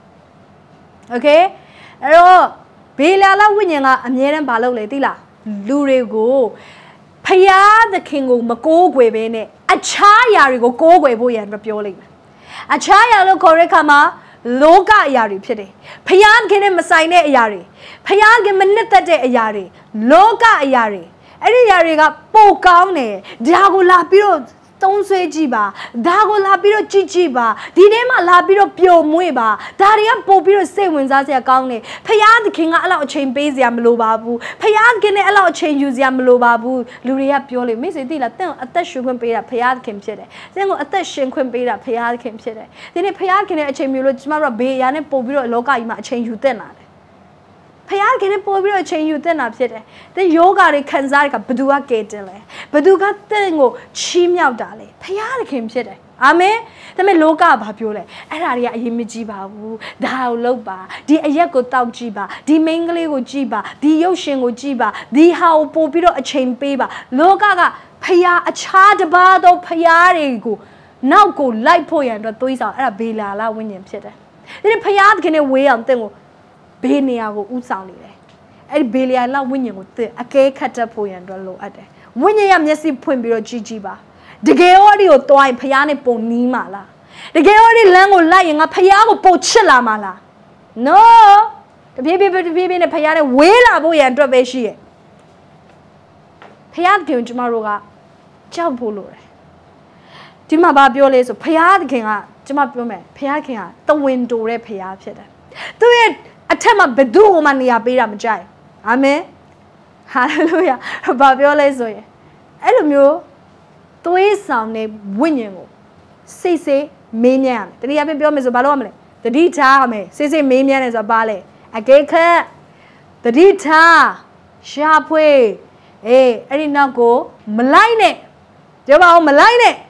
Okay အဲ့တော့ဘေလျာလဝိညာဉ်ကအမြဲတမ်းမလုပ်လေသိလားလူတွေကိုဖယားသခင်ကိုမကိုးကွယ်ဘဲနဲ့အခြားအရာတွေကိုကိုးကွယ်ဖို့ရန်ပြောလိုက်မယ်အခြားအရာလို့ခေါ်တဲ့အခါမှာလောကအရာတွေဖြစ်တယ်ဖယားသခင်နဲ့မဆိုင်တဲ့အရာတွေဖယားသခင်မနှစ်သက်တဲ့အရာတွေလောကအရာတွေအဲ့ဒီအရာတွေကပိုကောင်းတယ်ဒါကိုလာပြီးတော့သုံးဆွဲကြည့်ပါဒါကိုလာပြီးတော့ကြည့်ပါဒီထဲမှာလာပြီးတော့ပျော်မွေ့ပါဒါတွေကပို့ပြီးတော့စိတ်ဝင်စားစရာကောင်းတယ်ဖယားသခင်ကအဲ့လောက်အချိန်ပေးစရာမလိုပါဘူးဖယားသခင်နဲ့အဲ့လောက်အချိန်ယူစရာမလိုပါဘူးလူတွေကပြောလေမိတ်ဆွေသိလားတင့်အသက်ရှင်ခွင့်ပေးတာဖယားသခင်ဖြစ်တယ်တင့်ကိုအသက်ရှင်ခွင့်ပေးတာဖယားသခင်ဖြစ်တယ်ဒီနေ့ဖယားသခင်နဲ့အချိန်မျိုးလို့ကျမတို့ကဘေးအရာနဲ့ပို့ပြီးတော့လောကကြီးမှာအချိန်ယူတက်လာတယ်ဖယားခင်နဲ့ပို့ပြီးတော့ချိန်ယူတက်တာဖြစ်တယ်။တဲ့ယောဂတွေခံစားရကဘသူကကဲတင်လဲ။ဘသူကတင့်ကိုချီးမြှောက်တာလဲ။ဖယားခင်ဖြစ်တယ်။အာမင်။ဒါပေမဲ့လောကကဘာပြောလဲ။အဲ့ဒါတွေကအရင်မကြည့်ပါဘူး။ဒါကိုလုပ်ပါ။ဒီအရက်ကိုတောက်ကြည့်ပါ။ဒီမိန်းကလေးကိုကြည့်ပါ။ဒီရုပ်ရှင်ကိုကြည့်ပါ။ဒီဟာကိုပို့ပြီးတော့အချိန်ပေးပါ။လောကကဖယားအခြားတစ်ပါးသောဖယားတွေကိုနောက်ကိုလိုက်ဖို့ရန်အတွက်သွေးဆောင်အဲ့ဒါဘေလာလဝိညာဉ်ဖြစ်တယ်။ဒီဖယားခင်နဲ့ဝေးအောင်တင့်ကိုဘေးနေရာကိုဥဆောင်နေတယ်အဲ့ဒီဘေလျာလဝိညာဉ်ကိုအကဲခတ်တတ်ဖို့ရန်အတွက်လိုအပ်တယ်ဝိညာဉ်ရမျက်စိဖွင့်ပြီးတော့ကြည့်ပါတကယ်ရောဒီကိုတွားရင်ဖယားနဲ့ပုံနီးမှာလားတကယ်ရောဒီလမ်းကိုလိုက်ရင်ငါဖယားကိုပုံချစ်လာမှာလား no တပြေးနဲ့ဖယားနဲ့ဝေးလာဖို့ရန်အတွက်ပဲရှိရဲ့ဖယားတခင်ကျမတို့ကကြောက်ဖို့လိုတယ်ဒီမှာဘာပြောလဲဆိုဖယားတခင်ကကျမပြောမယ်ဖယားခင်ကတဝင်းတိုတဲ့ဖယားဖြစ်တယ်သူရဲ့အထက်မှာဘယ်သူ့မှနေရာပေးတာမကြိုက်အာမင်ဟာလေလုယာဘာပြောလဲဆိုရင်အဲ့လိုမျိုးသွေးဆောင်တဲ့ဝိညာဉ်ကိုစိတ်စိတ်မေးမြန်းရမယ်တတိယပြောမယ်ဆိုဘာလို့ရမလဲတတိထားရမယ်စိတ်စိတ်မေးမြန်းတယ်ဆိုတာဘာလဲအကဲခတ်တတိထားရှာဖွေအဲ့ဒီနောက်ကိုမလိုက်နဲ့ပြောပါဦးမလိုက်နဲ့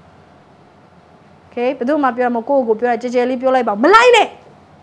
Okay ဘယ်သူမှပြောမှာကိုယ့်ကိုပြောတာကြဲကြဲလေးပြောလိုက်ပါမလိုက်နဲ့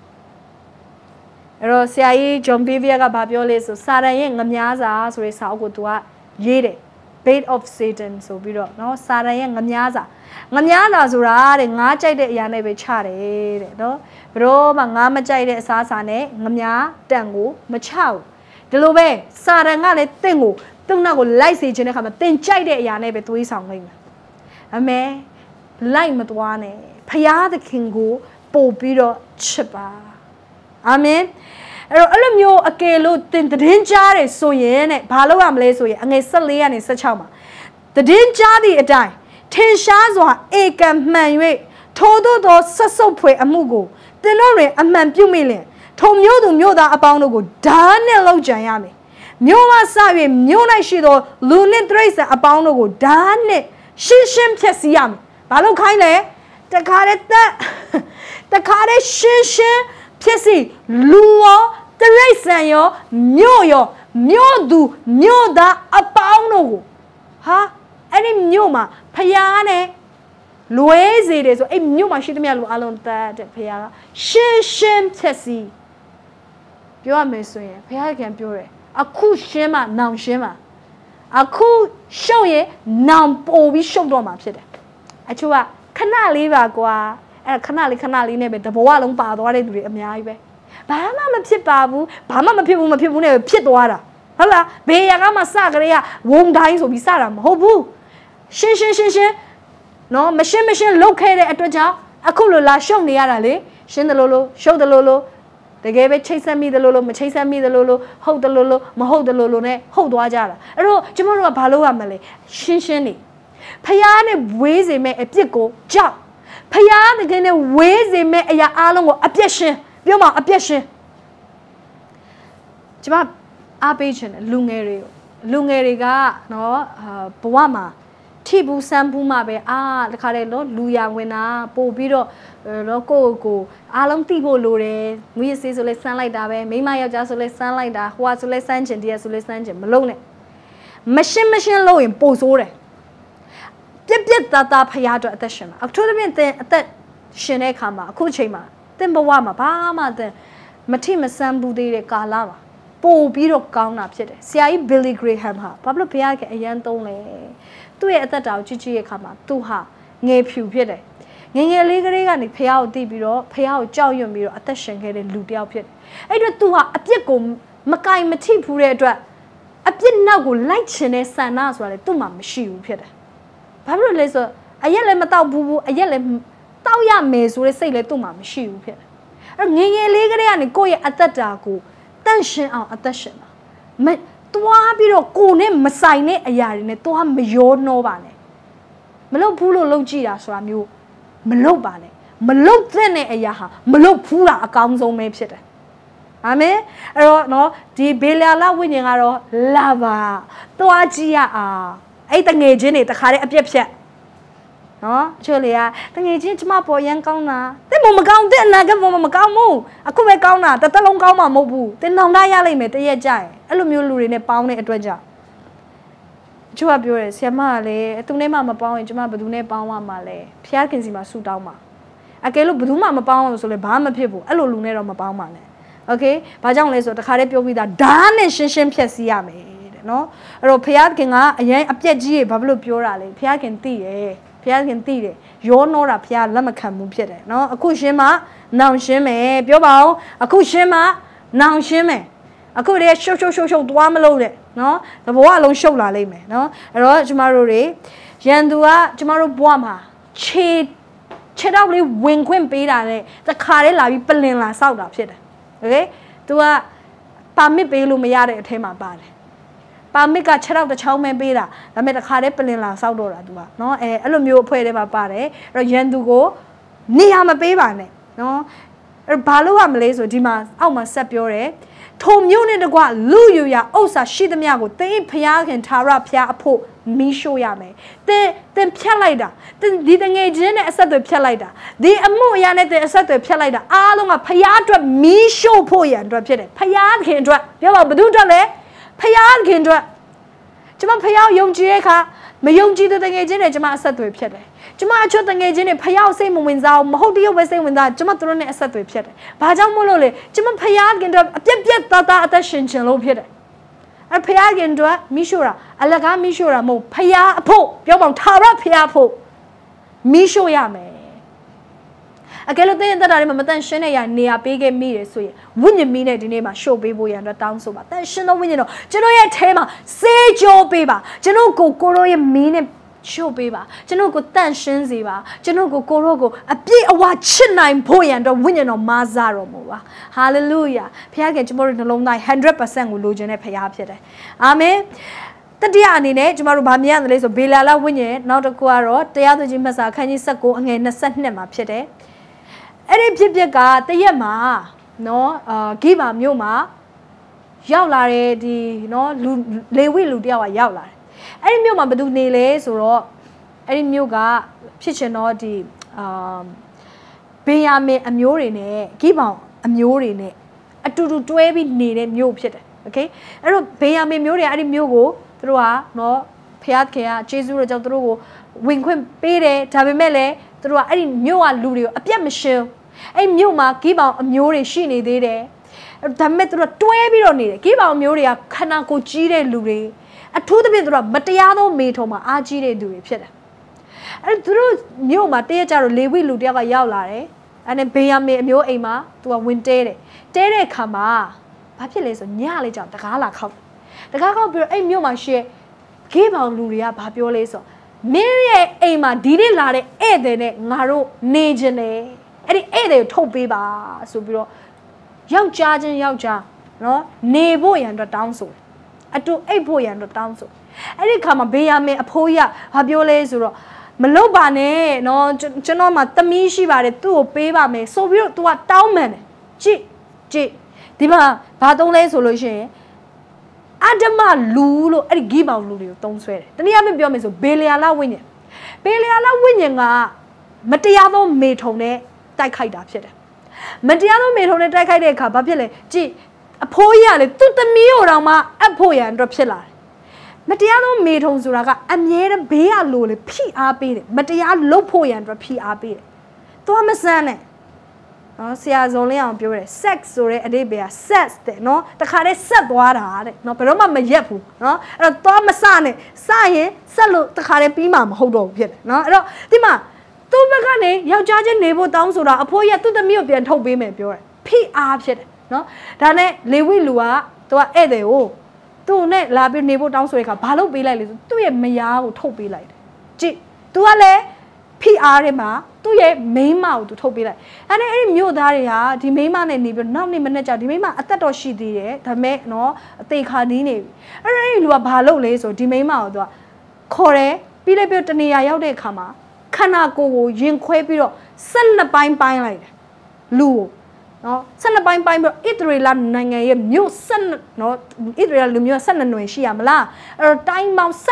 အဲ့တော့ဆရာကြီးဂျွန်ဘီဗီယာကဘာပြောလဲဆိုစာတန်ရဲ့ငမြားစာဆိုတဲ့စာအုပ်ကိုသူကရေးတယ် Bait of Satan ဆိုပြီးတော့เนาะစာတန်ရဲ့ငမြားစာဆိုတာတဲ့ငါးကြိုက်တဲ့အရာနဲ့ပဲချတယ်တဲ့เนาะဘရောမှငါမကြိုက်တဲ့အစားအစာနဲ့ငမြားတန်ကိုမချဘူးဒီလိုပဲစာတန်ကလည်းတင့်ကိုသူ့နောက်ကိုလိုက်စေခြင်းတဲ့ခါမှာတင်ကြိုက်တဲ့အရာနဲ့ပဲသွေးဆောင်လိုက်မယ်အမေလိုက်မသွားနဲ့ဖယားသခင်ကိုပို့ပြီးတော့ချစ်ပါအာမင်အဲ့လိုမျိုးအကယ်လို့တင်သတင်းကြားတယ်ဆိုရင်တဲ့ဘာလုပ်ရမလဲဆိုရင်အငယ်14ကနေ16မှာသတင်းကြားသည့်အတိုင်းထင်ရှားစွာဧကံမှန်၍ထိုသို့သောဆက်စုပ်ဖွယ်အမှုကိုသင်တို့တွင်အမှန်ပြုမိလင်ထိုမျိုးသူမျိုးသားအပေါင်းတို့ကိုဓာတ်နဲ့လောက်ကြံရမယ်မျိုးမဆ၍မျိုး၌ရှိသောလူနှင့်တိရစ္ဆာန်အပေါင်းတို့ကိုဓာတ်နဲ့ရှင်းရှင်းဖြည့်ဆည်းရမယ်ဘာလို့ခိုင်းလဲတခါတည်းရှင်းရှင်းဖြစ်စီလူရောတရိတ်ဆန်ရောမြို့ရောမြို့သူမြို့သားအပေါင်းတို့ကိုဟာအဲ့ဒီမြို့မှာဖယားနဲ့လွဲစေတယ်ဆိုအဲ့မြို့မှာရှိသမျှလူအလုံးတတ်တဲ့ဖယားကရှင်းချက်စီပြောရမယ်ဆိုရင်ဖယားကပြောတယ်အခုရှင်းမှနောင်ရှင်းမှအခုရှုပ်ရင်နောင်ပို့ပြီးရှုပ်တော့မှာဖြစ်တယ်အချို့ကခဏလေးပါကွာအဲ့ခဏလေးနဲ့ပဲတဘောလုံးပါသွားတဲ့သူတွေအများကြီးပဲဘာမှမဖြစ်ပါဘူးဘာမှမဖြစ်ဘူးနဲ့ဖြစ်သွားတာဟုတ်လားဘေးရကမှစကြရဝုံတိုင်းဆိုပြီးစတာမဟုတ်ဘူးရှင်းနော်မရှင်းလုတ်ခဲ့တဲ့အတွက်ကြောင့်အခုလိုလာရှုပ်နေရတာလေရှင်းတယ်လို့ရှုပ်တယ်လို့တကယ်ပဲချိတ်ဆက်မိတယ်လို့မချိတ်ဆက်မိတယ်လို့ဟုတ်တယ်လို့မဟုတ်တယ်လို့နဲ့ဟုတ်သွားကြတာအဲ့တော့ကျမတို့ကဘာလုပ်ရမလဲရှင်းနေဖယားနဲ့ဝေးစေမဲ့အပြစ်ကိုကြောက်ဖယားတကယ်နဲ့ဝေးစေမဲ့အရာအလုံးကိုအပြစ်ရှင်းပြောမအပြစ်ရှင်းကျမအားပေးခြင်းလူငယ်တွေကနော်ဘဝမှာထိဘူးစမ်းဘူးမှပဲတခါတည်းလို့လူရဝင်တာပို့ပြီးတော့တော့ကိုအားလုံးသိဖို့လိုတယ်မွေးစေးဆိုလဲစမ်းလိုက်တာပဲမိမယောက်ျားဆိုလဲစမ်းလိုက်တာဟိုကဆိုလဲစမ်းချင်တည်းဆိုလဲစမ်းချင်မလုံးနဲ့မရှင်းလို့ရင်ပို့ဆိုးတယ်ပြက်သားဖရားအတွက်အသက်ရှင်မှာအခုတည်းပြင်အသက်ရှင်တဲ့အခါမှာအခုချိန်မှာတင်ဘဝမှာဘာမှမထိမစမ်းဘူးသေးတဲ့ကာလမှာပို့ပြီးတော့ကောင်းတာဖြစ်တယ်ဆရာကြီး Billy Graham ဟာဘာလို့ဘုရားကအရန်သုံးလဲသူ့ရဲ့အသက်တာကိုကြည့်ရဲ့အခါမှာသူဟာငယ်ဖြူဖြစ်တယ်ငယ်လေးကလေးကနေဖရားကိုသိပြီးတော့ဖရားကိုကြောက်ရွံ့ပြီးတော့အသက်ရှင်ခဲ့တဲ့လူတစ်ယောက်ဖြစ်တယ်အဲ့တော့သူဟာအပြစ်ကိုမကင်မထိဘူးတဲ့အတွက်အပြစ်နောက်ကိုလိုက်ချင်တဲ့ဆန္ဒဆိုတာလေသူ့မှာမရှိဘူးဖြစ်တယ်ဘာလို့လဲဆိုအရက်လည်းမတောက်ဘူးအရက်လည်းတောက်ရမယ်ဆိုတဲ့စိတ်လည်းသူ့မှာမရှိဘူးဖြစ်တယ်အဲ့ငယ်လေးကလေးကနေကိုယ့်ရဲ့အသက်တာကိုတန့်ရှင်းအောင်အသက်ရှင်တာတွားပြီးတော့ကိုနဲ့မဆိုင်တဲ့အရာတွေနဲ့တွားမရောနှောပါနဲ့မလုပ်ဘူးလို့လုပ်ကြည့်တာဆိုတာမျိုးမလုပ်ပါနဲ့မလုပ်တဲ့အရာဟာမလုပ်ဘူးတာအကောင်းဆုံးပဲဖြစ်တယ်အာမင်အဲ့တော့နော်ဒီဘေလာလဝိညာဉ်ကတော့လာပါတွားကြည့်ရအောင်အဲ့တငယ်ချင်းတွေတခါတည်းအပြက်ဖြတ်နော်ချို့လေတငယ်ချင်းကျမပေါ်ရန်ကောင်းတာတဲ့မကောင်းတဲ့အနာကမကောင်းဘူးအခုပဲကောင်းတာတစ်သက်လုံးကောင်းမှာမဟုတ်ဘူးတင်နောင်တရလိမ့်မယ်တရက်ကြရင်အဲ့လိုမျိုးလူတွေနဲ့ပေါင်းတဲ့အတွက်ကြောင့်ချို့ကပြောတယ်ဆရာမကလည်းသူနဲ့မှမပေါင်းရင်ကျမဘယ်သူနဲ့ပေါင်းရမှာလဲဖျားခင်စီမှာဆူတောင်းပါအကယ်လို့ဘယ်သူမှမပေါင်းအောင်ဆိုလဲဘာမှမဖြစ်ဘူးအဲ့လိုလူနဲ့တော့မပေါင်းပါနဲ့โอเคဘာကြောင့်လဲဆိုတော့တခါတည်းပြောပြီးသားဓာတ်နဲ့ရှင်းဖြတ်စီရမယ်တဲ့နော်အဲ့တော့ဖျားခင်ကအရင်အပြက်ကြီးဘာဖြစ်လို့ပြောတာလဲဖျားခင်သိတယ်ဖျားခင်သိတယ်ရောနှောတာဖျားလက်မခံဘူးဖြစ်တယ်နော်အခုရှင်းမှနောင်ရှင်းမယ်ပြောပါဦးအခုရှင်းမှနောင်ရှင်းမယ်အခုတည်းရှုပ်သွားမလို့တဲ့နော်သဘောအလုံးရှုပ်လာလိမ့်မယ်နော်အဲ့တော့ကျမတို့တွေရန်သူကကျမတို့ဘဝမှာခြေတော့လေးဝင်ခွင့်ပေးတာနဲ့တခါတည်းလာပြီးပလင်လာဆောက်တာဖြစ်တယ်โอเค तू ကပါမစ်ပေးလို့မရတဲ့အထဲမှာပါတယ်ပါမစ်က6တော့တစ်ချောင်းပဲပေးတာဒါပေမဲ့တခါတည်းပလင်လာဆောက်တော့တာ तू ကနော်အဲ့လိုမျိုးအဖွဲ့ထဲမှာပါတယ်အဲ့တော့ရန်သူကိုနေရာမပေးပါနဲ့နော်အဲ့ဘာလို့ရမလဲဆိုဒီမှာအောက်မှာဆက်ပြောတယ်ထိုမျိုးနဲ့တကွလူယူရဥစ္စာရှိသမျှကိုတင်းဖျားခင်ထာဝရဖျားအဖို့မီးရှို့ရမယ်တင်းဖြတ်လိုက်တာဒီတငယ်ချင်းနဲ့အဆက်အသွယ်ဖြတ်လိုက်တာဒီအမှုအရာနဲ့တင်းအဆက်အသွယ်ဖြတ်လိုက်တာအားလုံးကဖျားအတွက်မီးရှို့ဖို့ရန်အတွက်ဖြစ်တယ်ဖျားခင်အတွက်ပြောပါဘယ်သူအတွက်လဲဖျားခင်အတွက်ကျမဖျားယုံကြည်တဲ့အခါမယုံကြည်တဲ့တငယ်ချင်းနဲ့ကျမအဆက်အသွယ်ဖြတ်တယ်ကျမအချွတ်တငယ်ချင်းနဲ့ဖျားစိတ်မဝင်စားမဟုတ်တရုပ်ပဲစိတ်ဝင်စားကျမတို့နဲ့အဆက်အသွယ်ဖြတ်တယ်ဘာကြောင့်မို့လို့လဲကျမဖျားခင်အတွက်အပြက်သားအသက်ရှင်ခြင်းလို့ဖြစ်တယ်အဖျားခင်အတွက်မိရှို့တာအလကားမိရှို့တာမဟုတ်ဖျားအဖို့ပြောပေါင်းထာဝရဖျားဖို့မိရှို့ရမယ်အကယ်လို့တင်းတက်တာတွေမှာမတန်ရှင်းတဲ့နေရာပေးခဲ့မိတယ်ဆိုရင်ဝိညာဉ်မီးနဲ့ဒီနေ့မှာရှို့ပေးဖို့ရန်အတွက်တောင်းဆိုပါတန်ရှင်းသောဝိညာဉ်တော်ကျွန်တော်ရဲ့အဲမှာစေးကြောပေးပါကျွန်တော်ကိုရောရဲ့မီးနဲ့ရှို့ပေးပါကျွန်တော်ကိုတန့်ရှင်းစေပါကျွန်တော်ကိုရောကိုအပြည့်အဝချစ်နိုင်ဖို့ရန်အတွက်ဝိညာဉ်တော်မာစားတော်မူပါဟာလေလုယာဖခင်ကကျွန်တော်တို့နှလုံးသား 100% ကိုလိုချင်တဲ့ဖခင်ဖြစ်တယ်အာမင်တတိယအနေနဲ့ကျမတို့ဗာမြင်ရတယ်လေဆိုဘေလာလဝိညာဉ်နောက်တစ်ခုကတော့တရားသူကြီးမှတ်စာအခန်းကြီး19အငယ်22မှာဖြစ်တယ်အဲ့ဒီဖြစ်ပျက်ကတရက်မှာနော်ဂိဗာမြို့မှာရောက်လာတဲ့ဒီနော်လူလေဝိလူတယောက်ကရောက်လာတယ်အဲ့ဒီမြို့မှာဘယ်သူနေလဲဆိုတော့အဲ့ဒီမြို့ကဖြစ်ချင်တော့ဒီဘေယာမင်အမျိုးတွေနဲ့ဂိဗောင်အမျိုးတွေနဲ့အတူတူတွဲပြီးနေတဲ့မြို့ဖြစ်တယ် okay အဲ့တော့ဘေးယာမင်မျိုးတွေအဲ့ဒီမျိုးကိုသူတို့ကနော်ဖျားခင်ကကျေးဇူးတော်ကြောင့်သူတို့ကိုဝင်ခွင့်ပေးတယ်ဒါပေမဲ့လည်းသူတို့ကအဲ့ဒီမြို့ကလူတွေကိုအပြတ်မရှင်းအဲ့မြို့မှာဂိဘောင်အမျိုးတွေရှိနေသေးတယ်ဒါပေမဲ့သူတို့တွဲပြီးတော့နေတယ်ဂိဘောင်မျိုးတွေကခန္ဓာကိုယ်ကြီးတဲ့လူတွေအထူးသဖြင့်သူတို့ကမတရားသောမေထုံမှာအားကြီးတဲ့သူတွေဖြစ်တယ်အဲ့သူတို့မြို့မှာတရက်ကြတော့လေဝိလူတယောက်ကရောက်လာတယ်အဲ့နဲ့ဘေးယာမင်အမျိုးအိမ်မှာသူကဝင်တဲတယ်တဲတဲ့ခါမှာဘာဖြစ်လဲဆိုညလေးကြောင်တကားလာခောက်တကားခောက်ပြီးတော့အဲ့မြို့မှာရှိဂိဘောင်လူတွေကဘာပြောလဲဆိုမင်းရဲ့အိမ်မှာဒီနေ့လာတဲ့ဧည့်သည်နဲ့ငါတို့နေခြင်းနဲ့အဲ့ဒီဧည့်သည်ကိုထုတ်ပေးပါဆိုပြီးတော့ယောက်ျားချင်းယောက်ျားနော်နေဖို့ရန်အတွက်တောင်းဆိုအတူအိတ်ဖို့ရန်အတွက်တောင်းဆိုအဲ့ဒီခါမှာဘေးယာမင်အဖိုးကြီးကဘာပြောလဲဆိုတော့မလုပ်ပါနဲ့နော်ကျွန်တော်မှသမီးရှိပါတယ်သူ့ကိုပေးပါမယ်ဆိုပြီးတော့ तू ကတောင်းမှန်တယ်ကြည့်ဒီမှာဘာသုံးလဲဆိုလို့ရှိရင်အဒမလူလို့အဲ့ဒီဂိဘောင်လူတွေကိုတုံးဆွဲတယ်တနည်းအားဖြင့်ပြောမယ်ဆိုဘေလျာလဝိညာဉ်ကမတရားသောမေထုံနဲ့တိုက်ခိုက်တာဖြစ်တယ်မတရားသောမေထုံနဲ့တိုက်ခိုက်တဲ့အခါဘာဖြစ်လဲကြည့်အဖိုးကြီးကလေသူ့သမီးကိုတော့မှအပ်ဖို့ရန်အတွက်ဖြစ်လာတယ်မတရားသောမေထုံဆိုတာကအမြဲတမ်းဘေးကလိုလေဖိအားပေးတယ်မတရားလုပ်ဖို့ရန်အတွက်ဖိအားပေးတယ်သွားမစမ်းနဲ့နော်ဆရာဇုံလင်းအောင်ပြောတယ် sex ဆိုတဲ့အဓိပ္ပာယ်က sex တဲ့နော်တခါတည်းဆက်သွားတာတဲ့နော်ဘယ်တော့မှမရက်ဘူးနော်အဲ့တော့သွားမစနဲ့စရင်ဆက်လို့တခါတည်းပြီးမှမဟုတ်တော့ဘူးဖြစ်တယ်နော်အဲ့တော့ဒီမှာသူ့ဘက်ကနေယောက်ျားချင်းနေဖို့တောင်းဆိုတာအဖိုးကြီးကသူ့သမီးကိုပြန်ထုတ်ပေးမယ်ပြောတယ်ဖိအားဖြစ်တယ်နော်ဒါနဲ့လေဝိလူကသူကဧည့်သည်ကိုသူ့နဲ့လာပြီးနေဖို့တောင်းဆိုတဲ့အခါဘာလို့ပေးလိုက်လဲဆိုသူ့ရဲ့မယားကိုထုတ်ပေးလိုက်တယ်ကြည့် तू ကလည်းဖိအားထဲမှာသူ့ရဲ့မိန်းမကို तू ထုတ်ပေးလိုက်အဲ့ဒါအဲ့ဒီမြို့သားတွေဟာဒီမိန်းမနဲ့နေပြီးနောက်နေ့မနေ့ကျဒီမိန်းမအသက်တော်ရှိသေးတယ်ဒါပေမဲ့နော်အသေးခါနီးနေပြီအဲ့ဒီလူကဘာလုပ်လဲဆိုဒီမိန်းမကို तू ကခေါ်တယ်ပြီးလိုက်ပြီးတနေရာရောက်တဲ့အခါမှာခန္ဓာကိုယ်ကိုရင်ခွဲပြီးတော့12ပိုင်းပိုင်းလိုက်တယ်လူကိုနော်12ပိုင်းပိုင်းပြီးတော့ဣသရေလနိုင်ငံရဲ့မြို့12နော်ဣသရေလလူမျိုး12ຫນွေရှိရမလားအဲ့တော့တိုင်းပေါင်း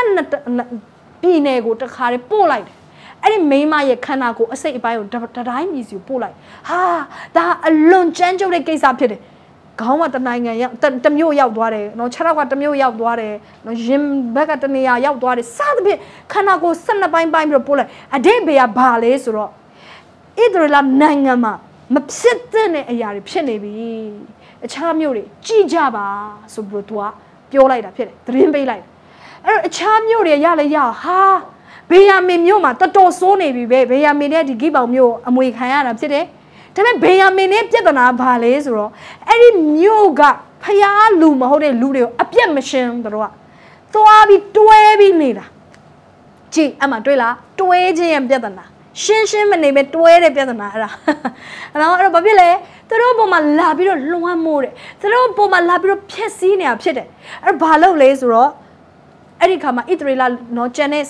12ပြည်နယ်ကိုတခါတည်းပို့လိုက်တယ်အဲ့ဒီမိန်းမရဲ့ခန္ဓာကိုယ်အစိတ်အပိုင်းကိုတတိုင်းမြည်စီကိုပို့လိုက်ဟာဒါအလွန်ကြမ်းကြုတ်တဲ့ကိစ္စဖြစ်တယ်ခေါင်းကတနိုင်ငံရောက်တမျိုးရောက်သွားတယ်နော်ခြေထောက်ကတမျိုးရောက်သွားတယ်နော်ရင်ဘက်ကတနေရာရောက်သွားတယ်စသဖြင့်ခန္ဓာကိုယ်12ပိုင်းပိုင်းပြီးတော့ပို့လိုက်အဓိပ္ပာယ်ကဘာလဲဆိုတော့ဣသရေလနိုင်ငံမှာမဖြစ်တဲ့အရာတွေဖြစ်နေပြီအခြားမျိုးတွေကြည်ကြပါဆိုပြီးတော့ तू ကပြောလိုက်တာဖြစ်တယ်သတင်းပေးလိုက်အဲ့တော့အခြားမျိုးတွေရလဲရဟာဘေးယာမင်မျိုးမှာတော်တော်ဆိုးနေပြီပဲဘေးယာမင်နဲ့ဒီဂိဘောင်မျိုးအမွေခံရတာဖြစ်တယ်ဒါပေမဲ့ဘေးယာမင်နဲ့ပြဿနာဘာလဲဆိုတော့အဲ့ဒီမျိုးကဖျားလူမဟုတ်တဲ့လူတွေကိုအပြတ်မရှင်းတို့ကသွားပြီးတွဲပြီးနေတာကြည့်အမှတွေ့လားတွဲခြင်းရဲ့ပြဿနာရှင်းမနေပဲတွဲတဲ့ပြဿနာအဲ့ဒါအဲ့တော့ဘာဖြစ်လဲသူတို့ပုံမှာလာပြီးတော့လွှမ်းမိုးတယ်သူတို့ပုံမှာလာပြီးတော့ဖျက်ဆီးနေတာဖြစ်တယ်အဲ့ဘာလုပ်လဲဆိုတော့အဲ့ဒီခါမှာဣသရေလနော်ကျန်တဲ့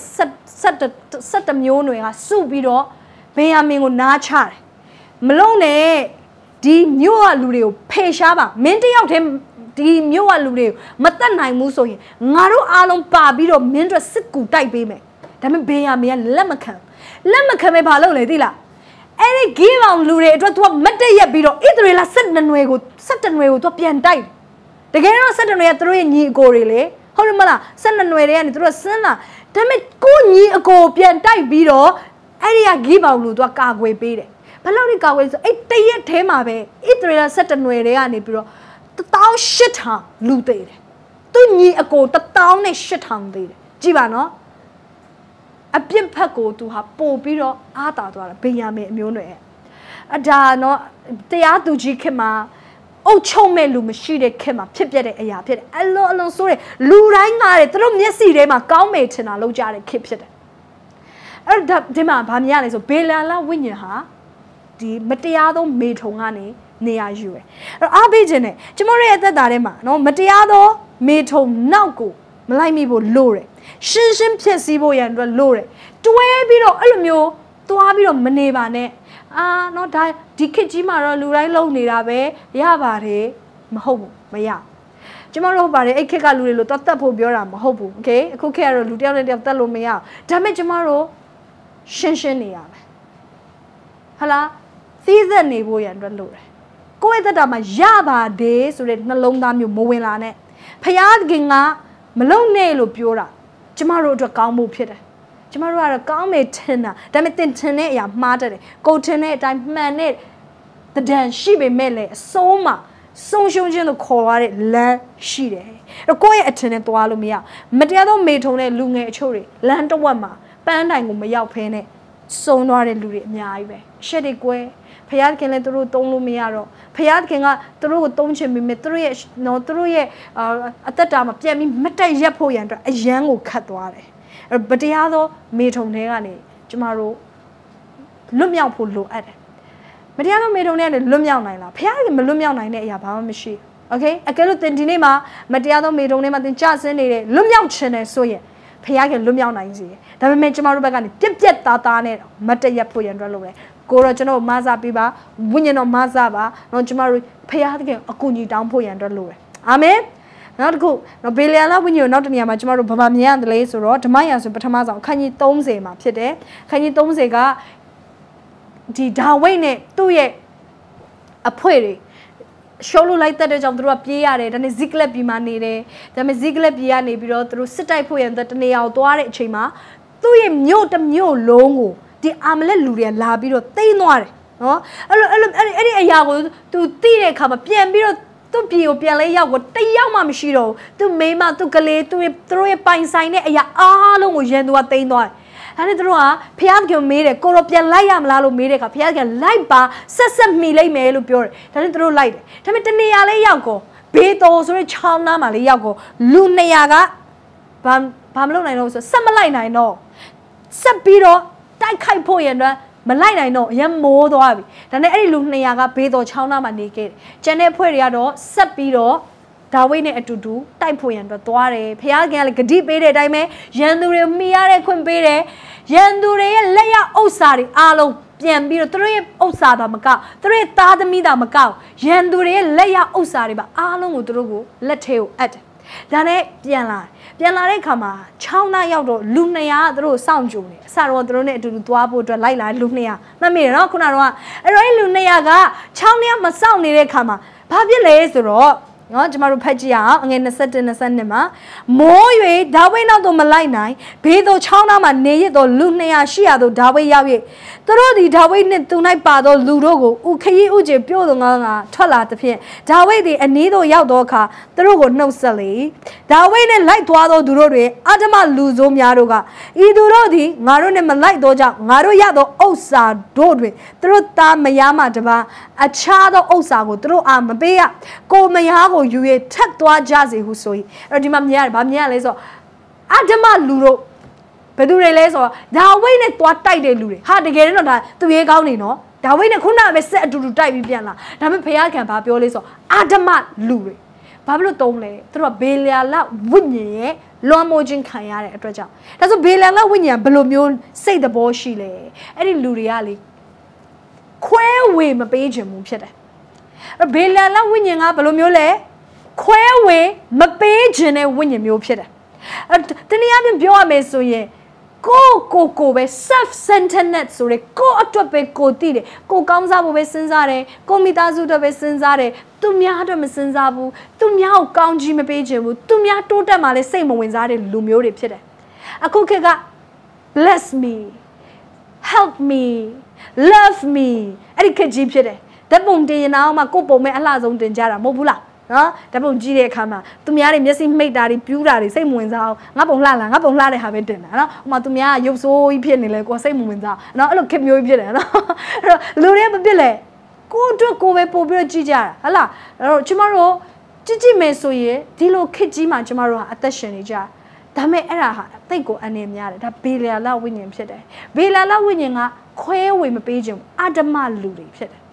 17မျိုးတွေကစုပြီးတော့ဘေးယာမင်ကိုနားချတယ်မလုံးနဲ့ဒီမြို့ကလူတွေကိုဖေရှားပါမင်းတယောက်တည်းဒီမြို့ကလူတွေကိုမတတ်နိုင်ဘူးဆိုရင်ငါတို့အားလုံးပါပြီးတော့မင်းတို့စစ်ကူတိုက်ပေးမယ်ဒါပေမဲ့ဘေးယာမင်ကလက်မခံပဲဘာလုပ်လဲသိလားအဲ့ဒီဂိဘောင်လူတွေအတွက် तू ကမတ်တက်ရက်ပြီးတော့ဣသရေလ17နွယ်ကို तू ပြန်တိုက်တကယ်တော့17နွယ်ကသူတို့ရဲ့ညီအကိုတွေလေဟုတ်တယ်မလား12နွယ်တွေကနေသူတို့ဆင်းလာဒါပေမဲ့ကိုညီအကိုပြန်တိုက်ပြီးတော့အဲ့ဒီကဂိဘောင်လူ तू ကကာကွယ်ပေးတယ်ဘယ်လောက်ဒီကာကွယ်ဆိုအဲ့တရက်ထဲမှာပဲဣသရေလ17နွယ်တွေကနေပြီးတော့18000လူသေးတယ်သူညီအကို18000သေးတယ်ကြည့်ပါနော်အပြစ်ဖက်ကို तू ဟာပို့ပြီးတော့အားတာသွားတာဘေးယာမင်အမျိုးနွယ်အဒါနော်တရားသူကြီးခင်မှာအုတ်ချုံမဲ့လူမရှိတဲ့ခင်မှာဖြစ်ပြတဲ့အရာဖြစ်တယ်အလွန်ဆိုးတယ်လူတိုင်းကားတယ်သူတို့မျက်စိထဲမှာကောင်းမယ်ထင်တာလောက်ကြတဲ့ခင်ဖြစ်တယ်အဲ့ဒါဒီမှာဗာမြင်ရလဲဆိုဘေလာလဝိညာဉ်ဟာဒီမတရားသောမေထုံကနေနေရာယူတယ်အဲ့တော့အားပေးခြင်းနဲ့ကျမတို့ရဲ့အသက်တာထဲမှာနော်မတရားသောမေထုံနောက်ကိုမလိုက်မိဖို့လိုတယ်ရှင်းဖြစ်စည်းဖို့ရန်အတွက်လိုတယ်တွဲပြီးတော့အဲ့လိုမျိုးသွားပြီးတော့မနေပါနဲ့နော်ဒါဒီခေတ်ကြီးမှာတော့လူတိုင်းလုံနေတာပဲရပါတယ်မဟုတ်ဘူးမရကျမတို့ပါတယ်အဲ့ခေတ်ကလူတွေလို့တတ်ဖို့ပြောတာမဟုတ်ဘူးโอเคအခုခေတ်ကတော့လူတယောက်နဲ့တယောက်တတ်လို့မရအောင်ဒါပေမဲ့ကျမတို့ရှင်းနေရမယ်ဟလားသီးသက်နေဖို့ရန်အတွက်လိုတယ်ကိုယ့်ရဲ့သက်တာမှာရပါတယ်ဆိုတဲ့နှလုံးသားမျိုးမဝင်လာနဲ့ဖယားခင်ကမလုံနဲ့လို့ပြောတာကျမတို့အတွက်ကောင်းမှုဖြစ်တယ်ကျမတို့ကတော့ကောင်းမယ်ထင်တာဒါပေမဲ့တင်ထင်တဲ့အရာမှားတတ်တယ်ကိုထင်တဲ့အတိုင်းမှန်တဲ့တံရှိပေမဲ့လည်းအဆုံးမှာဆုံးရှုံးခြင်းတို့ခေါ်ရတဲ့လမ်းရှိတယ်အဲ့ကိုယ့်ရဲ့အထင်နဲ့သွားလို့မရမတရားသောမေထုံတဲ့လူငယ်အချို့တွေလမ်းတစ်ဝက်မှာပန်းတိုင်ကိုမရောက်ဖဲနဲ့စုံသွားတဲ့လူတွေအများကြီးပဲရှက်တွေကွဲဖယားခင်လည်းသူတို့တုံးလို့မရတော့ဖယားခင်ကသူတို့ကိုတုံးချင်ပေမဲ့သူတို့ရဲ့အသက်တာမှာပြန်ပြီးမတက်ရက်ဖို့ရန်အတွက်အယမ်းကိုခတ်သွားတယ်အဲ့ဗတရားသောမေထုံတွေကနေကျမတို့လွတ်မြောက်ဖို့လိုအပ်တယ်မတရားသောမေထုံတွေကနေလွတ်မြောက်နိုင်လားဖယားခင်မလွတ်မြောက်နိုင်တဲ့အရာဘာမှမရှိโอเคအကယ်လို့တင်ဒီနေ့မှာမတရားသောမေထုံတွေမှာတင်ကြဆင်းနေတဲ့လွတ်မြောက်ခြင်းနဲ့ဆိုရင်ဖယားခင်လွတ်မြောက်နိုင်စေဒါပေမဲ့ကျမတို့ဘက်ကနေပြက်ပြက်သားသားနဲ့မတရက်ဖို့ရန်အတွက်လုပ်တယ်ကိုတော့ကျွန်တော်မဆပေးပါဝိညာဉ်တော်မဆပါတော့ကျမတို့ဖယားခင်အကူအညီတောင်းဖို့ရန်အတွက်လုပ်တယ်အာမင်နောက်တစ်ခုနော်ဘေလီယာလဝိညာဉ်နောက်တနေရာမှာကျမတို့ဘာမြင်ရတယ်လဲဆိုတော့ဓမ္မရာဆိုပထမဆုံးအခန်းကြီး30မှာဖြစ်တယ်အခန်းကြီး30ကဒီဒါဝိဒ်နဲ့သူ့ရဲ့အဖွဲတွေရှုံးလို့လိုက်တဲ့ကြောင့်သူတို့ကပြေးရတယ်ဒါနဲ့ဇိကလက်ပြည်မှာနေတယ်ဒါပေမဲ့ဇိကလက်ပြည်ကနေပြီးတော့သူတို့စစ်တိုက်ဖို့ရန်တနေရာကိုသွားတဲ့အချိန်မှာသူ့ရဲ့မြို့တစ်မြို့လုံးကိုဒီအာမလက်လူတွေကလာပြီးတော့တိမ့်သွားတယ်နော်အဲ့ဒီအရာကိုသူသိတဲ့အခါမှာပြန်ပြီးတော့သူ့ပြည်ကိုပြန်လဲရောက်ကိုတယောက်မှမရှိတော့ဘူးသူမိမသူကလေးသူတို့ရဲ့ပိုင်ဆိုင်တဲ့အရာအားလုံးကိုရန်သူကတိမ့်သွားတယ်အဲ့ဒါတို့ကဖျားကမေးတယ်ကိုရောပြန်လိုက်ရမလားလို့မေးတဲ့အခါဖျားကလိုက်ပါဆက်မိလိုက်မယ်လို့ပြောတယ်ဒါနဲ့တို့လိုက်တယ်ဒါပေမဲ့တနေရာလေးရောက်ကိုဘေးတော်ဆိုတဲ့ချောင်းနားမှာလေးရောက်ကိုလူ200ကဘာမလုပ်နိုင်တော့ဆိုဆက်မလိုက်နိုင်တော့ဆက်ပြီးတော့တိုက်ခိုက်ဖို့ရန်အတွက်မလိုက်နိုင်တော့အရင်မိုးသွားပြီဒါနဲ့အဲ့ဒီလူ200ကဘေးတော်ချောင်းနားမှာနေခဲ့တယ်ကျန်တဲ့ဖွဲ့တွေကတော့ဆက်ပြီးတော့ဒါဝိဒ်နဲ့အတူတူတိုက်ဖို့ရန်အတွက်သွားတယ်ဖခင်ကလည်းဂတိပေးတဲ့အတိုင်းပဲရန်သူတွေမိရတဲ့ခွင့်ပေးတယ်ရန်သူတွေရဲ့လက်ရဥစ္စာတွေအားလုံးပြန်ပြီးတော့သူတို့ရဲ့ဥစ္စာသာမကသူတို့ရဲ့သားသမီးသာမကရန်သူတွေရဲ့လက်ရဥစ္စာတွေပါအားလုံးကိုသူတို့ကိုလက်ထဲကိုအပ်တယ်ဒါနဲ့ပြန်လာတဲ့အခါမှာ6နာရောက်တော့လူ200ကသူတို့စောင့်ကြိုနေအစတော့သူတို့နဲ့အတူတူသွားဖို့အတွက်လိုက်လာလူ200မှတ်မိတယ်နော်ခုနကတော့အဲ့တော့အဲ့လူ200က6နှစ်မစောင့်နေတဲ့အခါမှာဘာဖြစ်လဲဆိုတော့နော်ကျမတို့ဖတ်ကြည့်အောင်အငယ်21 22မှာမိုး၍ဒါဝိဒ်နောက်သို့မလိုက်နိုင်ဘေးသို့ချောင်းသားမှာနေရသောလူ200ရှိရသောဒါဝိဒ်ရောက်၍သူတို့သည်ဒါဝိဒ်နှင့်သူ၌ပါသောလူတို့ကိုဥခရီးဥကျေပြို့သောငါထွက်လာသဖြင့်ဒါဝိဒ်သည်အနီးသို့ရောက်သောအခါသူတို့ကိုနှုတ်ဆက်လေဒါဝိဒ်နှင့်လိုက်သွားသောသူတို့တွင်အဓမ္မလူဆိုးများတို့ကဤသူတို့သည်ငါတို့နှင့်မလိုက်သောကြောင့်ငါတို့ရသောဥစ္စာတို့တွင်သူတို့သားမယားမှတပါအခြားသောဥစ္စာကိုသူတို့အားမပေးရကိုမယားကိုယူရထက်သွားကြစေဟုဆို၏အဲ့တော့ဒီမှာမြင်ရတယ်ဗာမြင်ရလဲဆိုအဓမ္မလူတို့ဘယ်သူတွေလဲဆိုတော့ဒါဝိဒ်နဲ့သွားတိုက်တဲ့လူတွေဟာတကယ်တော့ဒါသူရဲကောင်းနေနော်ဒါဝိဒ်နဲ့ခုနကပဲဆက်အတူတူတိုက်ပြီးပြန်လာဒါပေမဲ့ဘုရားခံဘာပြောလဲဆိုအဓမ္မလူတွေဘာဖြစ်လို့တုံးလဲသူတို့ကဘေလျာလဝိညာဉ်ရဲ့လွန်မိုးခြင်းခံရတဲ့အတွက်ကြောင့်ဒါဆိုဘေလျာလဝိညာဉ်ဘယ်လိုမျိုးစိတ်သဘောရှိလဲအဲ့ဒီလူတွေကလေခွဲဝေမပေးခြင်းဘူးဖြစ်တယ်အဲ့ဘေလျာလဝိညာဉ်ကဘယ်လိုမျိုးလဲခွဲဝေမပေးခြင်းတဲ့ဝိညာဉ်မျိုးဖြစ်တယ်တနည်းအားဖြင့်ပြောရမယ်ဆိုရင်ကိုပဲ self centeredness ဆိုရဲကိုအတွက်ပဲကိုတည်တယ်ကိုကောင်းစားဖို့ပဲစဉ်းစားတယ်ကိုမိသားစုအတွက်ပဲစဉ်းစားတယ်သူများအတွက်မစဉ်းစားဘူးသူများကိုကောင်းကြီးမပေးခြင်းဘူးသူများတိုးတက်မှလည်းစိတ်မဝင်စားတဲ့လူမျိုးတွေဖြစ်တယ်အခုခေတ်က bless me help me love me အဲ့ဒီခေတ်ကြီးဖြစ်တယ်ဓာတ်ပုံတင်ရင်တော့မှကိုပုံမဲ့အလှဆုံးတင်ကြတာမဟုတ်ဘူးလားနော်ဓာတ်ပုံကြည့်တဲ့အခါမှာသူများတွေမျက်စိမိတ်တာတွေပြူးတာတွေစိတ်မဝင်စားအောင်ငါပုံလှလားငါပုံလှတဲ့ဟာပဲတင်တာနော်ဟိုမှာသူများကရုပ်ဆိုးကြီးဖြစ်နေလဲကိုစိတ်မဝင်စားနော်အဲ့လိုခေတ်မျိုးကြီးဖြစ်တယ်နော်အဲ့တော့လူတွေကမဖြစ်လဲကိုအတွက်ကိုပဲပို့ပြီးတော့ကြည့်ကြတာဟလားအဲ့တော့ကျမတို့ကြည့်မယ်ဆိုရင်ဒီလိုခေတ်ကြီးမှာကျမတို့ဟာအသက်ရှင်နေကြဒါမဲ့အဲ့ဒါဟာတိတ်ကိုအနေများတယ်ဒါဘေလျာလဝိညာဉ်ဖြစ်တယ်ဘေလျာလဝိညာဉ်ကခွဲဝေမပေးခြင်းအဓမ္မလူတွေဖြစ်တယ်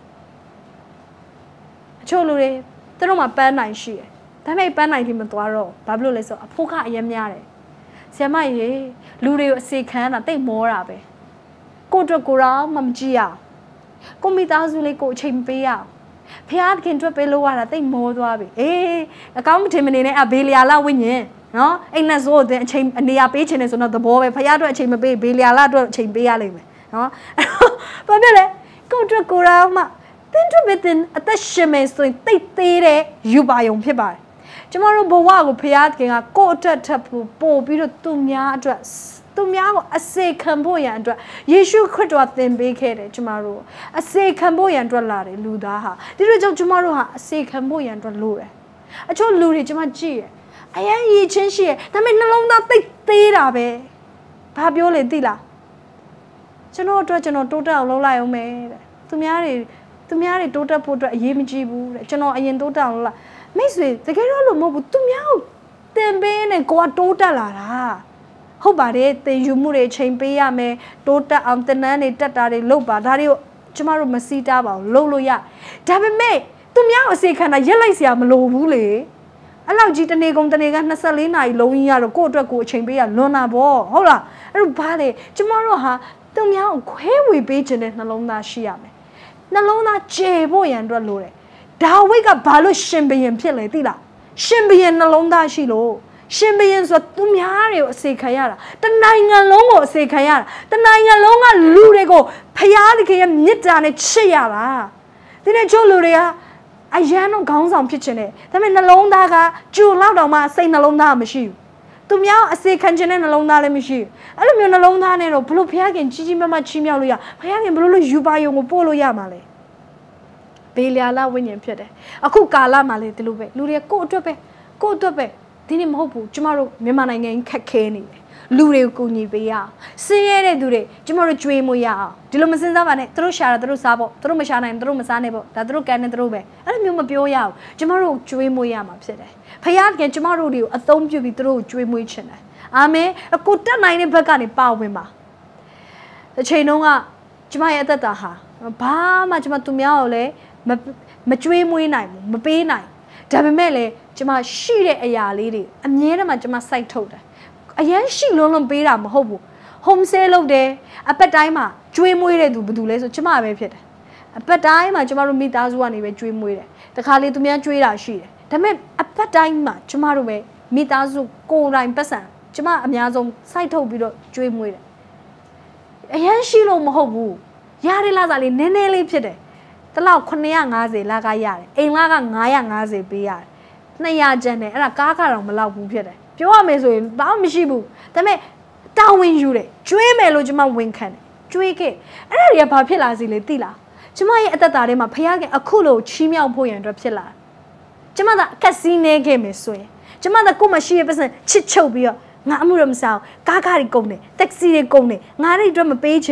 အချို့လူတွေသူတို့မှာပန်းနိုင်ရှိတယ်ဒါပေမဲ့ပန်းနိုင်ကြီးမသွားတော့ဘာဖြစ်လို့လဲဆိုတော့အဖို့ကအရင်များတယ်ဆရာမရေလူတွေကိုအစီခံတာတိတ်မောတာပဲကိုအတွက်ကိုတော့မကြည့်ရအောင်ကိုမိသားစုလေးကိုအချိန်ပေးရအောင်ဖျားခင်အတွက်ပေးလို့ရတာတိတ်မောသွားပြီအေးအကောင်းမထင်မနေနဲ့အဘေလျာလဝိညာဉ်နော်အိမ်နဲ့ဆိုတဲ့အချိန်အနေရပေးခြင်းနဲ့ဆိုတော့သဘောပဲဖျားအတွက်အချိန်မပေးဘေလျာလအတွက်အချိန်ပေးရလိမ့်မယ်နော်ဘာဖြစ်လဲကိုအတွက်ကိုတော့မှတင်းတွပဲတင်းအသက်ရှင်မယ်ဆိုရင်တိတ်သေးတဲ့ယူပါယုံဖြစ်ပါတယ် Jamaro Bowago Piatkin, go to Bobby to Mia address. To Mia, a say Camboyan dress. Yeshu could what then be catered, Jamaro. A say Camboyan drallari, Ludaha. The rich of Jamaro, a say Camboyan drallure. I told Luri Jamaji. I am ye chinshi, that made no longer take the Pabiole Dilla. Chano Trachano Tota Lola Ome. To Miari Tota Potra Yimijibu, Chano Ayen Tota. Miss the girl mobu to meow. Then Ben and go Tota La. How about it? The Yumure Champia me, Tota Amtanani Tatari Loba, Dario Chamaro Masita, Loloya. Dabby me, to meow say can I yell low woolly. Allow Gita Negum the Negan Nasalina, Loia, Cotra Go Champia, Lona Bo, Hola, everybody, tomorrow ha, to meow, where we beach in it, Nalona Shiame. Nalona J boy and Ralure. Dawiga Balo Shimbian Pilatilla. Shimbian Nalonda Shilo. Shimbians what Tumiari say Kayara. The nine along say Kayara. The nine along Lurego. Payaliki and Nitane Chiara. Then a Joluria. I jano gowns on pitching. The men alone daga. Jew Laudama say Nalonda machine. Tumia, I say Kanjan and Alona machine. Alumin alone or Blue Piag and Gigi Mama Chimialuya. Piag and Blue Yubayo Polo Yamale. Belia Winyan Pede. A cookala male de Lube, Luria go to be. Tinim Hopu, Jumaro, Mimana and Kakeni. Lure Guni Bea. Say Dure, Jumaro Dreamoya. Dilumazinavane, Trushara, Drusabo, Trumashana and Drumasanebo, Tadrukan and Drube. And Muma Bioya, Jumaro Dreamoyama said. Payan and Jumaro, a thumb to be through Dreamuchina. Ame, a kuta nine Pagani Pawima. The Chainonga, Jumaya Tataha. Pa Majmatumiaole. Matui Muinai, Mabinai, Dabimele, Jama Shire a lady, and Yena Majama sight told her. A yan she lolum beam hobo. Home sail de, a petima, dream with do Budules or Jama pit. A petima, Jamaru meet as one even dream with it. The Kali to me a dream she. The men a petima, Jamaru meet as go line person. Jama Amiazon sight told dream with it. A yan she lom hobo. Yari lazali, nene pit. The law Konya Nazi Lagayar, a Laga Naya Nazi Biar. Naya Jene, and a Kaka on Malabu Pede. Pure Meso, Bamishibu, the me down win Jure, Dream Elojima Wincan, Drake, and area Papilla Ziletilla. Jemai at the Darima Piag, a culo, Chimia Boy and Drapilla. Jamada Cassine game is sway. Jamada Kuma she person, Chichobia, Namurum Sao, Kakari Gone, Taxi Gone, Nari drum a page.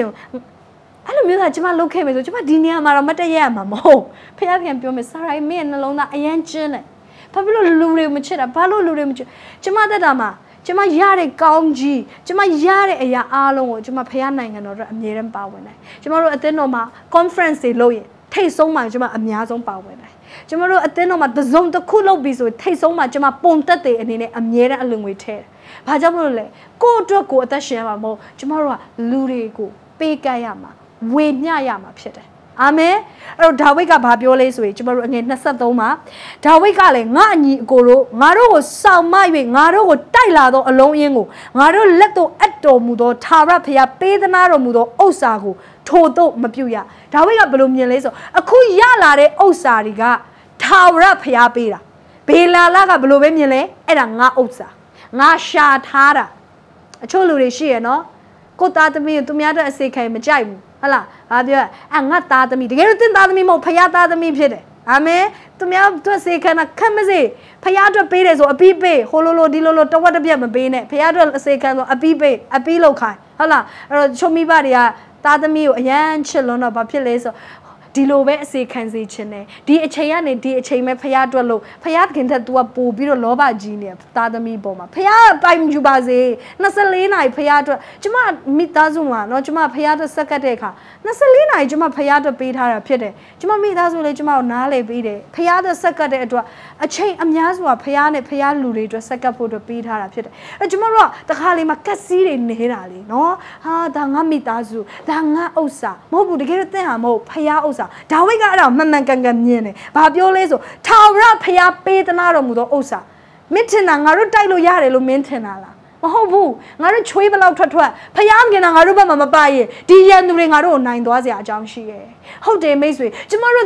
I don't know that Jama look came to Jama Dinia Maramatayama, Mo. Piag and Pio Messara, me and Alona, I ain't chilling. Pablo Lure Machida, Palo Lure Jama Dama, Jama Yare Gaunji, Jama Yare Aya Alo, Jama Piana and or Amiran Bowen. Jamaro Atenoma, conference loye, taste so much Jama Amiazon Bowen. Jamaro Atenoma, the zone the Kulo Bizo, taste so much Jama Pontate and in a Amira along with her. Pajamole, go to a quarter Shama, Jamaro Lure go, Pekayama. Wenya yama pshete. Ame, or Dawika Babiole switch, but again Nasatoma. Dawika Ngani Goro, Maro, Sao Mai, Maro, Tailado, alone Yengo, Maro Leto Eto Mudo, Tarapia, Pedanaro Mudo, Osago, Toto Mapuya, Dawika Blumyeleso, a Kuyala Osariga, Tarapia Pira, Bela Laga Blumele, and a Nga Osa, Nga Sha Tara. A Choluri she, no? Go to me to me at a sick Majai. Hala, adia, and not that me. The Gertin that me more Payata than me pit. Ame, to me up to say can a come Payata Peres or a pipe, Hololo Dilolo, to what a biam bene, Payata say can a pipe, a pillow kai. Hala, show me baria, Tadami, a yan chillon of a pillace. Dilobe say can say chene. DHAN, DHA, Payatolo, Payat can to a po, biro loba genius, Tadami Boma. Payat, I'm Jubaze, Nasalina, Payata, Jama Mitazuma, no Jama Payata Sakateka. Nasalina, Jama Payata beat her a pity. Jama Mitazula Jama Nale beat it. Payata Sakateka, a chain Amyazwa, Payane, Payaluri, Sakapo to beat her a pity. A Jamara, the Halima Cassiri in Hirali, no? Ah, Dangamitazu, Danga Osa, Mobu, the Gertamo, Paya Osa. Dawiga Mamangangamine, Babiolezo, Taura Paya Petanaro Mudo Osa. Mitena, Narutailo Yarelo Mentenala. Mahobu, Naru Chwebal Twa, Payangan and Aruba Mabaye, Dian ring our own 9 doors, Jamshi. How day Mazwe, Jamaruda,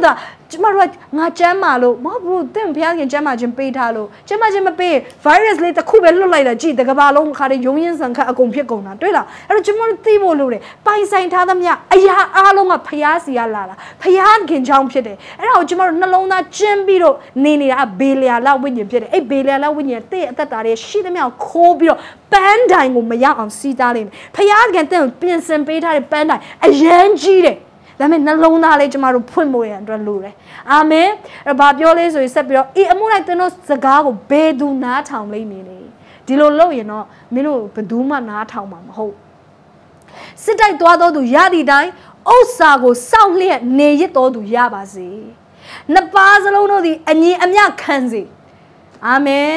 ကျမတို့ကငါကျမ်းမာလို့မဟုတ်ဘူးသင်ဘုရားခင်ကျမ်းမာခြင်းပေးထားလို့ကျမ်းမာခြင်းမပေး virus လေးတစ်ခုပဲလွတ်လိုက်တာကြည့်တကဘာလုံးခါတဲ့ရုံရင်းဆန်ခတ်အကုန်ဖြစ်ကုန်တာတွေ့လားအဲ့တော့ကျမတို့သိဖို့လိုတယ်ပိုင်ဆိုင်ထားသမျှအရာအားလုံးကဘုရားစီကလာတာဘုရားခင်ကြောင့်ဖြစ်တယ်အဲ့ဒါကိုကျမတို့နှလုံးသားကျင်းပြီးတော့နေနေတာဘေလျာလောက်ဝိညာဉ်ဖြစ်တယ်အဲ့ဘေလျာလောက်ဝိညာဉ်တဲ့ အသက်တာတွေရှိသမျှခိုးပြီးတော့ပန်းတိုင်ကိုမရောက်အောင်စီးသားလိမ့်မယ်ဖျားကန်တဲ့ပြင်ဆင်ပေးထားတဲ့ပန်းတိုင်အရန်ကြီးတယ်ဒါပေမဲ့နှလုံးသားလေးကျမတို့ဖွင့်ဖို့ရန်အတွက်လိုတယ်အာမင်အဲ့ဘာပြောလဲဆိုရင်ဆက်ပြီးတော့အမှုလိုက်တဲ့တို့စကားကိုဘယ်သူနားထောင်လိမ့်မလဲဒီလိုလုပ်ရင်တော့မင်းတို့ဘယ်သူမှနားထောင်မှာမဟုတ်စစ်တိုက်သွားသောသူရသည့်တိုင်းဥစ္စာကိုစောင့်လျက်နေရစ်တော်သူရပါစေနှစ်ပါးစလုံးတို့သည်အညီအမျှခံစေအာမင်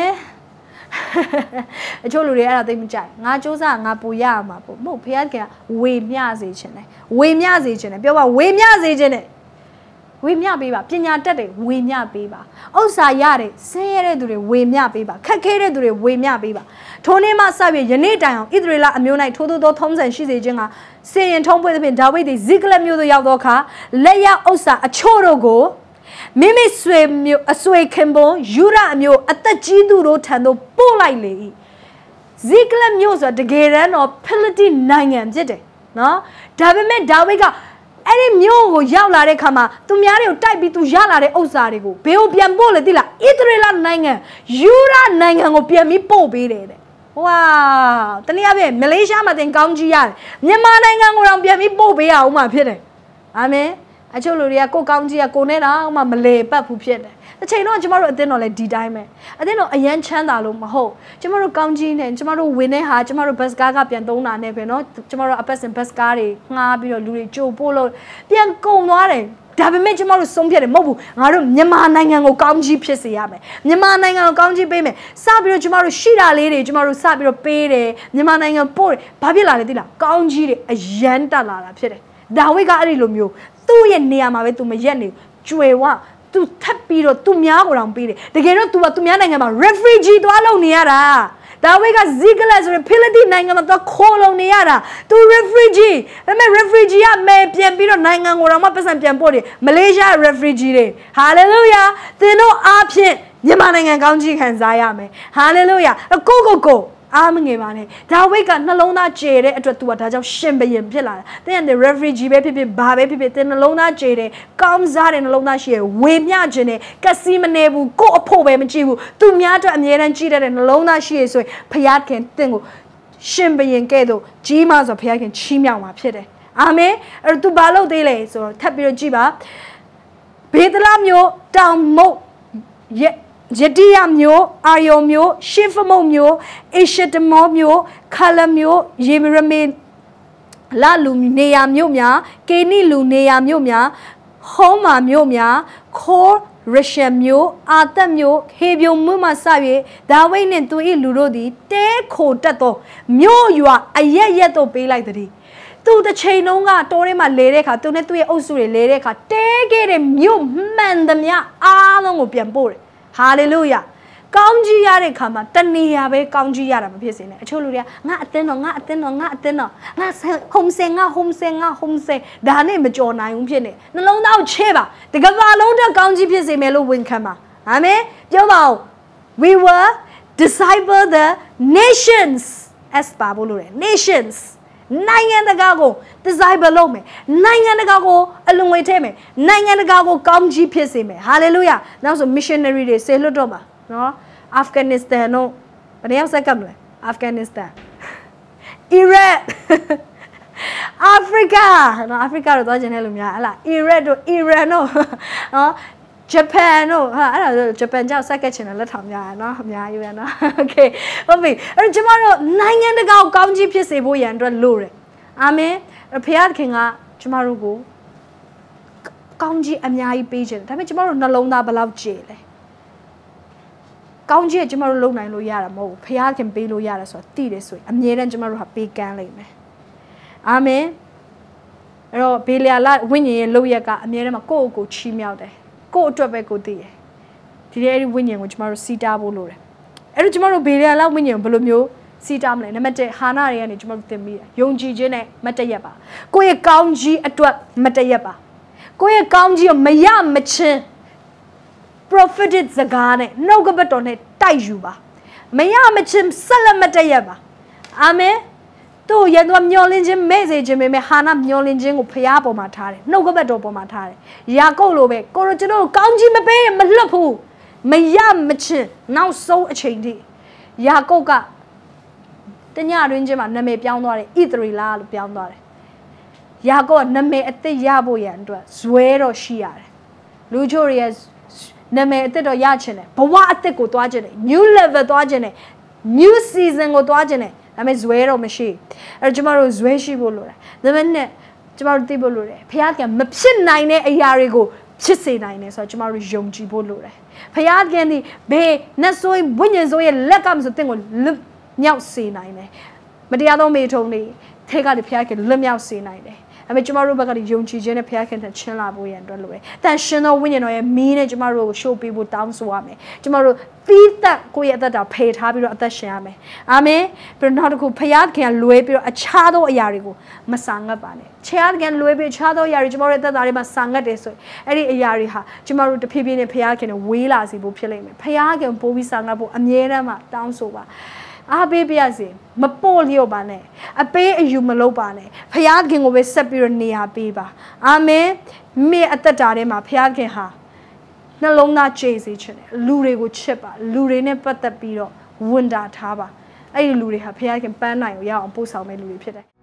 အချို့လူတွေအဲ့ဒါသိမကြိုက်ငါစူးစမ်းငါပူရမှာပေါ့မဟုတ်ဖခင်ကဝေမျှစေခြင်းတယ်ဝေမျှစေခြင်းတယ်ပြောပါဝေမျှစေခြင်းတယ်ဝေမျှပေးပါပညာတတ်တယ်ဝေမျှပေးပါဥစ္စာရတယ်ဆင်းရဲတဲ့သူတွေဝေမျှပေးပါခက်ခဲတဲ့သူတွေဝေမျှပေးပါထိုနေ့မှစပြီးယနေ့တိုင်အောင်ဣသရေလအမျိုး၌ထိုးထိုးသောထုံးစံရှိစေခြင်းကစင်ရင်ထုံးဖွဲ့သဖြင့်ဒါဝိဒ်သည်ဇိကလတ်မြို့သို့ရောက်သောအခါလက်ရဥစ္စာအချို့တို့ကိုမိမိဆွေမျိုးအဆွေခင်ပွန်းယူရအမျိုးအသက်ကြီးသူတို့ထံသို့ပို့လိုက်လေ၏ဇိကလတ်မျိုးဆိုတာတကယ်တမ်းတော့ဖိလိတိနိုင်ငံဖြစ်တယ်နော်ဒါပေမဲ့ဒါဝိဒ်ကအဲ့ဒီမျိုးကိုရောက်လာတဲ့ခါမှာသူများတွေကိုတိုက်ပြီးသူရလာတဲ့ဥစ္စာတွေကိုဘယ်ကိုပြန်ပို့လဲသိလားဣသရေလနိုင်ငံယူရနိုင်ငံကိုပြန်ပြီးပို့ပေးတယ်တဲ့ဝါတနည်းအားဖြင့်မလေးရှားမှာတင်ကောင်းကြီးရတယ်မြန်မာနိုင်ငံကိုတော့ပြန်ပြီးပို့ပေးရအောင်မှဖြစ်တယ်အာမင်အချို့လူတွေကကိုကောင်းကြီးကကိုနဲ့တော့မှမလေပတ်ဘူးဖြစ်တယ်တစ်ချိန်တော့ကျမတို့အသင်းတော်လည်းဒီတိုင်းပဲအသင်းတော်အရန်ချမ်းသာလို့မဟုတ်ကျမတို့ကောင်းကြီးနဲ့ကျမတို့ဝင်တဲ့ဟာကျမတို့ဘတ်စကားကပြန်သုံးတာနဲ့ပဲเนาะကျမတို့အပတ်စဉ်ဘတ်စကားတွေငှားပြီးတော့လူတွေကြိုပို့လို့ပြန်ကုန်သွားတယ်ဒါပေမဲ့ကျမတို့ဆုံးဖြတ်တယ်မဟုတ်ဘူးငါတို့မြန်မာနိုင်ငံကိုကောင်းကြီးဖြစ်စေရမယ်မြန်မာနိုင်ငံကိုကောင်းကြီးပေးမယ်စပြီးတော့ကျမတို့ရှိတာလေးတွေကျမတို့စပြီးတော့ပေးတယ်မြန်မာနိုင်ငံပို့တယ်ဘာဖြစ်လာလဲသိလားကောင်းကြီးတွေအရန်တက်လာတာဖြစ်တယ်ဒါဝိဒ်ကအဲ့ဒီလိုမျိုးသူ့ရဲ့နေရာမှာပဲ तू မရက်နေကျွေဝ तू ထပ်ပြီးတော့ तू များကိုတောင်ပေးတယ်တကယ်တော့ तू ကသူများနိုင်ငံမှာ refugee သွားလုံနေရတာဒါဝိဒ်ကဇိကလတ်ဆိုရင်ဖိလိတိနိုင်ငံမှာသွားခိုးလုံနေရတာ तू refugee ဒါပေမဲ့ refugee ကမဲပြန်ပြီးတော့နိုင်ငံကိုတောင်မှပတ်စံပြန်ပို့တယ်မလေးရှား refugee တွေ hallelujah သင်တို့အားဖြင့်မြန်မာနိုင်ငံကောင်းကြီးခံစားရမယ် hallelujah ကိုအားမငယ်ပါနဲ့ဒါဝိဒ်ကနှလုံးသားကြေတဲ့အတွက် तू ကဒါကြောင့်ရှင်ဘရင်ဖြစ်လာတယ်တဲ့ refugee ပဲဖြစ်ဖြစ်ဘာပဲဖြစ်ဖြစ်တဲ့နှလုံးသားကြေတယ်ကောင်းစားတဲ့နှလုံးသားရှိရဝေမျှခြင်းနဲ့ကစီမနေဘူးကို့အဖို့ပဲမကြည့်ဘူးသူများအတွက်အမြဲတမ်းကြည့်တဲ့နှလုံးသားရှိရဆိုရင်ဘုရားခင်တင့်ကိုရှင်ဘရင်ကဲ့သို့ကြီးမားဆိုဘုရားခင်ချီးမြှောက်မှာဖြစ်တယ်အာမင်အဲ့ तू ဘာလုပ်သေးလဲဆိုတော့ထပ်ပြီးတော့ကြည့်ပါဘေဒလမျိုးတောင်မုတ်ယတိယမျိုးအာယောမျိုးရှေဖမုတ်မျိုးအေရှတမောမျိုးခါလမျိုးယေမရမေလာလူနေယာမျိုးများကေနိလူနေယာမျိုးများဟောမာမျိုးများခေါ်ရရှံမျိုးအာသက်မျိုးဟေဗျုံမှုမှစ၍ဒါဝိဒ်နှင့်သူ၏လူတို့သည်တဲခိုတက်သောမြို့ရွာအရက်ရက်တို့ပေးလိုက်သည်သူတစ်ချိန်လုံးကတိုးထဲမှာလဲတဲ့အခါသူနဲ့သူ့ရဲ့အုပ်စုတွေလဲတဲ့အခါတဲခဲ့တဲ့မြို့မှန်သမျှအားလုံးကိုပြန်ပို့တယ်ဟာလေလုယာကောင်းကြီးရတဲ့ခါမှာတဏှာပဲကောင်းကြီးရတာမဖြစ်စေနဲ့အချို့လူတွေကငါအတင်းတော့ငါဟုံစင်ဒါနဲ့မကြော်နိုင်ဘူးဖြစ်နေနှလုံးသားကိုချဲ့ပါတကဘာလုံးတော့ကောင်းကြီးဖြစ်စေမယ်လို့ဝန်ခံပါအာမင်ပြောပါဦး we were disciple the nations as ပါဖို့လို့လေ nations နိုင်ငံတကာကို disciple လုပ်မယ်နိုင်ငံတကာကိုအလွန်ဝေထဲမယ်နိုင်ငံတကာကိုကောင်းကြီးဖြစ်စေမယ် hallelujah နောက်ဆို missionary တွေဆေလွတ်တော့မှာနော် Afghanistan တို့ဘယ်နေရာဆက်ကမလဲ Afghanistan Iraq Africa နော် Africa တော့သွားကျင်တဲ့လူများဟလား Iraq တို့ Iran တို့နော်Japan တို့ဟာအဲ့ဒါဂျပန်ကြောက်ဆက်ကချင်တယ်လက်ထောင်များရနော်အများကြီးပဲနော် Okay ဟုတ်ပြီအဲ့တော့ကျမတို့နိုင်ငံတကာကိုကောင်းကြီးဖြစ်စေဖို့ရန်အတွက်လိုတယ်အာမင်ဖခင်ကကျမတို့ကိုကောင်းကြီးအများကြီးပေးခြင်းဒါပေမဲ့ကျမတို့နှလုံးသားဘယ်လောက်ကြေလဲကောင်းကြီးကကျမတို့လုံနိုင်လို့ရတာမဟုတ်ဘူးဖခင်ပေးလို့ရတယ်ဆိုတာသိတယ်ဆိုရင်အမြဲတမ်းကျမတို့ဟာပေးကမ်းလိမ့်မယ်အာမင်အဲ့တော့ဘေလျာလဝိညာဉ်ရဲ့လုပ်ရက်ကအမြဲတမ်းကိုယ့်ကိုယ်ချီးမြှောက်တယ်ကိုယ့်အတွက်ပဲကိုသိရဒီတဲ့ဝိညာဉ်ကိုကျမတို့စီတာဖို့လိုတယ်အဲ့တော့ကျမတို့ဘေလျာလဝိညာဉ်ဘယ်လိုမျိုးစီတာမလဲနံပါတ်1ဟာနာတွေကနေကျမတို့သင်မိတယ်ယုံကြည်ခြင်းနဲ့မတည့်ရက်ပါကိုယ့်ရဲ့ကောင်းကြီးအတွက်မတည့်ရက်ပါကိုယ့်ရဲ့ကောင်းကြီးကိုမရမချင်း prophetic စကားနဲ့နှုတ်ကပတ်တော်နဲ့တိုက်ယူပါမရမချင်းဆက်လက်မတက်ရပါအာမင်သူ့ရဲ့သူမျောလင်းခြင်းမဲ့စေခြင်းပဲဟာနာမျောလင်းခြင်းကိုဖျားပေါ်မှာထားတယ်နှုတ်ကပတ်တော်ပေါ်မှာထားတယ်ယာကုပ်လိုပဲကိုရောကျွန်တော်ကောင်းကြီးမပေးမလွတ်ဘူးမရမချင်းနောက်ဆုံးအချိန်ထိယာကုပ်ကတညတွင်ချင်းမှာနာမည်ပြောင်းသွားတယ်ဣသရေလလို့ပြောင်းသွားတယ်ယာကုပ်ကနာမည်အသစ်ရဖို့ရန်အတွက်ဇွဲတော့ရှိရတယ်လူချို့ရဲ့နာမည်အသစ်တော့ရချင်တယ်ဘဝအသစ်ကိုသွားချင်တယ် new level သွားချင်တယ် new season ကိုသွားချင်တယ်ဒါပေမဲ့ဇွဲတော့မရှိအဲ့တော့ကျမတို့ဇွဲရှိဖို့လိုတယ်ဒါပေမဲ့ကျမတို့သိဖို့လိုတယ်ဖခင်ကမဖြစ်နိုင်တဲ့အရာတွေကိုဖြစ်စေနိုင်တယ်ဆိုတော့ကျမတို့ယုံကြည်ဖို့လိုတယ်ဖခင်ဒီဘေးနတ်ဆိုးဝိညာဉ်ဆိုးရဲ့လက်ကမဆိုတင့်ကိုလွတ်မြောက်စေနိုင်တယ်မတရားသောမေထုံတွေထဲကနေဖခင်လွတ်မြောက်စေနိုင်တယ်အမေကျမတို့ဘက်ကယုံကြည်ခြင်းနဲ့ဖခင်နဲ့ချင်းလာဖို့ရန်အတွက်လိုတယ်။တန်ရှင်သောဝိညာဉ်တော်ရဲ့မီးနဲ့ကျမတို့ကိုရှို့ပေးဖို့တောင်းဆိုရမယ်။ကျမတို့သီးသန့်ကိုယ့်ရဲ့အသက်တာဖယ်ထားပြီးတော့အသက်ရှင်ရမယ်။အာမင်။ပြီးတော့နောက်တစ်ခုဖခင်လွဲပြီးတော့အခြားသောအရာတွေကိုမဆာငတ်ပါနဲ့။ဖခင်လွဲပြီးအခြားသောအရာတွေကျမတို့ရဲ့အသက်တာတွေမှာဆာငတ်တယ်ဆိုရင်အဲ့ဒီအရာတွေဟာကျမတို့တဖြည်းဖြည်းနဲ့ဖခင်နဲ့ဝေးလာစေဖို့ဖြစ်လိမ့်မယ်။ဖခင်ပို့ပြီးဆာငတ်ဖို့အမြဲတမ်းမှတောင်းဆိုပါအားပေးပြစေမပို့လျော့ပါနဲ့အပေးအယူမလုပ်ပါနဲ့ဖခင်ကိုပဲဆက်ပြီးတော့နေရာပေးပါအာမင်မိအသက်တာထဲမှာဖခင်ဟာနှလုံးသားကြည်စေခြင်းနဲ့လူတွေကိုချစ်ပါလူတွေနဲ့ပတ်သက်ပြီးတော့ဝန်တာထားပါအဲ့ဒီလူတွေဟာဖခင်ပန်းနိုင်ကိုရအောင်ပို့ဆောင်မဲ့လူတွေဖြစ်တယ်